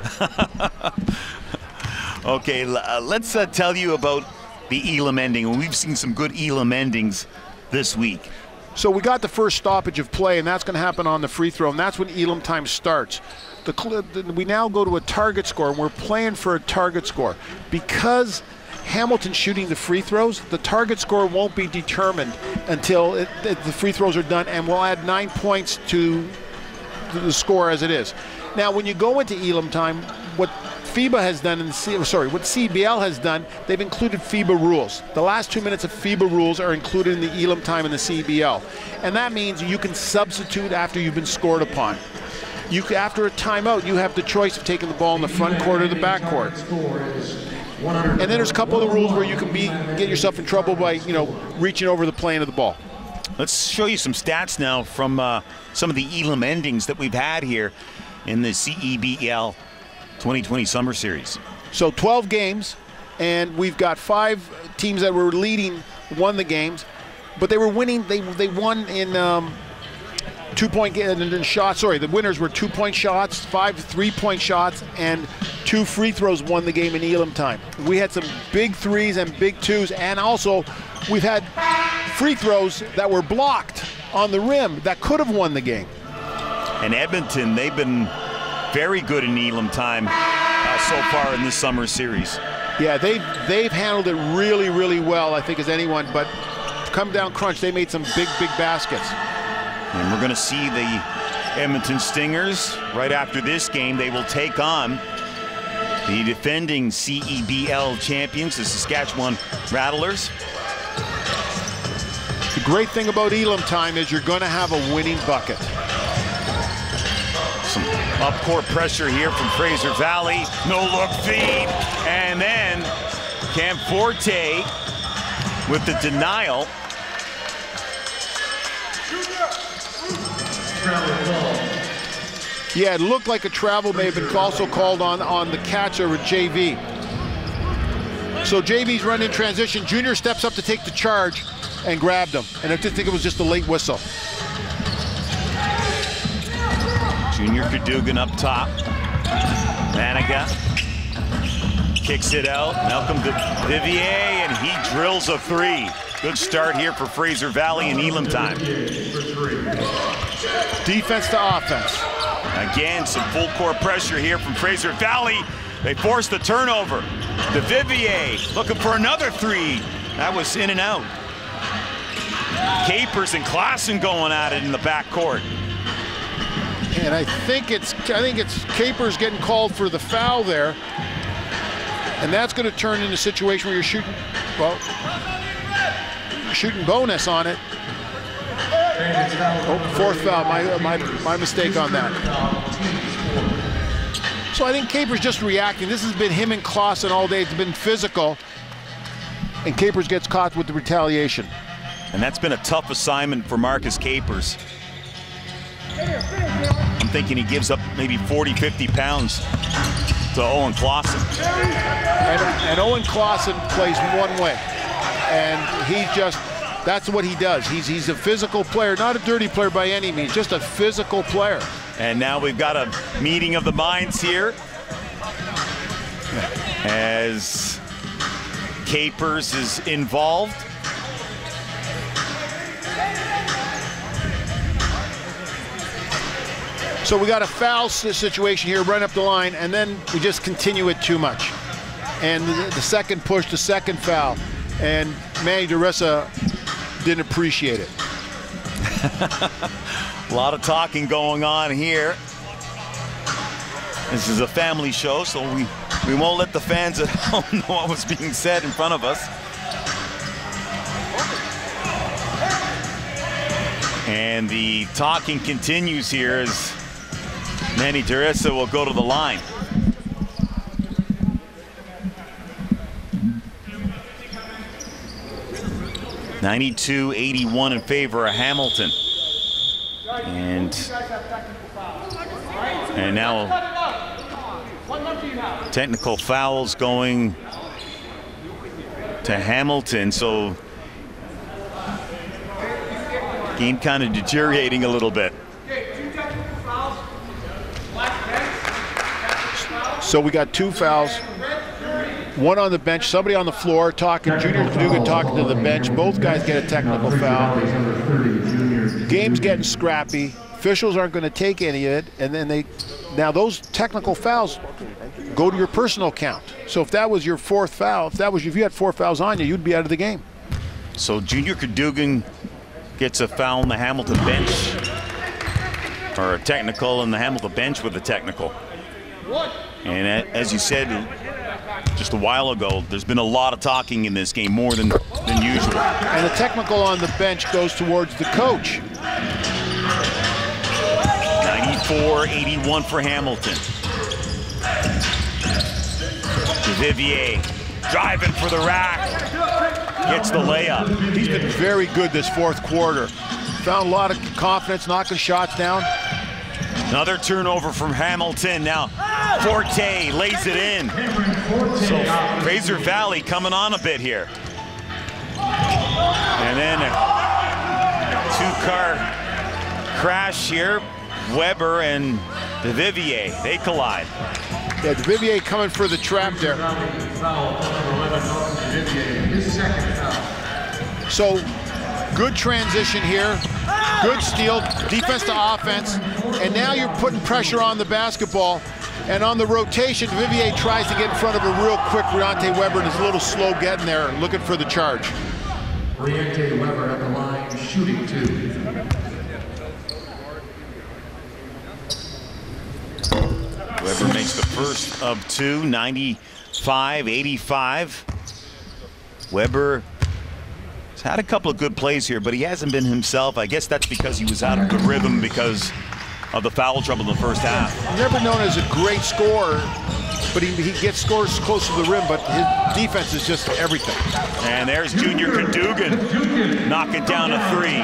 Okay, uh, let's uh, tell you about the Elam ending. We've seen some good Elam endings this week. So we got the first stoppage of play, and that's going to happen on the free throw, and that's when Elam time starts. The, we now go to a target score, and we're playing for a target score. Because Hamilton's shooting the free throws, the target score won't be determined until it, it, the free throws are done, and we'll add nine points to the score as it is. Now, when you go into Elam time, what FIBA has done, in the C, sorry, what C B L has done, they've included FIBA rules. The last two minutes of FIBA rules are included in the Elam time in the C B L. And that means you can substitute after you've been scored upon. You, after a timeout, you have the choice of taking the ball in the front court or the back court. And then there's a couple of the rules where you can be get yourself in trouble by, you know, reaching over the plane of the ball. Let's show you some stats now from uh, some of the Elam endings that we've had here in the C E B L twenty twenty Summer Series. So twelve games, and we've got five teams that were leading won the games, but they were winning. They they won in um, two-point and shots. Sorry, the winners were two-point shots, five three-point shots, and two free throws won the game in Elam time. We had some big threes and big twos, and also we've had free throws that were blocked on the rim that could have won the game. And Edmonton, they've been very good in Elam time uh, so far in this summer series. Yeah, they've, they've handled it really, really well, I think, as anyone, but come down crunch, they made some big, big baskets. And we're going to see the Edmonton Stingers right after this game. They will take on the defending C E B L champions, the Saskatchewan Rattlers. The great thing about Elam time is you're going to have a winning bucket. Some up-court pressure here from Fraser Valley. No-look feed. And then Cam Forte with the denial. Yeah, it looked like a travel may have been also called on, on the catch over J V. So J V's running in transition. Junior steps up to take the charge and grabbed him. And I just think it was just a late whistle. Junior Cadogan up top. Manica kicks it out. Malcolm Vivier, and he drills a three. Good start here for Fraser Valley in Elam time. Defense to offense. Again, some full court pressure here from Fraser Valley. They force the turnover. De Vivier looking for another three. That was in and out. Capers and Klassen going at it in the backcourt. And I think it's I think it's Capers getting called for the foul there. And that's going to turn into a situation where you're shooting, well, you're shooting bonus on it. Oh, fourth foul, my, my, my mistake on that. So I think Capers just reacting. This has been him and Klassen all day. It's been physical. And Capers gets caught with the retaliation. And that's been a tough assignment for Marcus Capers. I'm thinking he gives up maybe forty, fifty pounds to Owen Klassen. And, and Owen Klassen plays one way. And he just, that's what he does. He's, he's a physical player, not a dirty player by any means, just a physical player. And now we've got a meeting of the minds here as Capers is involved. So we got a foul situation here, run up the line, and then we just continue it too much. And the, the second push, the second foul, and Manny DeRessa didn't appreciate it. A lot of talking going on here. This is a family show, so we, we won't let the fans at home know what was being said in front of us. And the talking continues here as Manny DeRessa will go to the line. ninety-two eighty-one in favor of Hamilton. And, and now technical fouls going to Hamilton. So game kind of deteriorating a little bit. So we got two fouls. one on the bench, somebody on the floor talking, Junior Cadogan talking to the bench. Both guys get a technical foul. Game's getting scrappy. Officials aren't going to take any of it, and then they, now those technical fouls go to your personal count. So if that was your fourth foul, if that was if you had four fouls on you, you'd be out of the game. So Junior Cadogan gets a foul on the Hamilton bench, or a technical on the Hamilton bench with a technical. And as you said just a while ago, there's been a lot of talking in this game, more than, than usual. And the technical on the bench goes towards the coach. ninety-four eighty-one for Hamilton. Vivier driving for the rack, gets the layup. He's been very good this fourth quarter. Found a lot of confidence, knocking shots down. Another turnover from Hamilton. Now Forte lays it in. So Fraser Valley coming on a bit here. And then a two-car crash here. Weber and DeVivier, they collide. Yeah, DeVivier coming for the trap there. So, good transition here. Good steal, defense to offense. And now you're putting pressure on the basketball. And on the rotation, DeVivier tries to get in front of a real quick Briante Weber and is a little slow getting there, looking for the charge. Briante Weber at the line, shooting two. Weber makes the first of two, ninety-five eighty-five. Weber has had a couple of good plays here, but he hasn't been himself. I guess that's because he was out of the rhythm because of the foul trouble in the first half. Never known as a great scorer, but he, he gets scores close to the rim, but his defense is just everything. And there's Junior Cadogan knocking down a three.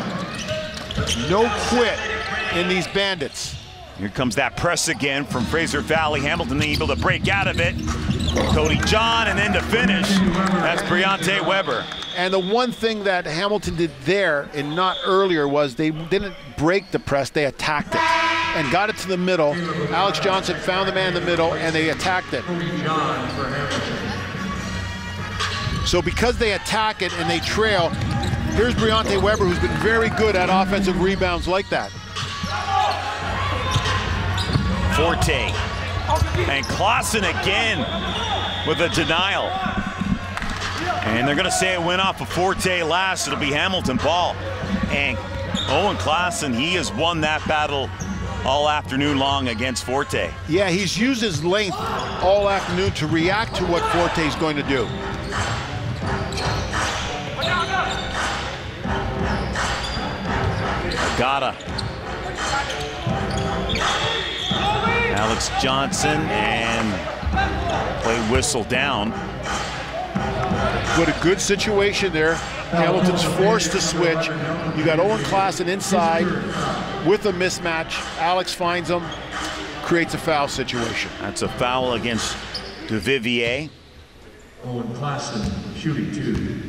No quit in these Bandits. Here comes that press again from Fraser Valley. Hamilton able to break out of it. Cody John, and then to finish, that's Briante Weber. And the one thing that Hamilton did there and not earlier was they didn't break the press, they attacked it and got it to the middle. Alex Johnson found the man in the middle and they attacked it. So because they attack it and they trail, here's Briante Weber, who's been very good at offensive rebounds like that. Forte and Clausen again with a denial. And they're gonna say it went off of Forte last. It'll be Hamilton ball. And Owen Clausen, he has won that battle all afternoon long against Forte. Yeah, he's used his length all afternoon to react to what Forte is going to do. Agata. Alex Johnson, and play whistle down. What a good situation there. Hamilton's forced to switch. You got Owen Clausen inside with a mismatch. Alex finds him, creates a foul situation. That's a foul against DeVivier. Owen Clausen shooting two.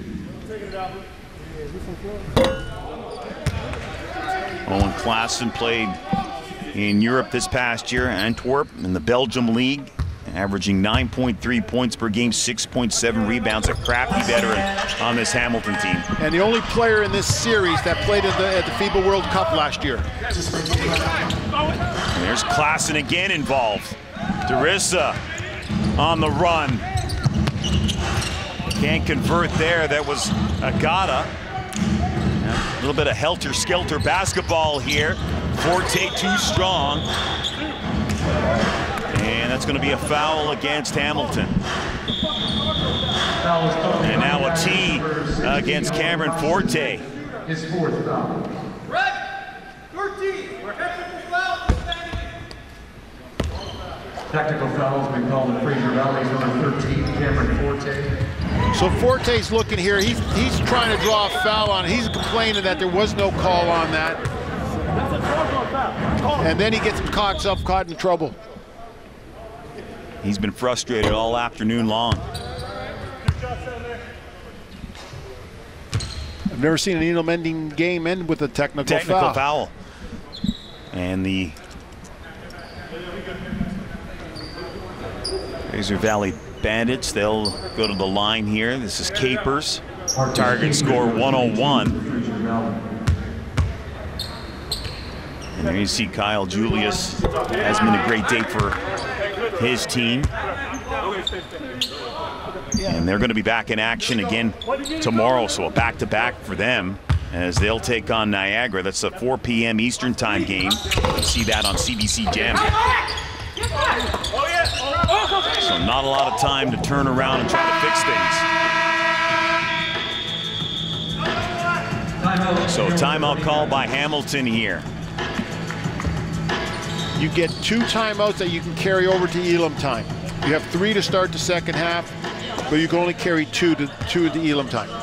Owen Clausen played in Europe this past year, Antwerp in the Belgium League, averaging nine point three points per game, six point seven rebounds, a crafty veteran on this Hamilton team. And the only player in this series that played at the, at the FIBA World Cup last year. And there's Clausen again involved. Derissa on the run. Can't convert there, that was Agata. A little bit of helter-skelter basketball here. Forte too strong. And that's going to be a foul against Hamilton. And now a tee against Cameron Forte. His fourth foul. Technical foul has been called in Fraser Valley's number thirteen, Cameron Forte. So Forte's looking here. He's he's trying to draw a foul on it. He's complaining that there was no call on that. And then he gets caught himself caught in trouble. He's been frustrated all afternoon long. I've never seen an Eno Mending game end with a technical, technical foul. foul. And the Fraser Valley Bandits, they'll go to the line here. This is Capers. Target score one oh one. And there you see Kyle Julius. Has been a great day for his team. And they're going to be back in action again tomorrow, so a back-to-back for them as they'll take on Niagara. That's a four P M Eastern time game. You see that on C B C Gem. So not a lot of time to turn around and try to fix things. So timeout call by Hamilton here. You get two timeouts that you can carry over to Elam time. You have three to start the second half, but you can only carry two to two at the Elam time.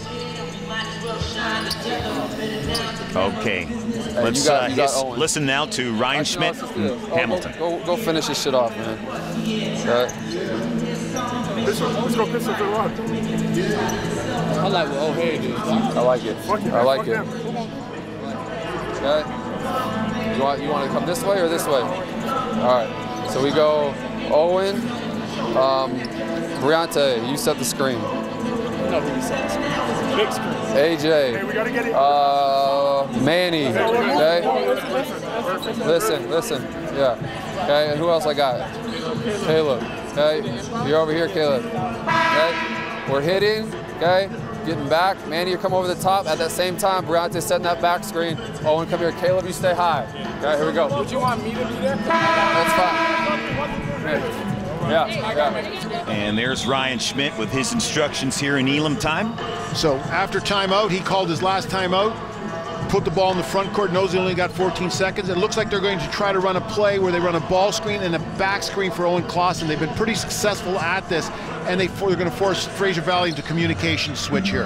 Okay, let's got, uh, his, listen now to Ryan Schmidt and oh, Hamilton. Go, go, go finish this shit off, man. Okay. Let's go piss up the rock. I like what O'Hare did. I like it. I like it. Okay. You want you want to come this way or this way? All right. So we go Owen, um, Briante, you set the screen. No, he set the screen. Big screen. A J. Hey, we gotta get it. Uh, Manny. Okay. Listen, listen. Yeah. Okay. And who else I got? Caleb. Okay. You're over here, Caleb. Okay. We're hitting. Okay. Getting back. Manny, you come over the top. At that same time, Briante setting that back screen. Owen, come here. Caleb, you stay high. Okay. Here we go. Would you want me to be there? That's fine. Here. Yeah, yeah. And there's Ryan Schmidt with his instructions here in Elam time. So after timeout, he called his last timeout, put the ball in the front court, knows he only got fourteen seconds. It looks like they're going to try to run a play where they run a ball screen and a back screen for Owen Clausen. They've been pretty successful at this, and they, they're going to force Fraser Valley into communication switch here.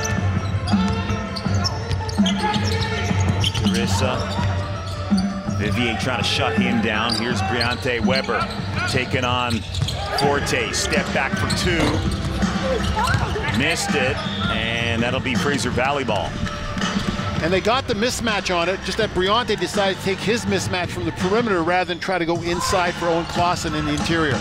Carissa. Vivier trying to shut him down. Here's Briante Weber taking on Forte. Step back for two. Missed it, and that'll be Fraser Valley ball. And they got the mismatch on it, just that Briante decided to take his mismatch from the perimeter rather than try to go inside for Owen Clausen in the interior.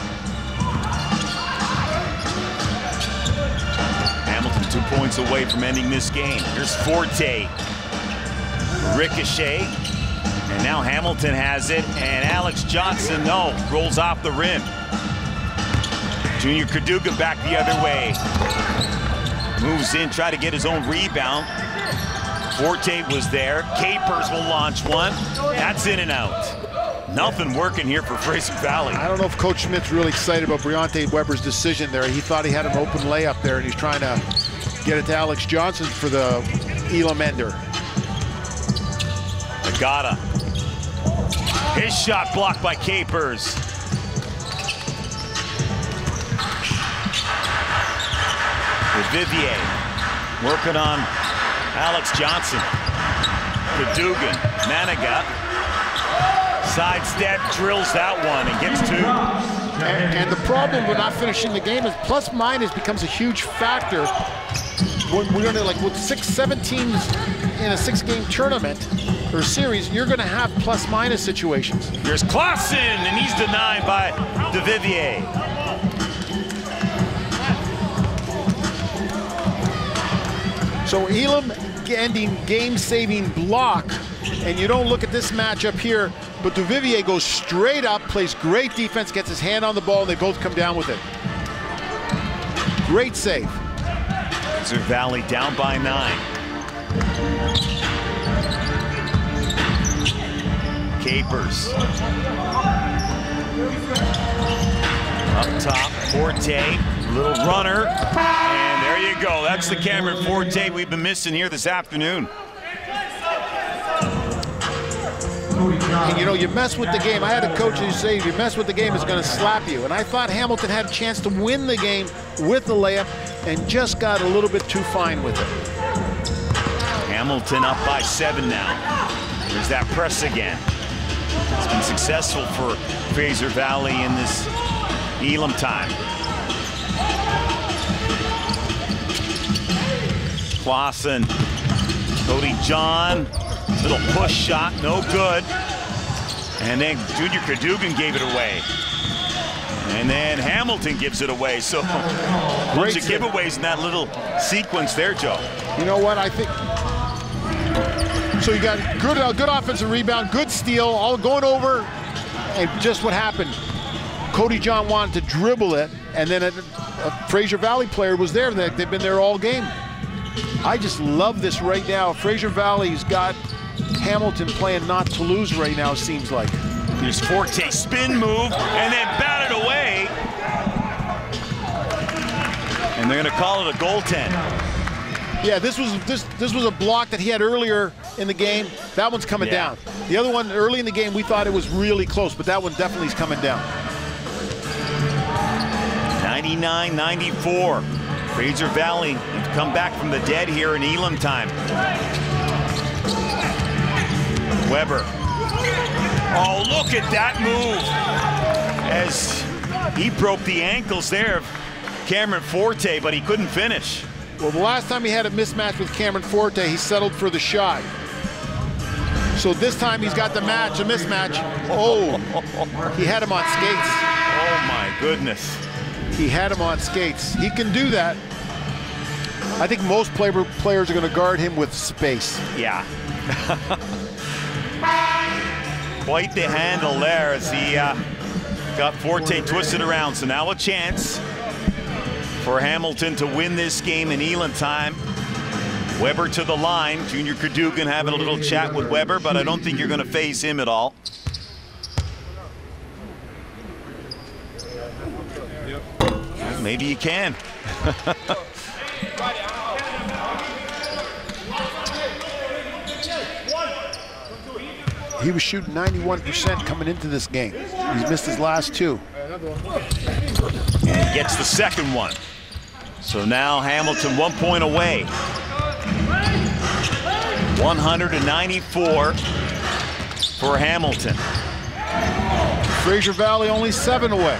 Hamilton two points away from ending this game. Here's Forte. Ricochet. And now Hamilton has it, and Alex Johnson, no, rolls off the rim. Junior Caduga back the other way. Moves in, try to get his own rebound. Forte was there. Capers will launch one. That's in and out. Nothing working here for Fraser Valley. I don't know if Coach Schmidt's really excited about Briante Weber's decision there. He thought he had an open layup there, and he's trying to get it to Alex Johnson for the Elam ender. Agata. His shot blocked by Capers. With Vivier working on Alex Johnson. Cadugan, Manigat. Sidestep, drills that one and gets two. And, and the problem with not finishing the game is plus minus becomes a huge factor. When we're gonna, like with six, seven teams in a six game tournament or series, you're gonna have plus minus situations. Here's Clausen, and he's denied by DeVivier. So Elam ending game-saving block, and you don't look at this matchup here, but DeVivier goes straight up, plays great defense, gets his hand on the ball, and they both come down with it. Great save. Fraser Valley down by nine. Capers. Up top, Forte, little runner, and there you go. That's the Cameron Forte we've been missing here this afternoon. And you know, you mess with the game. I had a coach who say, if you mess with the game, it's going to slap you. And I thought Hamilton had a chance to win the game with the layup and just got a little bit too fine with it. Hamilton up by seven now. There's that press again. It's been successful for Fraser Valley in this Elam time. Clausen, Cody John, little push shot, no good. And then Junior Cadugan gave it away. And then Hamilton gives it away. So a bunch of giveaways in that little sequence there, Joe. You know what? I think so. You got good, uh, good offensive rebound, good steal, all going over, and just what happened. Cody John wanted to dribble it, and then a, a Fraser Valley player was there. They've been there all game. I just love this right now. Fraser Valley's got Hamilton playing not to lose right now, it seems like. Here's Forte, spin move, and then batted away. And they're going to call it a goaltend. Yeah, this was this this was a block that he had earlier in the game. That one's coming Yeah. down. The other one early in the game, we thought it was really close, but that one definitely is coming down. ninety-nine ninety-four. Fraser Valley have come back from the dead here in Elam time. Weber. Oh, look at that move. As he broke the ankles there of Cameron Forte, but he couldn't finish. Well, the last time he had a mismatch with Cameron Forte, he settled for the shot. So this time he's got the match, a mismatch. Oh, he had him on skates. Oh my goodness. He had him on skates. He can do that. I think most play players are going to guard him with space. Yeah. Quite the handle there as he uh, got Forte twisted around. So now a chance for Hamilton to win this game in Elam time. Weber to the line. Junior Cadogan having a little chat with Weber, but I don't think you're going to phase him at all. Maybe you can. He was shooting ninety-one percent coming into this game. He's missed his last two. And he gets the second one. So now Hamilton one point away. one ninety-four for Hamilton. Fraser Valley only seven away.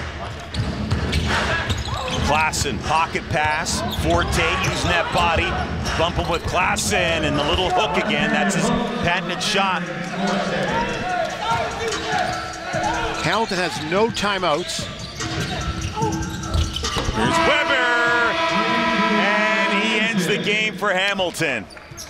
Klassen, pocket pass. Forte using that body. Bump him with Klassen and the little hook again. That's his patented shot. Hamilton has no timeouts. Here's Weber. And he ends the game for Hamilton.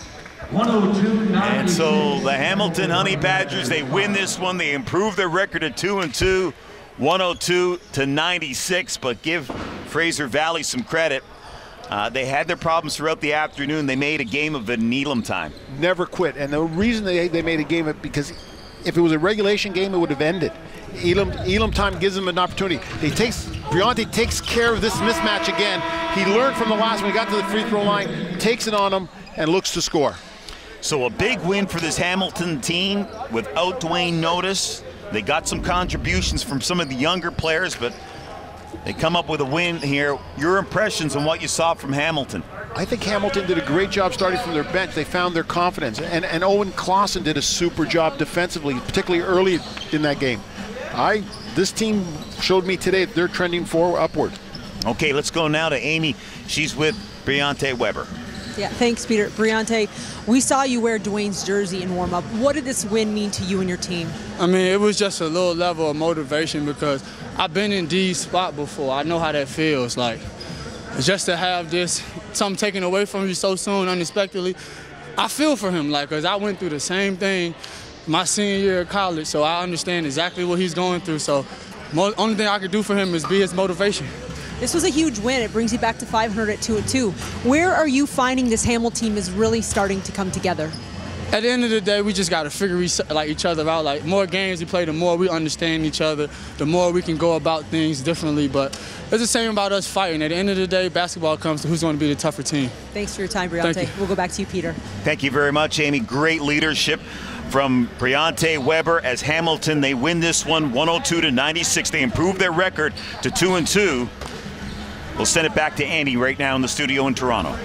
And so the Hamilton Honey Badgers, they win this one. They improve their record to two and two, one oh two to ninety-six, but give Fraser Valley some credit. Uh, they had their problems throughout the afternoon. They made a game of it in Elam time. Never quit. And the reason they, they made a game of it, because if it was a regulation game, it would have ended. Elam, Elam time gives them an opportunity. He takes, Briante takes care of this mismatch again. He learned from the last one. He got to the free throw line, takes it on him, and looks to score. So a big win for this Hamilton team without Dwayne Notice. They got some contributions from some of the younger players, but they come up with a win here. Your impressions on what you saw from Hamilton? I think Hamilton did a great job starting from their bench. They found their confidence. And, and Owen Clausen did a super job defensively, particularly early in that game. I This team showed me today that they're trending forward, upward. Okay, let's go now to Amy. She's with Briante Weber. Yeah, thanks, Peter. Briante, we saw you wear Dwayne's jersey in warm-up. What did this win mean to you and your team? I mean, it was just a little level of motivation because I've been in D's spot before. I know how that feels. Like, just to have this, something taken away from you so soon, unexpectedly, I feel for him, like, because I went through the same thing my senior year of college, so I understand exactly what he's going through. So, mo only thing I could do for him is be his motivation. This was a huge win. It brings you back to five hundred at two and two. Where are you finding this Hamilton team is really starting to come together? At the end of the day, we just got to figure each, like each other out. Like, more games we play, the more we understand each other, the more we can go about things differently. But it's the same about us fighting. At the end of the day, basketball comes to who's going to be the tougher team. Thanks for your time, Briante. We'll go back to you, Peter. Thank you very much, Amy. Great leadership from Briante Weber as Hamilton. They win this one one oh two to ninety-six. They improve their record to two and two. We'll send it back to Andy right now in the studio in Toronto.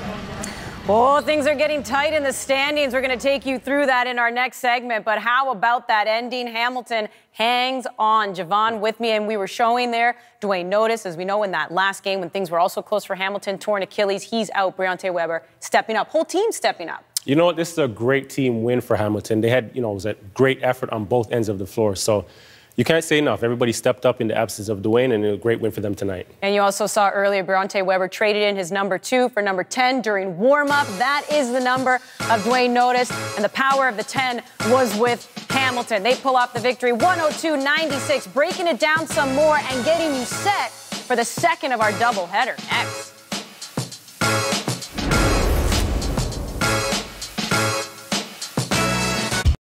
Oh, things are getting tight in the standings. We're going to take you through that in our next segment. But how about that ending? Hamilton hangs on. Javon with me, and we were showing there Dwayne Notice, as we know, in that last game when things were also close for Hamilton, torn Achilles. He's out. Briante Weber stepping up. Whole team stepping up. You know what? This is a great team win for Hamilton. They had, you know, it was a great effort on both ends of the floor. So you can't say enough. Everybody stepped up in the absence of Dwayne, and a great win for them tonight. And you also saw earlier Bronte Weber traded in his number two for number ten during warm-up. That is the number of Dwayne noticed, and the power of the ten was with Hamilton. They pull off the victory one oh two ninety-six, breaking it down some more and getting you set for the second of our doubleheader next.